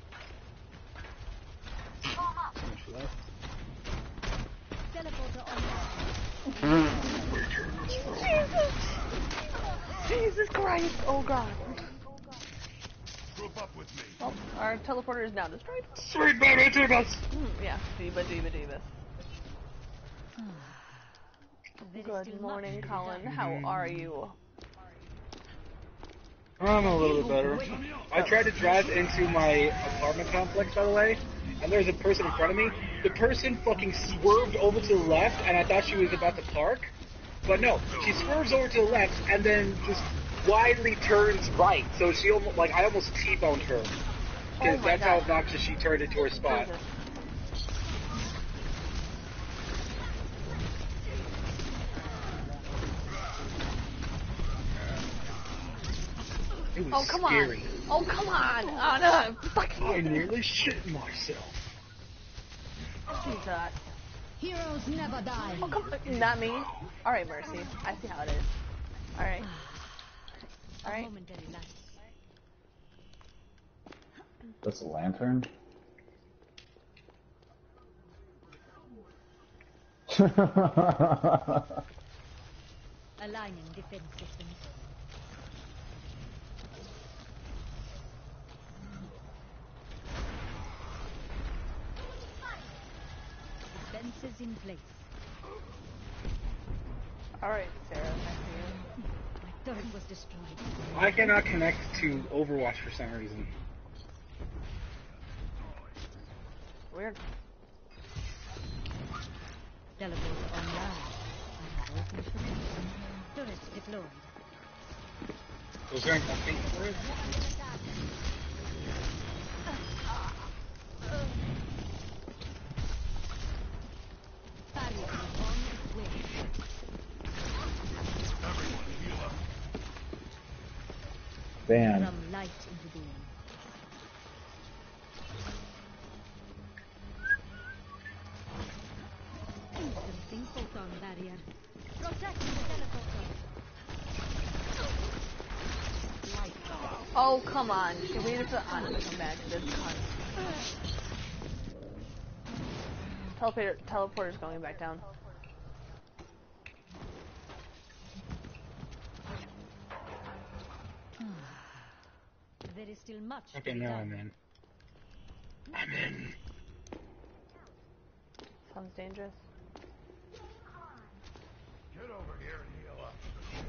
Teleporter online. Jesus! Jesus Christ! Oh God. Group up with me. Oh, our teleporter is now destroyed. Sweet baby Divas! Mm, yeah, Diva, Diva, Divas. Good morning, Colin. How are you? I'm a little bit better. I tried to drive into my apartment complex, by the way, and there's a person in front of me. The person fucking swerved over to the left, and I thought she was about to park. But no, she swerves over to the left, and then just widely turns right. So she almost, like, I almost T-boned her. Because Oh that's God. how obnoxious she turned into her spot. Jesus. It was Oh, come scary. on. Oh, come on. Oh, no. Fucking. I nearly shit myself. Jesus. Heroes never die. Oh, come on. Not me. Alright, Mercy. I see how it is. Alright. A Alright. momentary lapse. That's a lantern? Aligning defense systems. Defenses in place. Alright, Sarah. Nice to meet My turret was destroyed. I cannot connect to Overwatch for some reason. you. Weird. Teleporter online. open for action. Turret deployed. Was there nothing for it? Barrier on its way. Everyone heal up. Damn. From light into being. Instancing photon barrier. Protecting the teleporter. Oh, come on. Can we just I'm gonna come back to this cunt. Teleporter, teleporter's going back down. There is still much Okay, to be now done. I'm in. I'm in. Sounds dangerous. Get over here and heal up.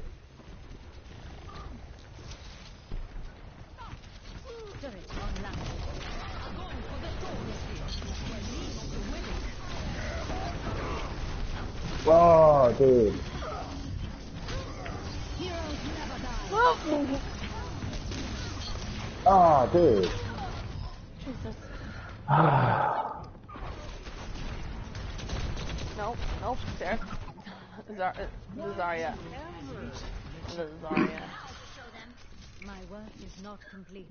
Turret online. Going for the soul. Oh, dude. Heroes never die. Oh, dude. Jesus. Ah. Nope, nope, there. Zar the Zarya. The Zarya. My work is not complete.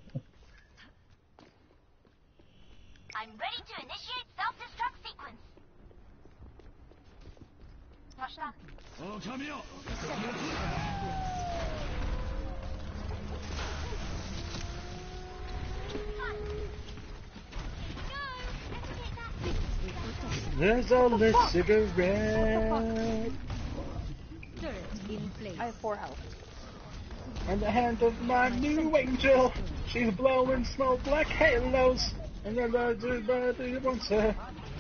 I'm ready to initiate self-destruct sequence. Rush that. Oh, come here! There's only fuck? cigarette Turret in place. I have four health. in the hand of my new angel. She's blowing smoke like halos. And then I do body wants her.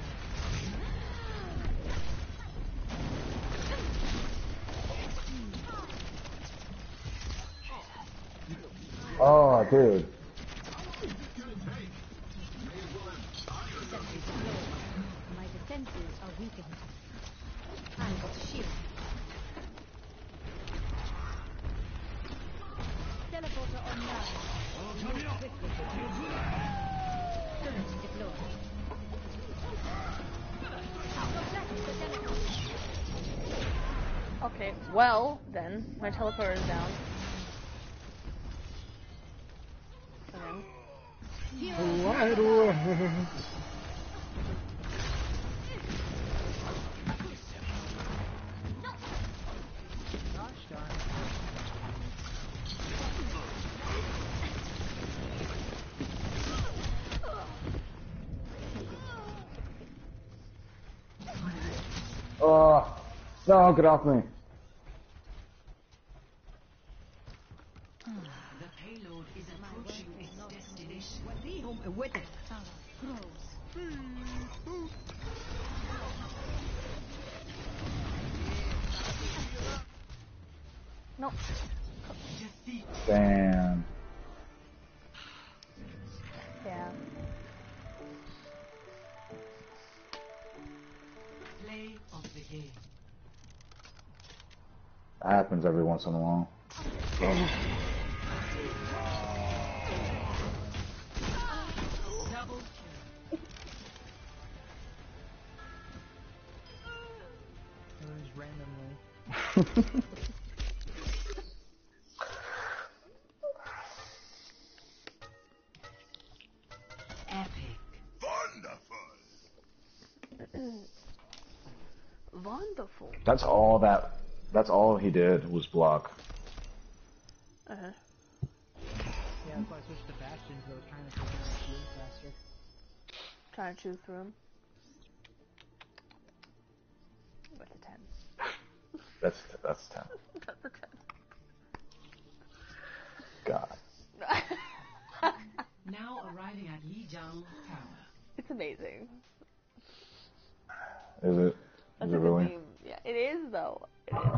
Oh, dude. My defenses are weakened. I got shield. Teleporter online. Move quickly. Turret deployed. Protect the teleporter. Okay, well, then, my teleporter is down. And Wide world. Gosh darn. Oh, no, get off me. The payload is approaching its destination. وديهم قوتك. Nope. Damn. Yeah. Play of the game. That happens every once in a while. Double It was randomly. epic. Wonderful. Wonderful. That's all that, that's all he did was block. Uh-huh. Yeah, that's why I switched to Bastion, because I was trying to kill him with shield faster. Trying to chew through him. With a ten. That's, that's ten. That's a ten. God. Now arriving at Lijiang Tower. It's amazing. Is it? That's Is a it good really? name. Yeah, it is though. It is.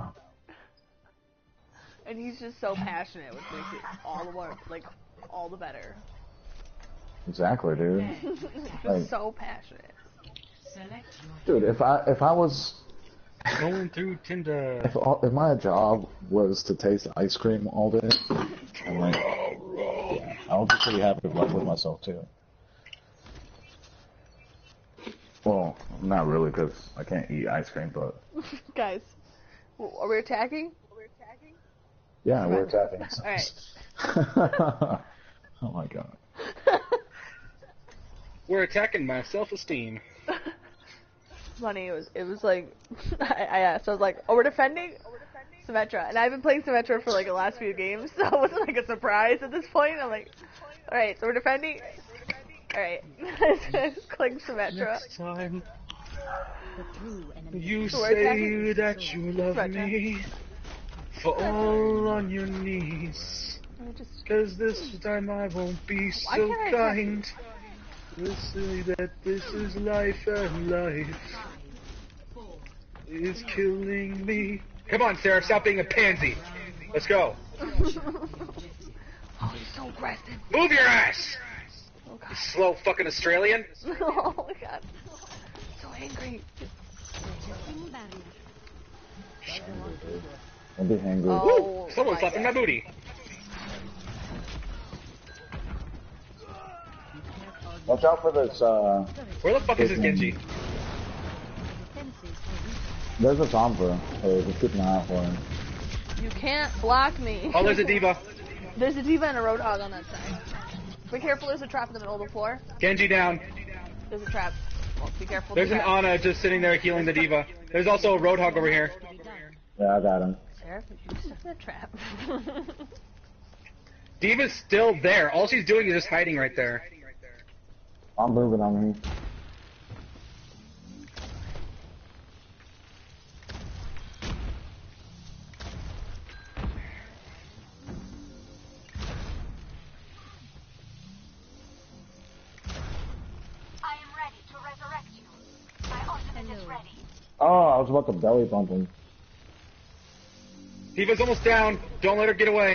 And he's just so passionate, which makes it all the more, like, all the better. Exactly, dude. He's just Like- so passionate. Select your Dude, if I if I was Going through Tinder. If, all, if my job was to taste ice cream all day, I'm like, yeah, I would be pretty happy with with myself too. Well, not really, because I can't eat ice cream, but Guys, are we attacking? yeah, we're attacking. Alright. Oh my god. We're attacking my self-esteem. Funny, it was, it was like, I, I asked, I was like, oh, we're defending? Symmetra. And I've been playing Symmetra for like the last few games, so it wasn't like a surprise at this point. I'm like, alright, so we're defending? Alright. Just click Symmetra. Next time The you So we're say attacking? that you love Symmetra. me, fall on your knees. Let me just- Cause this time I won't be Why so can't I attack? kind. We'll say that this is life and life is killing me. Come on, Sarah, stop being a pansy. Let's go. Oh, he's so aggressive. Move your ass! Oh, You God. slow fucking Australian. Oh, my God. So angry. Don't be angry. Oh, Someone my slapping God. my booty. Watch out for this, uh, Where the fuck is this Genji? there's a Sombra, so just keep an eye out for him. You can't block me. Oh, there's a diva. There's a diva and a roadhog on that side. Be careful, there's a trap in the middle of the floor. Genji down. There's a trap. Well, be careful. There's be an careful. Ana just sitting there healing the diva. There's also a Roadhog over here. Yeah, I got him. Sheriff, you set the trap. Diva's still there. All she's doing is just hiding right there. I'm moving on him. I am ready to resurrect you. My ultimate is ready. Oh, I was about to belly bump him. Diva's almost down. Don't let her get away.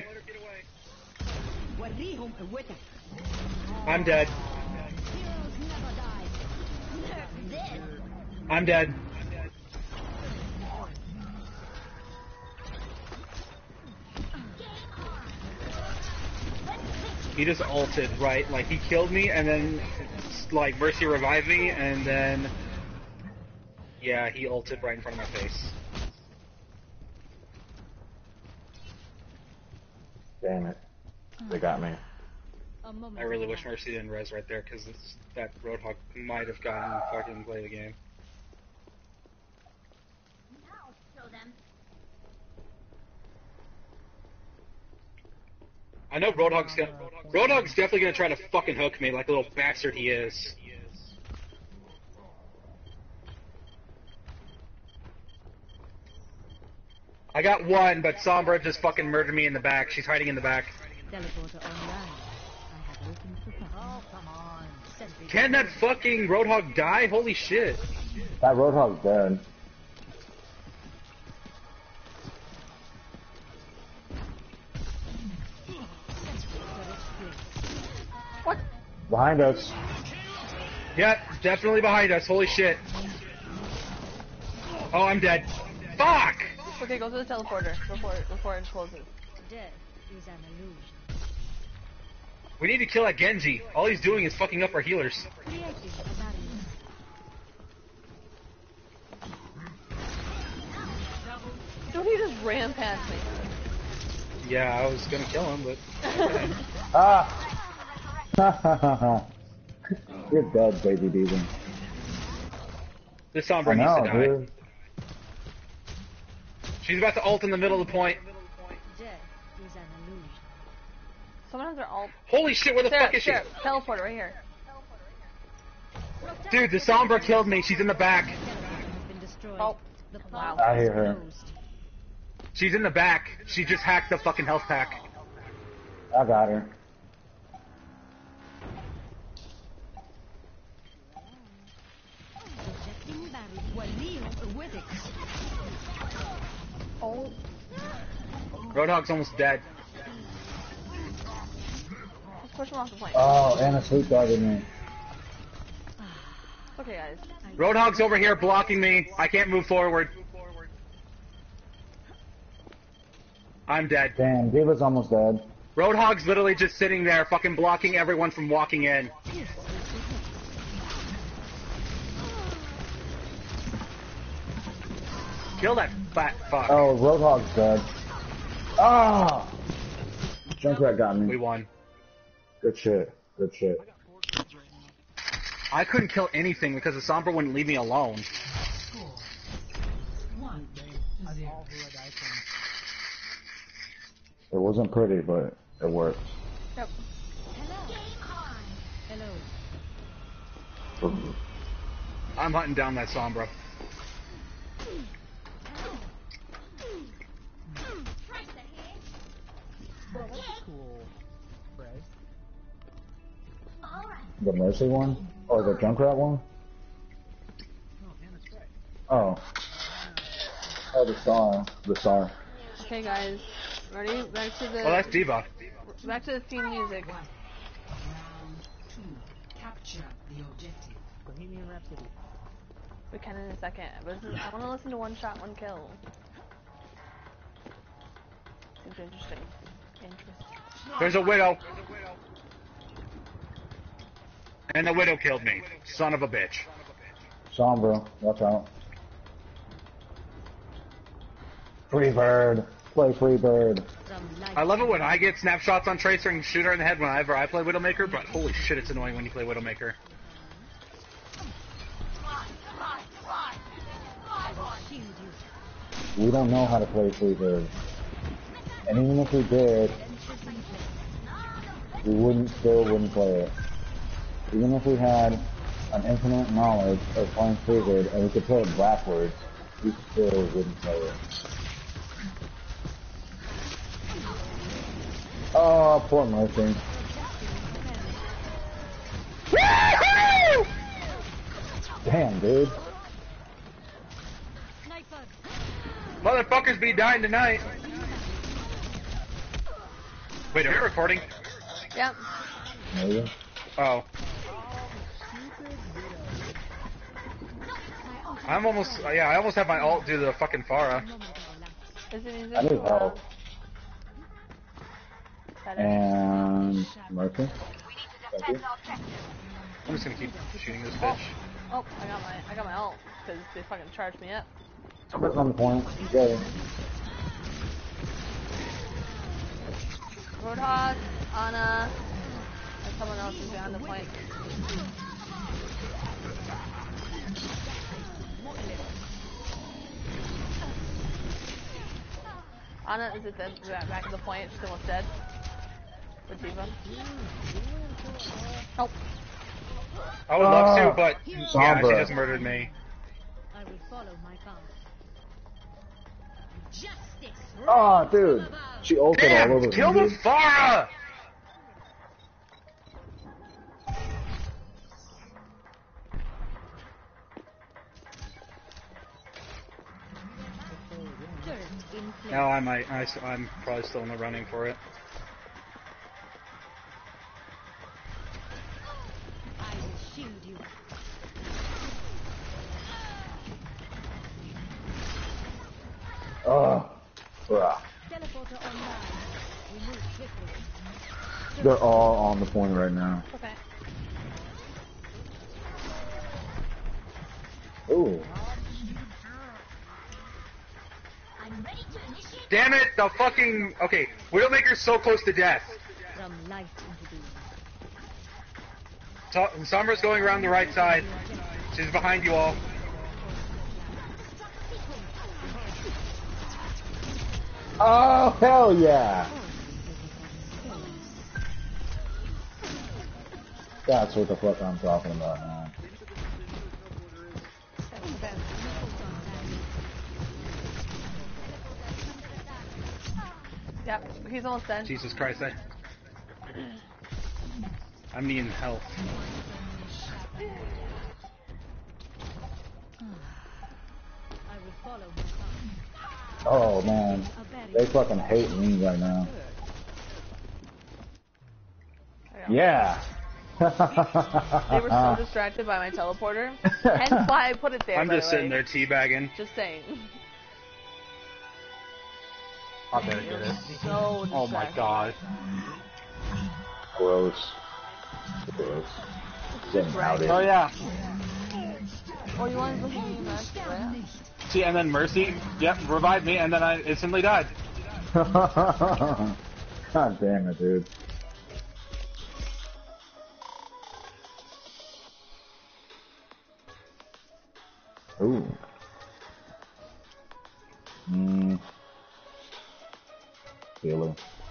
I'm dead. I'm dead. He just ulted, right? Like, he killed me, and then, like, Mercy revived me, and then... Yeah, he ulted right in front of my face. Damn it. They got me. I really wish Mercy didn't res right there, because that Roadhog might have gotten to fucking play the game. Now, show them. I know Roadhog's gonna, Roadhog's definitely gonna try to fucking hook me like the little bastard he is. I got one, but Sombra just fucking murdered me in the back. She's hiding in the back. Teleporter online. I have opened the button. Oh, come on. Sentry Can that fucking Roadhog die? Holy shit. That Roadhog's dead. What? Behind us. Yep, definitely behind us. Holy shit. Oh, I'm dead. Fuck! Okay, go to the teleporter before before it closes. Death is an illusion. We need to kill that Genji. All he's doing is fucking up our healers. Creating a barrier. Dude, he just ran past me. Yeah, I was gonna kill him, but... Ah! You're dead, baby Demon. This I Sombra needs to know, die. dude. She's about to ult in the middle of the point. Death is an illusion. Someone has their ult. Holy shit, where the Sarah, fuck is she? Sarah, teleporter right here. Dude, the Sombra killed me. She's in the back. Has been destroyed. Oh, The wow. portal I hear is her. closed. She's in the back. She just hacked the fucking health pack. I got her. Projecting barrier. Oh, Roadhog's almost dead. let's push him off the plane. Oh, Anna sleep guarded me. Okay, guys. Roadhog's over here blocking me. I can't move forward. I'm dead. Damn, Diva's almost dead. Roadhog's literally just sitting there, fucking blocking everyone from walking in. Kill that fat fuck. Oh, Roadhog's dead. Ah! Junkrat got me. We won. Good shit. Good shit. I couldn't kill anything because the Sombra wouldn't leave me alone. One. Zero. It wasn't pretty, but it worked. Yep. Hello. I'm hunting down that Sombra. Well, that's cool. Right. The Mercy one? Or the Junkrat one? Oh, man, that's right. Oh. Oh, the Star. The Star. Okay, guys. Ready? Back to the. Oh, that's Diva. Back to the theme music. Round two. Capture the objective. Bohemian Rhapsody. We can in a second. But this is, I want to listen to one shot, one kill. Seems interesting. Interesting. There's a Widow. And the Widow killed me. Son of a bitch. Sombra, watch out. Free Bird. Play Free Bird. I love it when I get snapshots on Tracer and shoot her in the head whenever I play Widowmaker, but holy shit, it's annoying when you play Widowmaker. We don't know how to play Free Bird. And even if we did, we wouldn't still wouldn't play it. Even if we had an infinite knowledge of playing Free Bird and we could play it backwards, we still wouldn't play it. Oh, poor Mercy. Damn, dude. Motherfuckers be dying tonight. Wait, are you recording? Yep. Maybe. Oh. I'm almost, yeah, I almost have my ult do the fucking Pharah. Is it easy? I need help. That is- And Mercy. Thank you. I'm just gonna keep shooting this bitch. Oh, I got my I got my ult because they fucking charged me up. That's on the point. Okay. Roadhog, Ana, and someone else is behind the point. Ana is at the back of the point. She's almost dead. With Diva. Oh. I would love to, Ah, but yeah, she Sombra. just murdered me. I will follow my path. Justice. Oh, dude. She ulted Damn! all over Kill me, the dude. Pharah! Turret in place. No, I might. I, I'm probably still in the running for it. I will shield you. Oh. Bruh. Teleporter online. We move quickly. They're all on the point right now. Okay. Ooh. Damn it! The fucking okay. Widowmaker's so close to death. From life into being. So, Sombra's going around the right side. She's behind you all. Oh, hell yeah. That's what the fuck I'm talking about, man. Yep, he's almost dead. Jesus Christ! I, I'm needing health. I will follow my path. Oh, man. They fucking hate me right now. Yeah. They were so distracted by my teleporter. Hence why I put it there. I'm by just the sitting way. there teabagging. Just saying. I better get it. So Oh my god. Gross. Gross. Getting outed. Oh yeah. Oh, you want to look at me, Max? Right? See, and then Mercy, yep, revived me, and then I instantly died. God damn it, dude. Ooh. Mmm. Healer.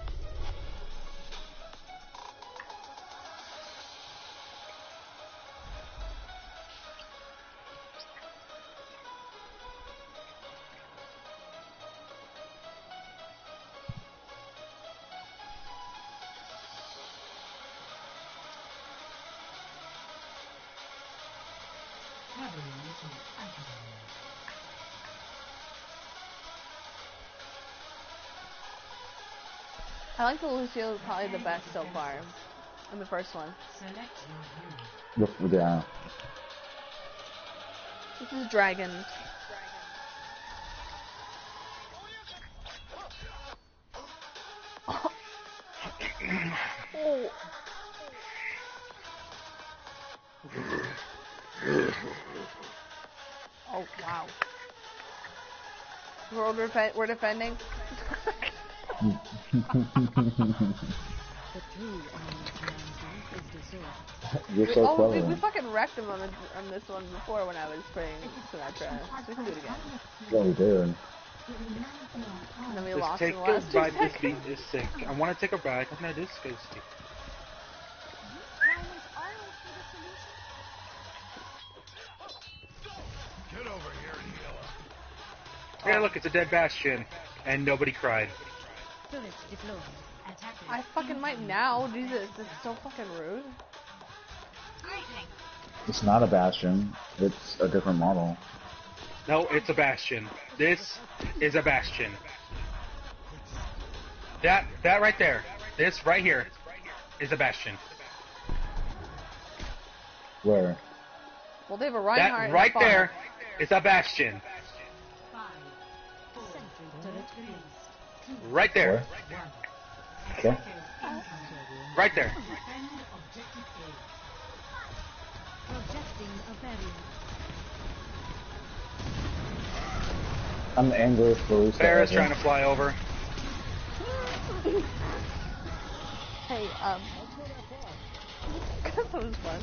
I like the Lucio probably the best so far. In the first one. Look, yeah. This is Dragon. Oh. Oh wow. We're defe we're defending. You're so oh, clever. we, we fucking wrecked him on, the, on this one before when I was playing Symmetra. So we can do it again. Yeah, we did. And then we Just lost take in the a last two ride. This seconds. beat is sick. I want to take a ride. I'm not this ghosty. Get over here and heal up. Yeah, look, it's a dead Bastion, and nobody cried. I fucking might now. Jesus, it's so fucking rude. It's not a Bastion. It's a different model. No, it's a Bastion. This is a Bastion. That, that right there. This right here is a Bastion. Where? Well, they have a Reinhardt. That right and a there is a Bastion. Right there. Okay. Right there. I'm the angriest Barista Farrah's ever. trying to fly over. Hey, um. that was fun.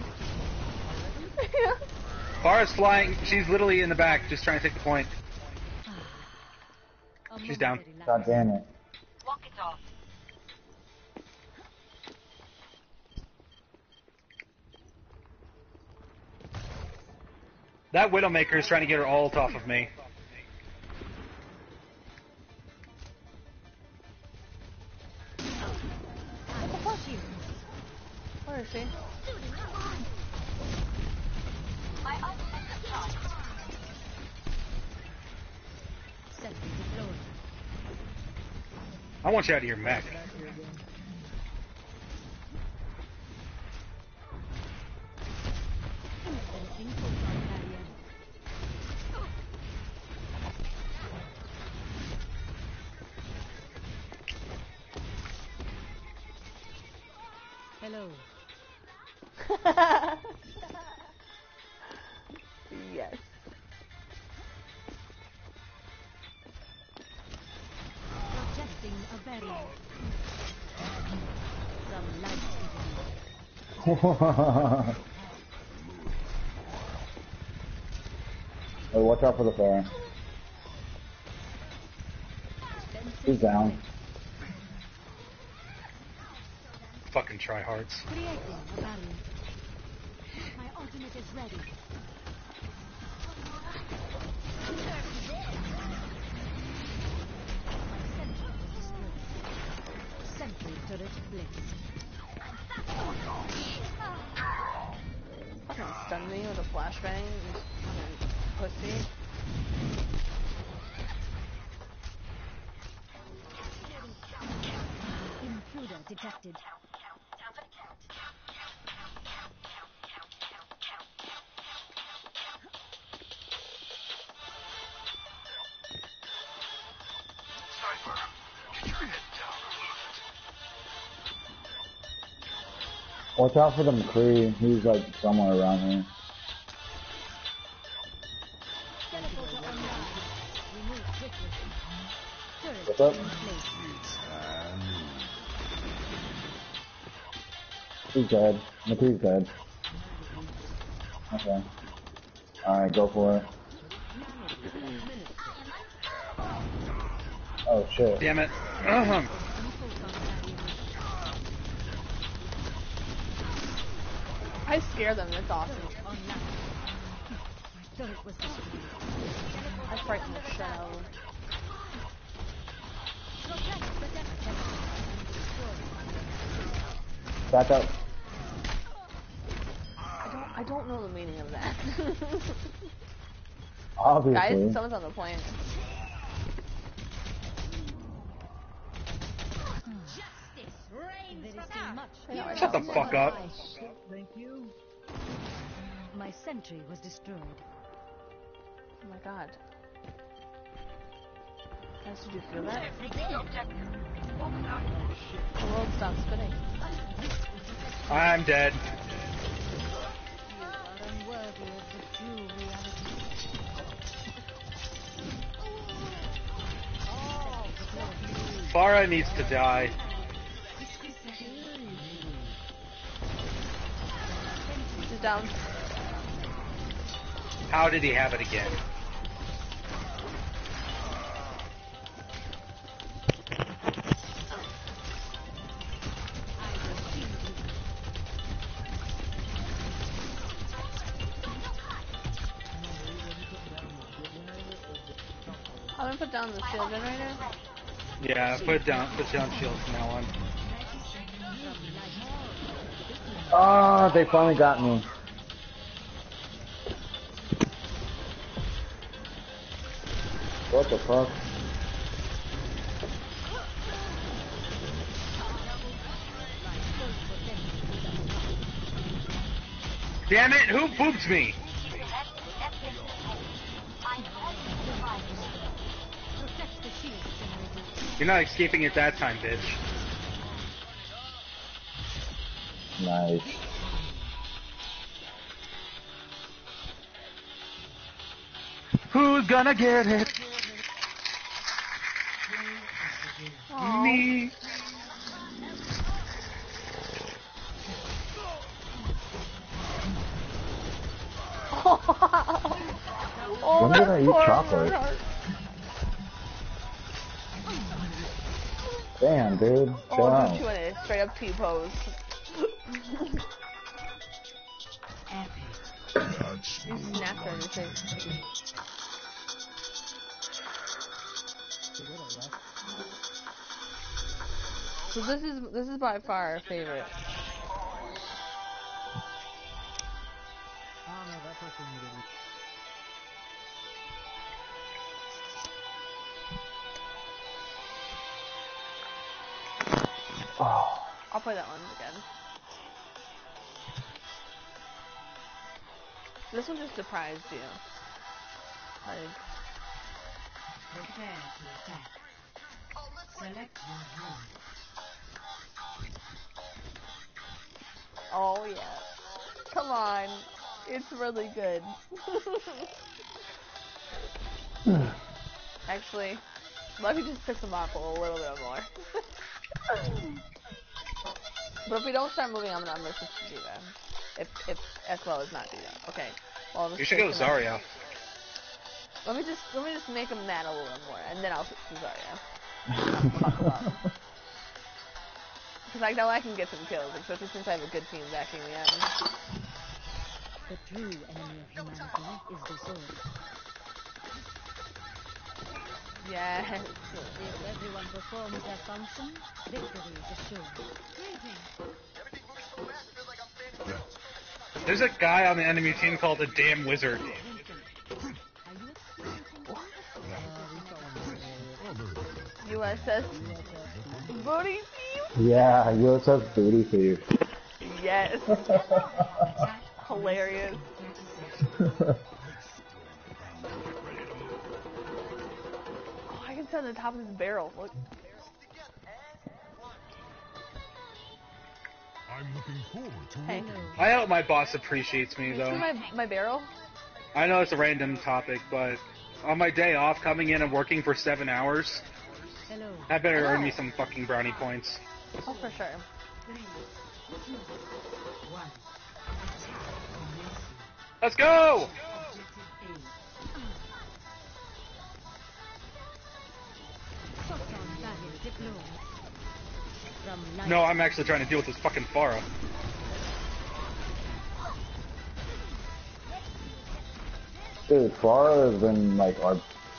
Farrah's flying. She's literally in the back, just trying to take the point. She's down. God damn it. Walk it off. That Widowmaker is trying to get her ult off of me. Where is she? My ultimate is charged. I want you out of your mech. Hello. Yes. Projecting a barrier. Some light Oh, watch out for the fire. He's down. Fucking tryhards. creating a barrier. My ultimate is ready. Sentry turret placed. Fucking stun me with a flashbang. Fucking pussy. Intruder detected. Cypher, Watch out for the McCree. He's like somewhere around here. What's up? He's dead. McCree's dead. Okay. Alright, go for it. Oh shit. Damn it. Uh-huh. I scare them, that's awesome. I frighten the shit out of them. Back up. I don't, I don't know the meaning of that. Obviously. Guys, someone's on the plane. Shut the fuck up. Thank you. My sentry was destroyed. Oh my god. Guys, did you feel that? The world stopped spinning. I'm dead. You are unworthy of the true reality. Farah needs to die. She's down. How did he have it again? I'm gonna put down the shield generator. Yeah, put down, put down shields from now on. Ah, they finally got me. What the fuck? Damn it, who booped me? You're not escaping it that time, bitch. Nice. Who's gonna get it? Aww. Me. Oh, When did I eat poor chocolate? heart. Damn, dude. Chill Oh, out. dude, you in a straight up T-pose. You snapped her in your face. So this is this is by far our favorite. I don't know, that person needed me. Oh. I'll play that one again. This one just surprised you. Like, Prepare to attack. Select your home. oh yeah. Come on. It's really good. Actually, let me just pick them up a little bit more. But if we don't start moving, I'm gonna, I'm gonna switch to D.Va. If, if as well as not D.Va. Okay. Well, You should go Zarya. Let me just let me just make him mad a little bit more, and then I'll switch to Zarya. Because I know I can get some kills, especially since I have a good team backing me up. The true enemy of humanity is disorder. Yes. If everyone performs their function, victory is assured. There's a guy on the enemy team called the Damn Wizard. U S S Booty Thief? Yeah, U S S Booty Thief. Yes. Hilarious. Oh, I can see on the top of this barrel. Look. I'm looking forward to Hey. working. I hope my boss appreciates me You though. see my, my barrel? I know it's a random topic, but on my day off, coming in and working for seven hours, Hello. I better I earn know. me some fucking brownie points. Oh, for sure. Let's go! Photon barrier deployed. From light. No, I'm actually trying to deal with this fucking Pharah. Dude, Farah has been like our,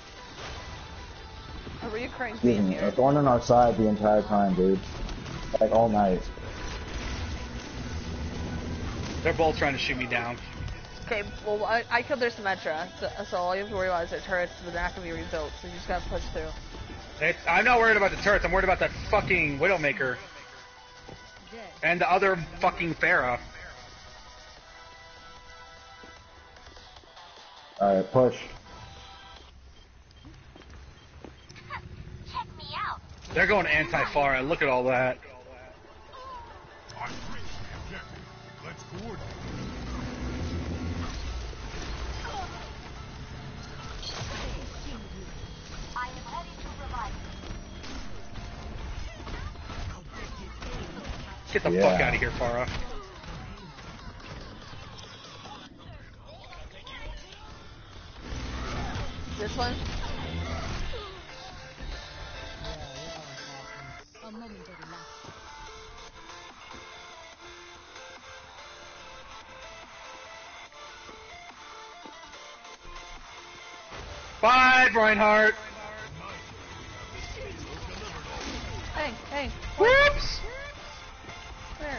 A reoccurring excuse theme me, a here. thorn in our side the entire time, dude. Like all night. They're both trying to shoot me down. Okay, well, I, I killed their Symmetra, so, so all you have to worry about is their turrets, but they're not going to be rebuilt, so you just gotta push through. It's, I'm not worried about the turrets, I'm worried about that fucking Widowmaker. Dead. And the other fucking Pharah. Alright, push. Check me out. They're going anti-Pharah, look at all that. I've reached the objective. Let's coordinate. I am ready to revive. Get the Yeah. fuck out of here, Pharah. This one? A momentary lapse. Five, Reinhardt! Hey, hey, Whoops! where?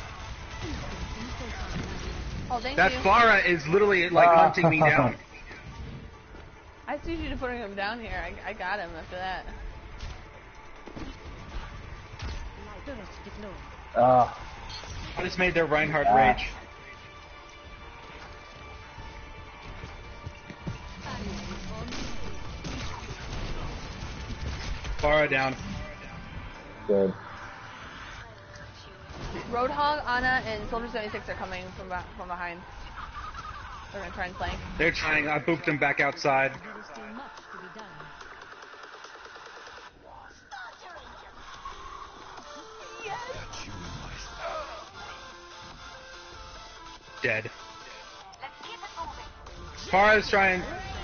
Oh, thank That you. Pharah is literally like Ah. hunting me down. I see you putting him down here. I, I got him after that. Turret deployed. Ah, I just made their Reinhardt Ah. rage. Pharah down. good. Roadhog, Ana, and Soldier seventy-six are coming from ba- from behind. They're gonna try and flank. They're trying, I booped them back outside. There is still much to be done. Dead. Let's keep it moving. Pharah's trying.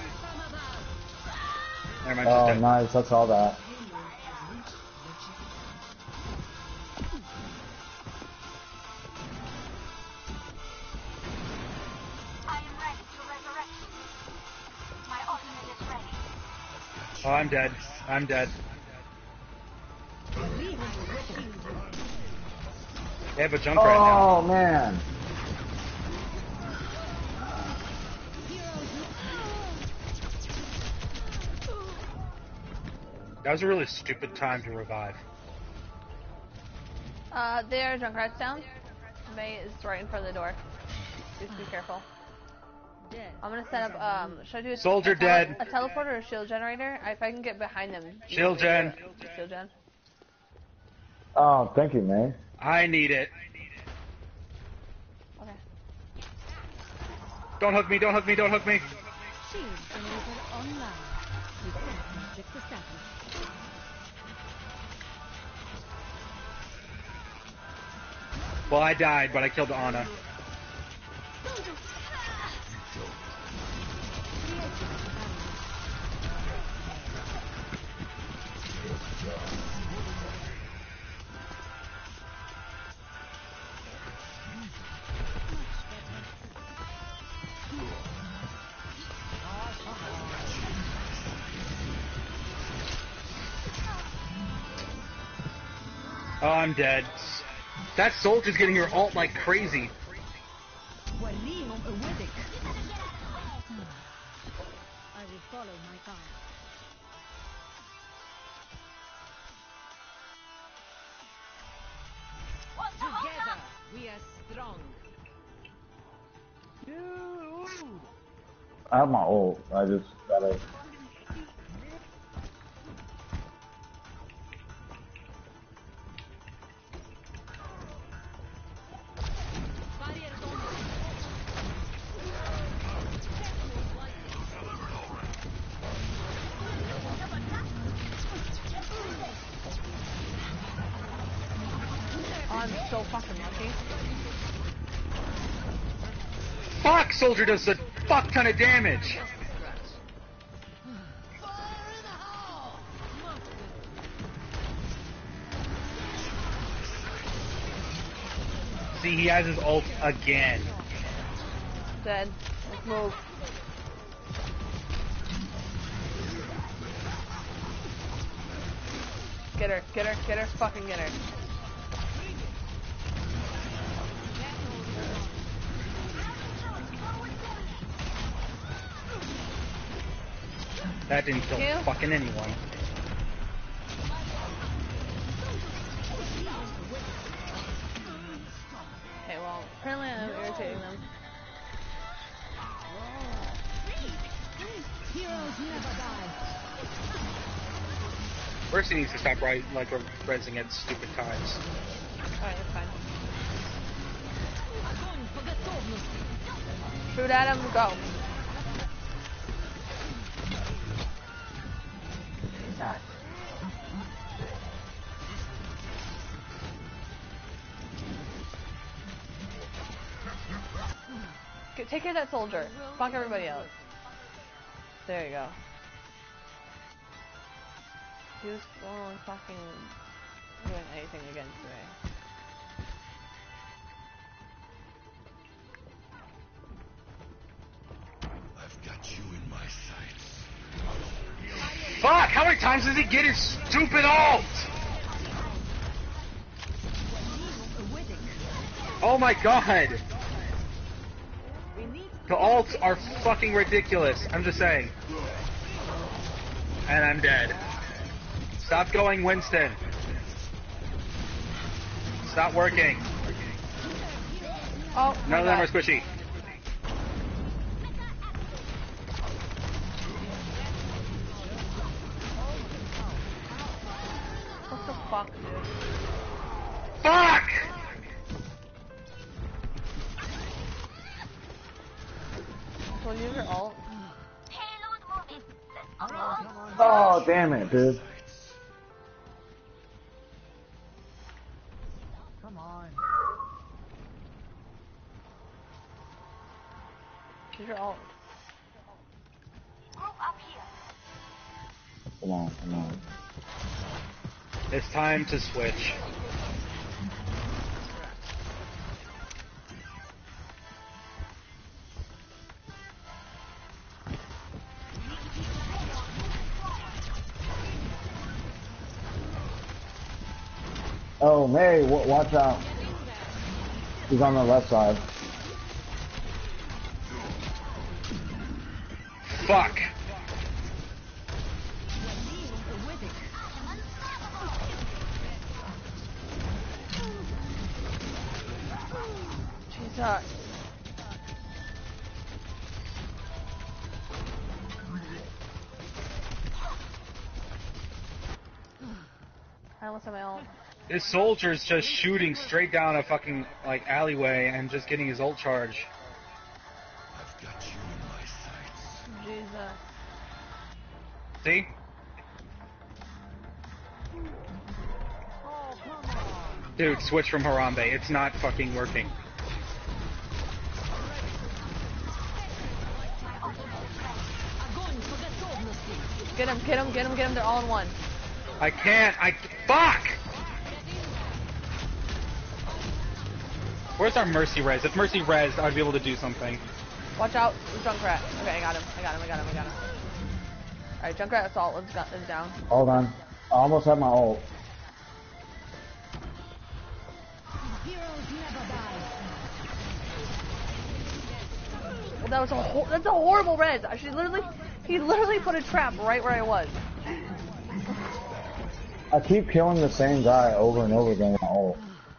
Never mind, she's Oh, dead. nice, that's all that. I am ready to resurrect you. My ultimate is ready. Oh, I'm dead. I'm dead. They have a jump right now. Oh, man. That was a really stupid time to revive. Uh, there, Junkrat's down. May is right in front of the door. Just be careful. Dead. I'm gonna set up, um, should I do a, Soldier a, tele- dead. a teleporter or a shield generator? If I can get behind them. Shield gen. Shield gen. Oh, thank you, man. I need it. Okay. Don't hook me, don't hook me, don't hook me. Shield generator online. Defense matrix established. Well, I died, but I killed Ana. Oh, I'm dead. That soldier's getting her ult like crazy. I will follow my path. Together, we are strong. I have my ult. I just gotta. I'm so fucking lucky. Fuck! Soldier does a fuck ton of damage! See, he has his ult again. Dead. Let's move. Get her, get her, get her, fucking get her. That didn't kill Kill. fucking anyone. Okay, well, apparently I'm irritating them. Heroes never die. First he needs to stop right, like resing at stupid times. Alright, that's fine. Shoot at him, go. Jesus. Get, take care of that soldier. Fuck everybody else. There you go. He was only fucking doing anything against me. I've got you in my sights. Fuck! How many times does he get his stupid ult? Oh my god! The ults are fucking ridiculous. I'm just saying. And I'm dead. Stop going, Winston. Stop working. Oh, None of them are squishy. What the fuck, dude? Fuck! Someone use your ult. Oh, damn it, dude. Come on. Use your ult. Come on, come on. It's time to switch. Oh, May, w watch out. He's on the left side. Fuck! Jesus. I almost have my ult. This soldier's just shooting straight down a fucking, like, alleyway and just getting his ult charge. I've got you in my sights. Jesus. See? Dude, switch from Harambe. It's not fucking working. Get him, get him, get him, get him. They're all in one. I can't. I. Fuck! Where's our Mercy res? If Mercy res, I'd be able to do something. Watch out, Junkrat. Okay, I got him. I got him. I got him. I got him. Alright, Junkrat assault is, is down. Hold on. I almost have my ult. Heroes never die. Well, that was a ho that's a horrible res. She literally, he literally put a trap right where I was. I keep killing the same guy over and over again with my ult.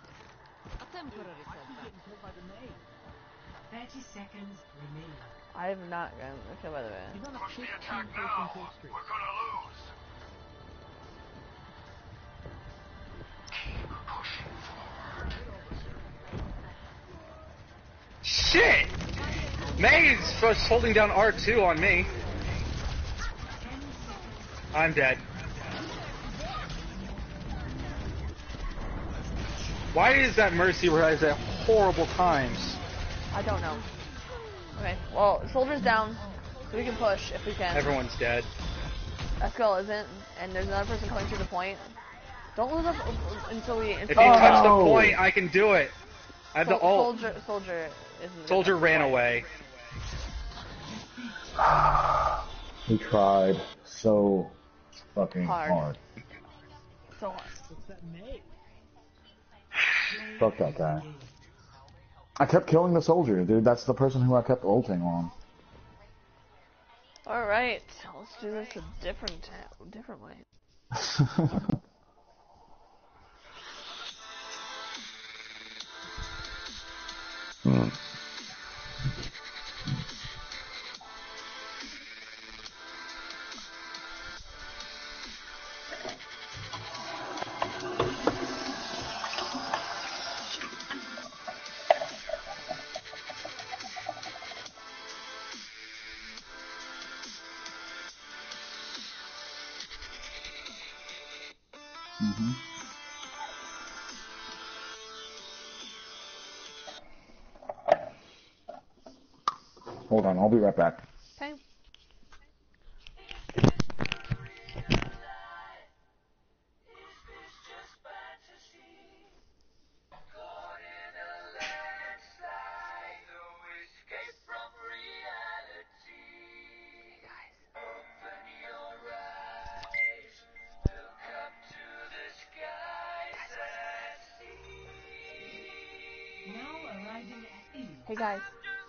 thirty seconds remaining. I have not gotten okay by the way. He's on a Push the fifteen attack person now. kill streak. We're gonna lose. Keep pushing forward. Shit! May's just holding down R two on me. I'm dead. Why is that Mercy rise at horrible times? I don't know. Okay, well, soldier's down, so we can push if we can. Everyone's dead. Eskel isn't, and there's another person coming through the point. Don't lose us until we... Until If he touched the point, I can do it. I have Sol the ult. Soldier, soldier isn't... Soldier ran away. He tried so fucking hard. hard. So hard. Fuck that guy. I kept killing the soldier, dude. That's the person who I kept ulting on. Alright, let's do this a different, different way. hmm. Mm-hmm. Hold on, I'll be right back. Okay. Hey guys.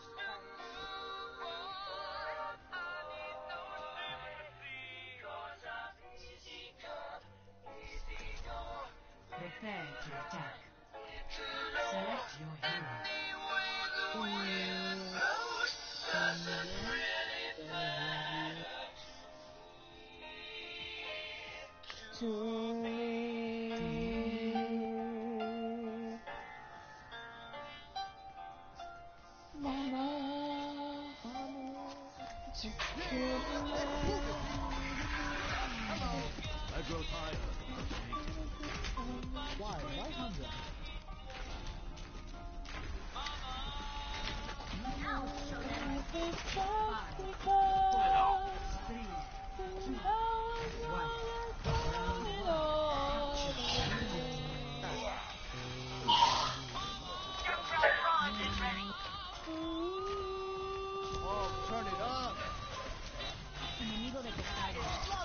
Prepare to attack. Select your hero. To me. Mama, to kill me. I grow tired. Why? Why Hamza? Turn it up. Enemigo detectado.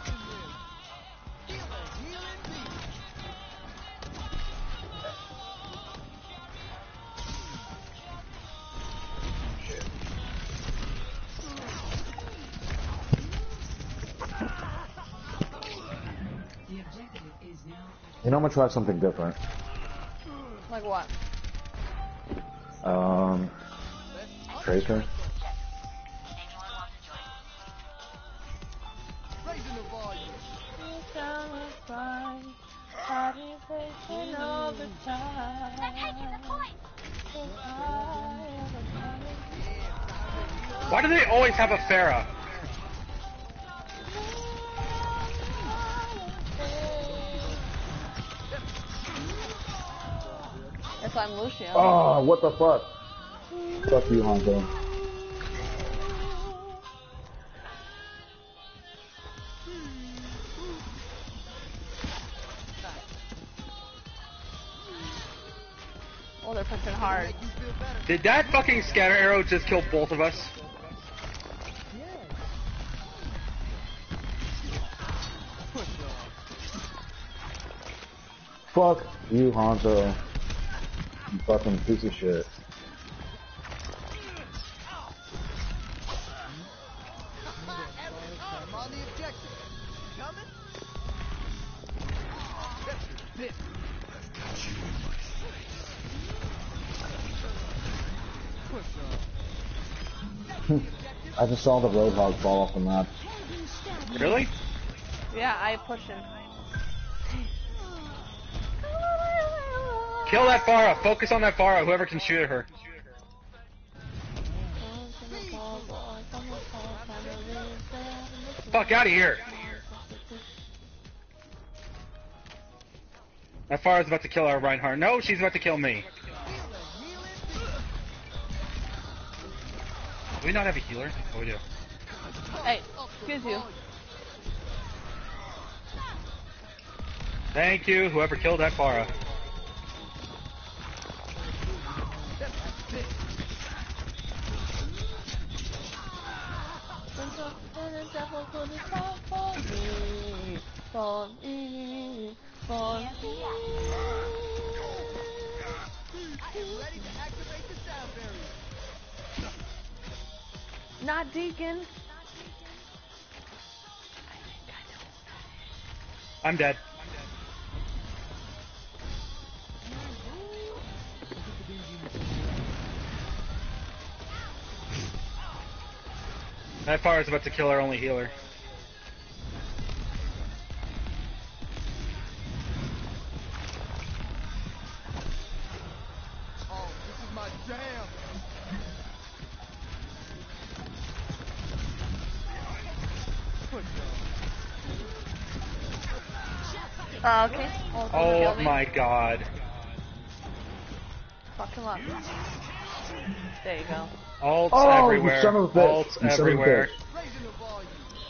You know, I'm gonna try something different. Like what? Um, Tracer. Raising the volume. Why do they always have a Pharah? Yes, I'm Lucio. Oh, what the fuck? Fuck you, Hanzo. Oh, they're pushing hard. Did that fucking scatter arrow just kill both of us? Fuck you, Hanzo. You fucking piece of shit. I'm on the objective. Coming? I just saw the Roadhog fall off the map. Really? Yeah, I pushed him. Kill that Pharah. Focus on that Pharah. Whoever can shoot at her. Fuck out of here. That Pharah's about to kill our Reinhardt. No, she's about to kill me. Do we not have a healer? Oh, we do. Hey, excuse you. Thank you, whoever killed that Pharah. For me, for me. I am ready to activate the sound barrier. Not Deacon. I'm dead. That Pharah's about to kill our only healer. Oh, this is my jam. Uh, okay. Oh, Oh my god. Fuck him up. There you go. Ults Oh, everywhere. you son of a bitch. Ults You son of a everywhere. Raising the volume.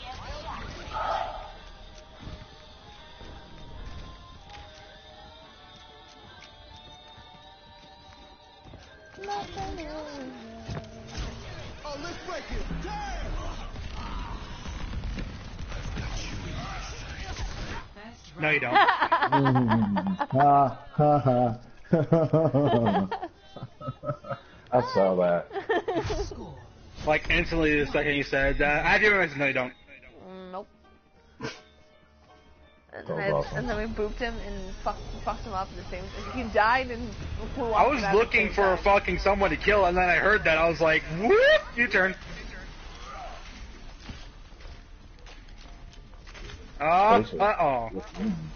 Oh, let's break it. Damn! No, you don't. Ha ha ha. I saw that. Like instantly the second you said that. I didn't realize no, you don't. Mm, nope. And, That was then, awesome. and then we booped him and fucked, fucked him up at the same time. He died and flew off. I was at the looking same for time. fucking someone to kill, and then I heard that. I was like, whoop! You turn. Uh, uh oh. I could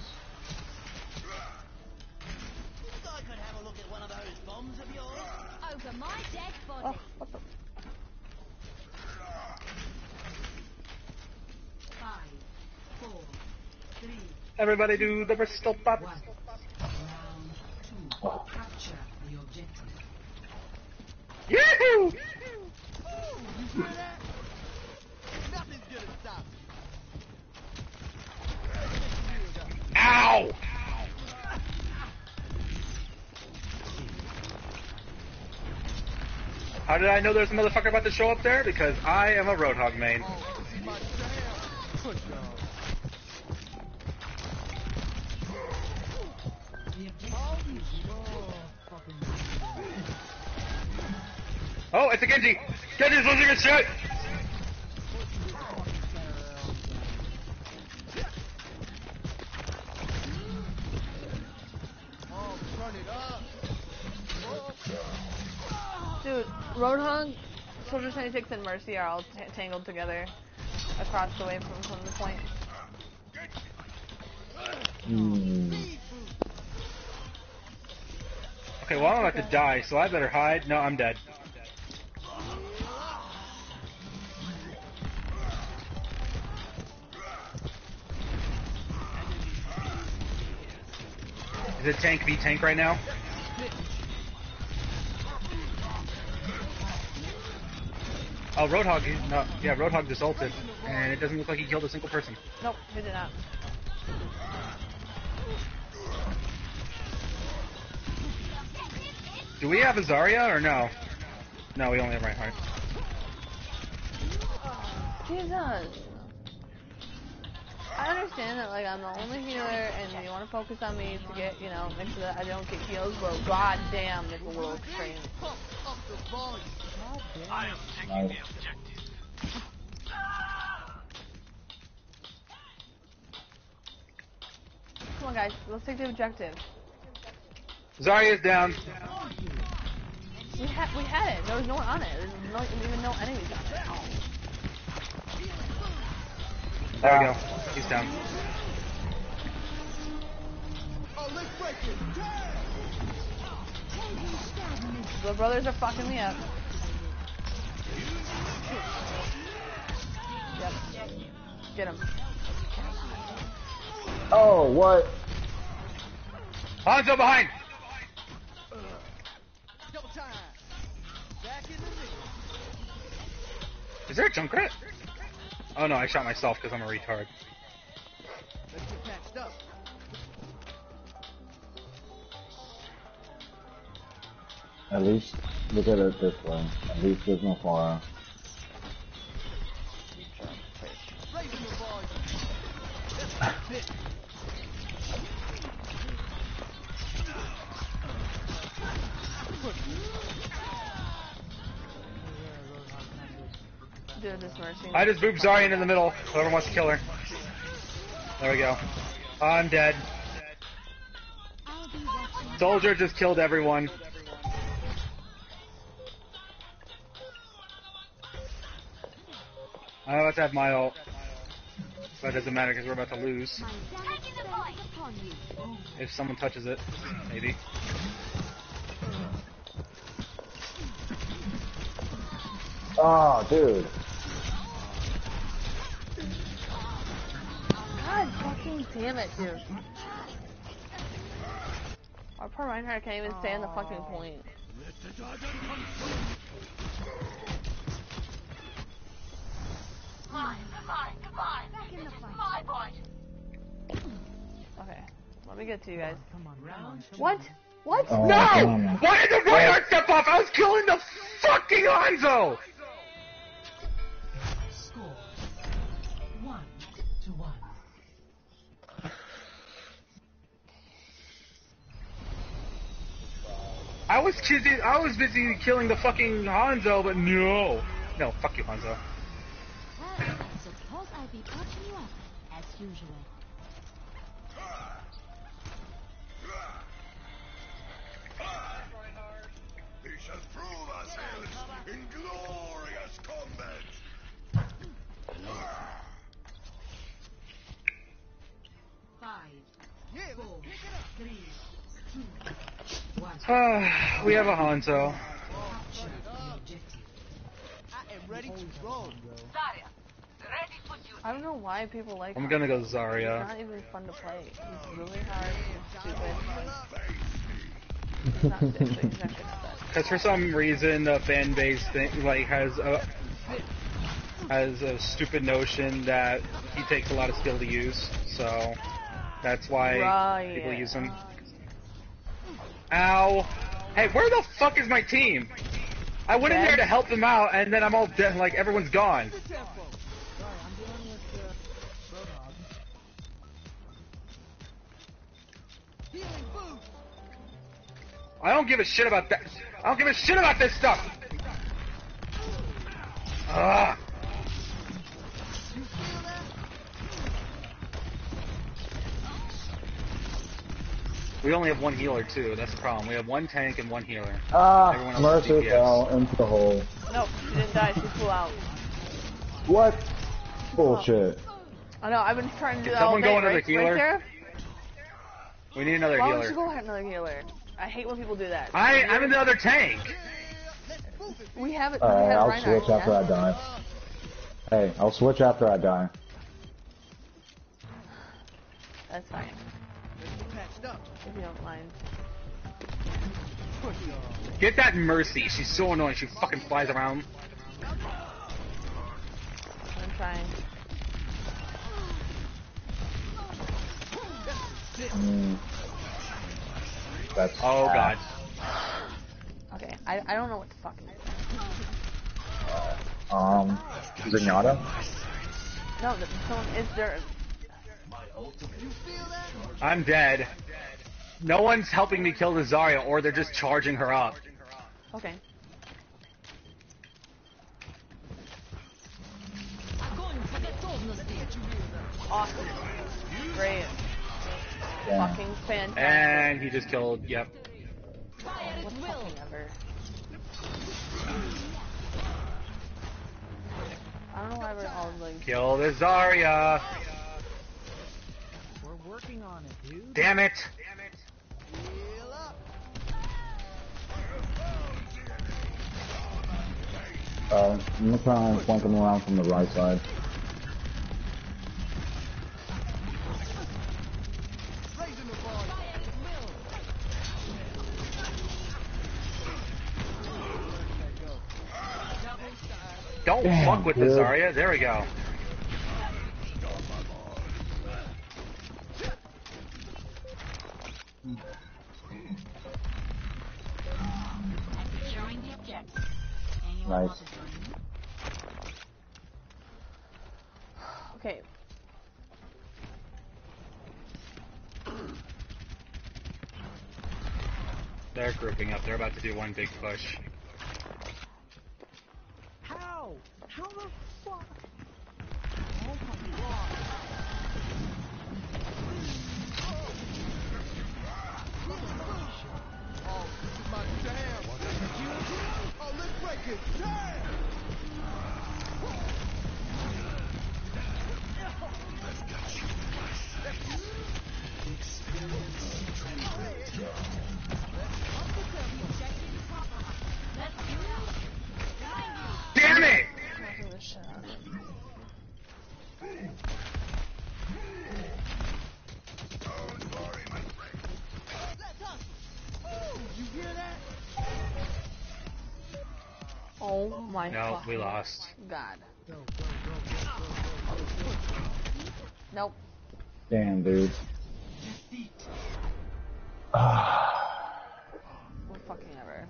have a look at one of those bombs of yours. Over my dead body. Oh, what the? Five, four, three, Everybody do the Bristol Pop. one. Round two. Capture the objective. Yahoo! You hear that? Nothing's gonna stop me. Ow! How did I know there's a motherfucker about to show up there? Because I am a Roadhog main. Oh, this is my jam. Push on. The objective is Oh, it's a Genji! Genji's losing his shit! Oh, turn it up. Dude, Roadhog, Soldier seventy-six, and Mercy are all t tangled together across the way from, from the point. Mm. Okay, well I'm about to die, so I better hide. No, I'm dead. Is it tank v tank right now? Oh, Roadhog, no, yeah, Roadhog just ulted, and it doesn't look like he killed a single person. Nope, he did not. Do we have a Zarya or no? No, we only have Reinhardt. Jesus. I understand that, like, I'm the only healer, and you want to focus on me to get, you know, make sure that I don't get heals, but god damn, it's a little extreme. I am taking the objective. Come on, guys, let's take the objective. Zarya's down. We had we had it. There was no one on it. There's no, even no enemies on it. There we go. He's down. Oh, let's break it. The brothers are fucking me up. Yep. Get him. Oh, what? Hanzo behind! Double time. Back in the middle. Is there a Junkrat? Oh no, I shot myself because I'm a retard. Let's get patched up. At least, look at it this way. At least there's no fire. Raising the volume. That's it. Dude, this Mercy. I just booped Zarya in the middle. Whoever wants to kill her. There we go. I'm dead. Soldier just killed everyone. I'm about to have my ult. But it doesn't matter because we're about to lose. If someone touches it, maybe. Oh, dude. God fucking damn it, dude. Our poor Reinhardt can't even stay on the fucking point. Fine, fine, fine. Back in the fight. My point. Okay, let me get to you guys. Come on, come on. What? What? Oh, No! damn. Why did the Reinhardt step off? I was killing the fucking Hanzo! Score. One to one. I was busy, I was busy killing the fucking Hanzo, but no. No, fuck you, Hanzo. Well, I suppose I'll be patching you up, as usual. We shall prove ourselves in glorious combat. Five, four, three, two, one. Uh, we have a Hanzo. Capture the objective. I am ready to roll. Zarya, ready for duty. I don't know why people like I'm him. gonna go It's Zarya. not even fun to play. He's really hard, he's stupid. He's not actually, he's actually not bad. Because for some reason the fan base thing like has a has a stupid notion that he takes a lot of skill to use, so that's why Right. people use him. Ow! Hey, where the fuck is my team? I went in Dead? there to help them out, and then I'm all dead. Like everyone's gone. Sorry, I'm dealing with uh, Roadhog. Healing boost. I don't give a shit about that. I don't give a shit about this stuff. Ugh. You feel that? We only have one healer too. That's the problem. We have one tank and one healer. Ah, Everyone else is Mercy D P S. fell into the hole. Nope, she didn't die, she flew out. What? Bullshit. I know, I've been trying to do Can that all someone day, go another right, healer? right there? We need another Why don't you healer. go ahead another healer? I hate when people do that. I I'm in the other tank. We have it. we Alright, have I'll Reinhardt, switch after yeah? I die. Hey, I'll switch after I die. That's fine, Let's get patched up. if you don't mind. Push off. Get that Mercy. She's so annoying. She fucking flies around. I'm trying. Mm. That's Oh god. Okay, I, I don't know what to fucking do. Um, Zenyatta? No, the someone is there. You feel that? I'm dead. No one's helping me kill the Zarya, or they're just charging her up. Okay. Awesome. Great. Yeah. Fucking fantastic. And he just killed. Yep. What fucking ever. I don't know why we're all like. Kill the Zarya. We're working on it, dude. Damn it. Heal up. Uh, I'm gonna try and flank him around from the right side. Raising the volume. Don't Damn, fuck with dude. the Zarya. There we go. Nice. Okay. They're grouping up. They're about to do one big push. How? How the fuck? Oh my god. Oh, this is my jam. Oh, let's break it. Damn! Damn it! You hear that? Oh my No, fucking we lost. God. Nope. Damn, dude. We're fucking ever.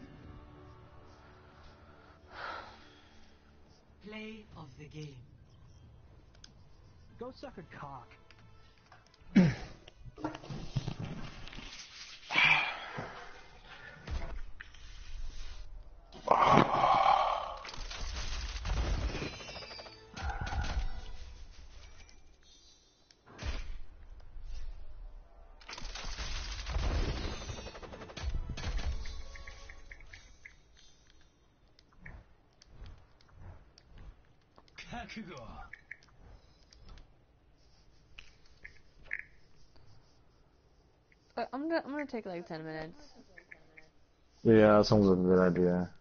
Play of the game. Go suck a cock. Kakugo. Uh, I'm gonna I'm gonna take like ten minutes. Yeah, that sounds like a good idea.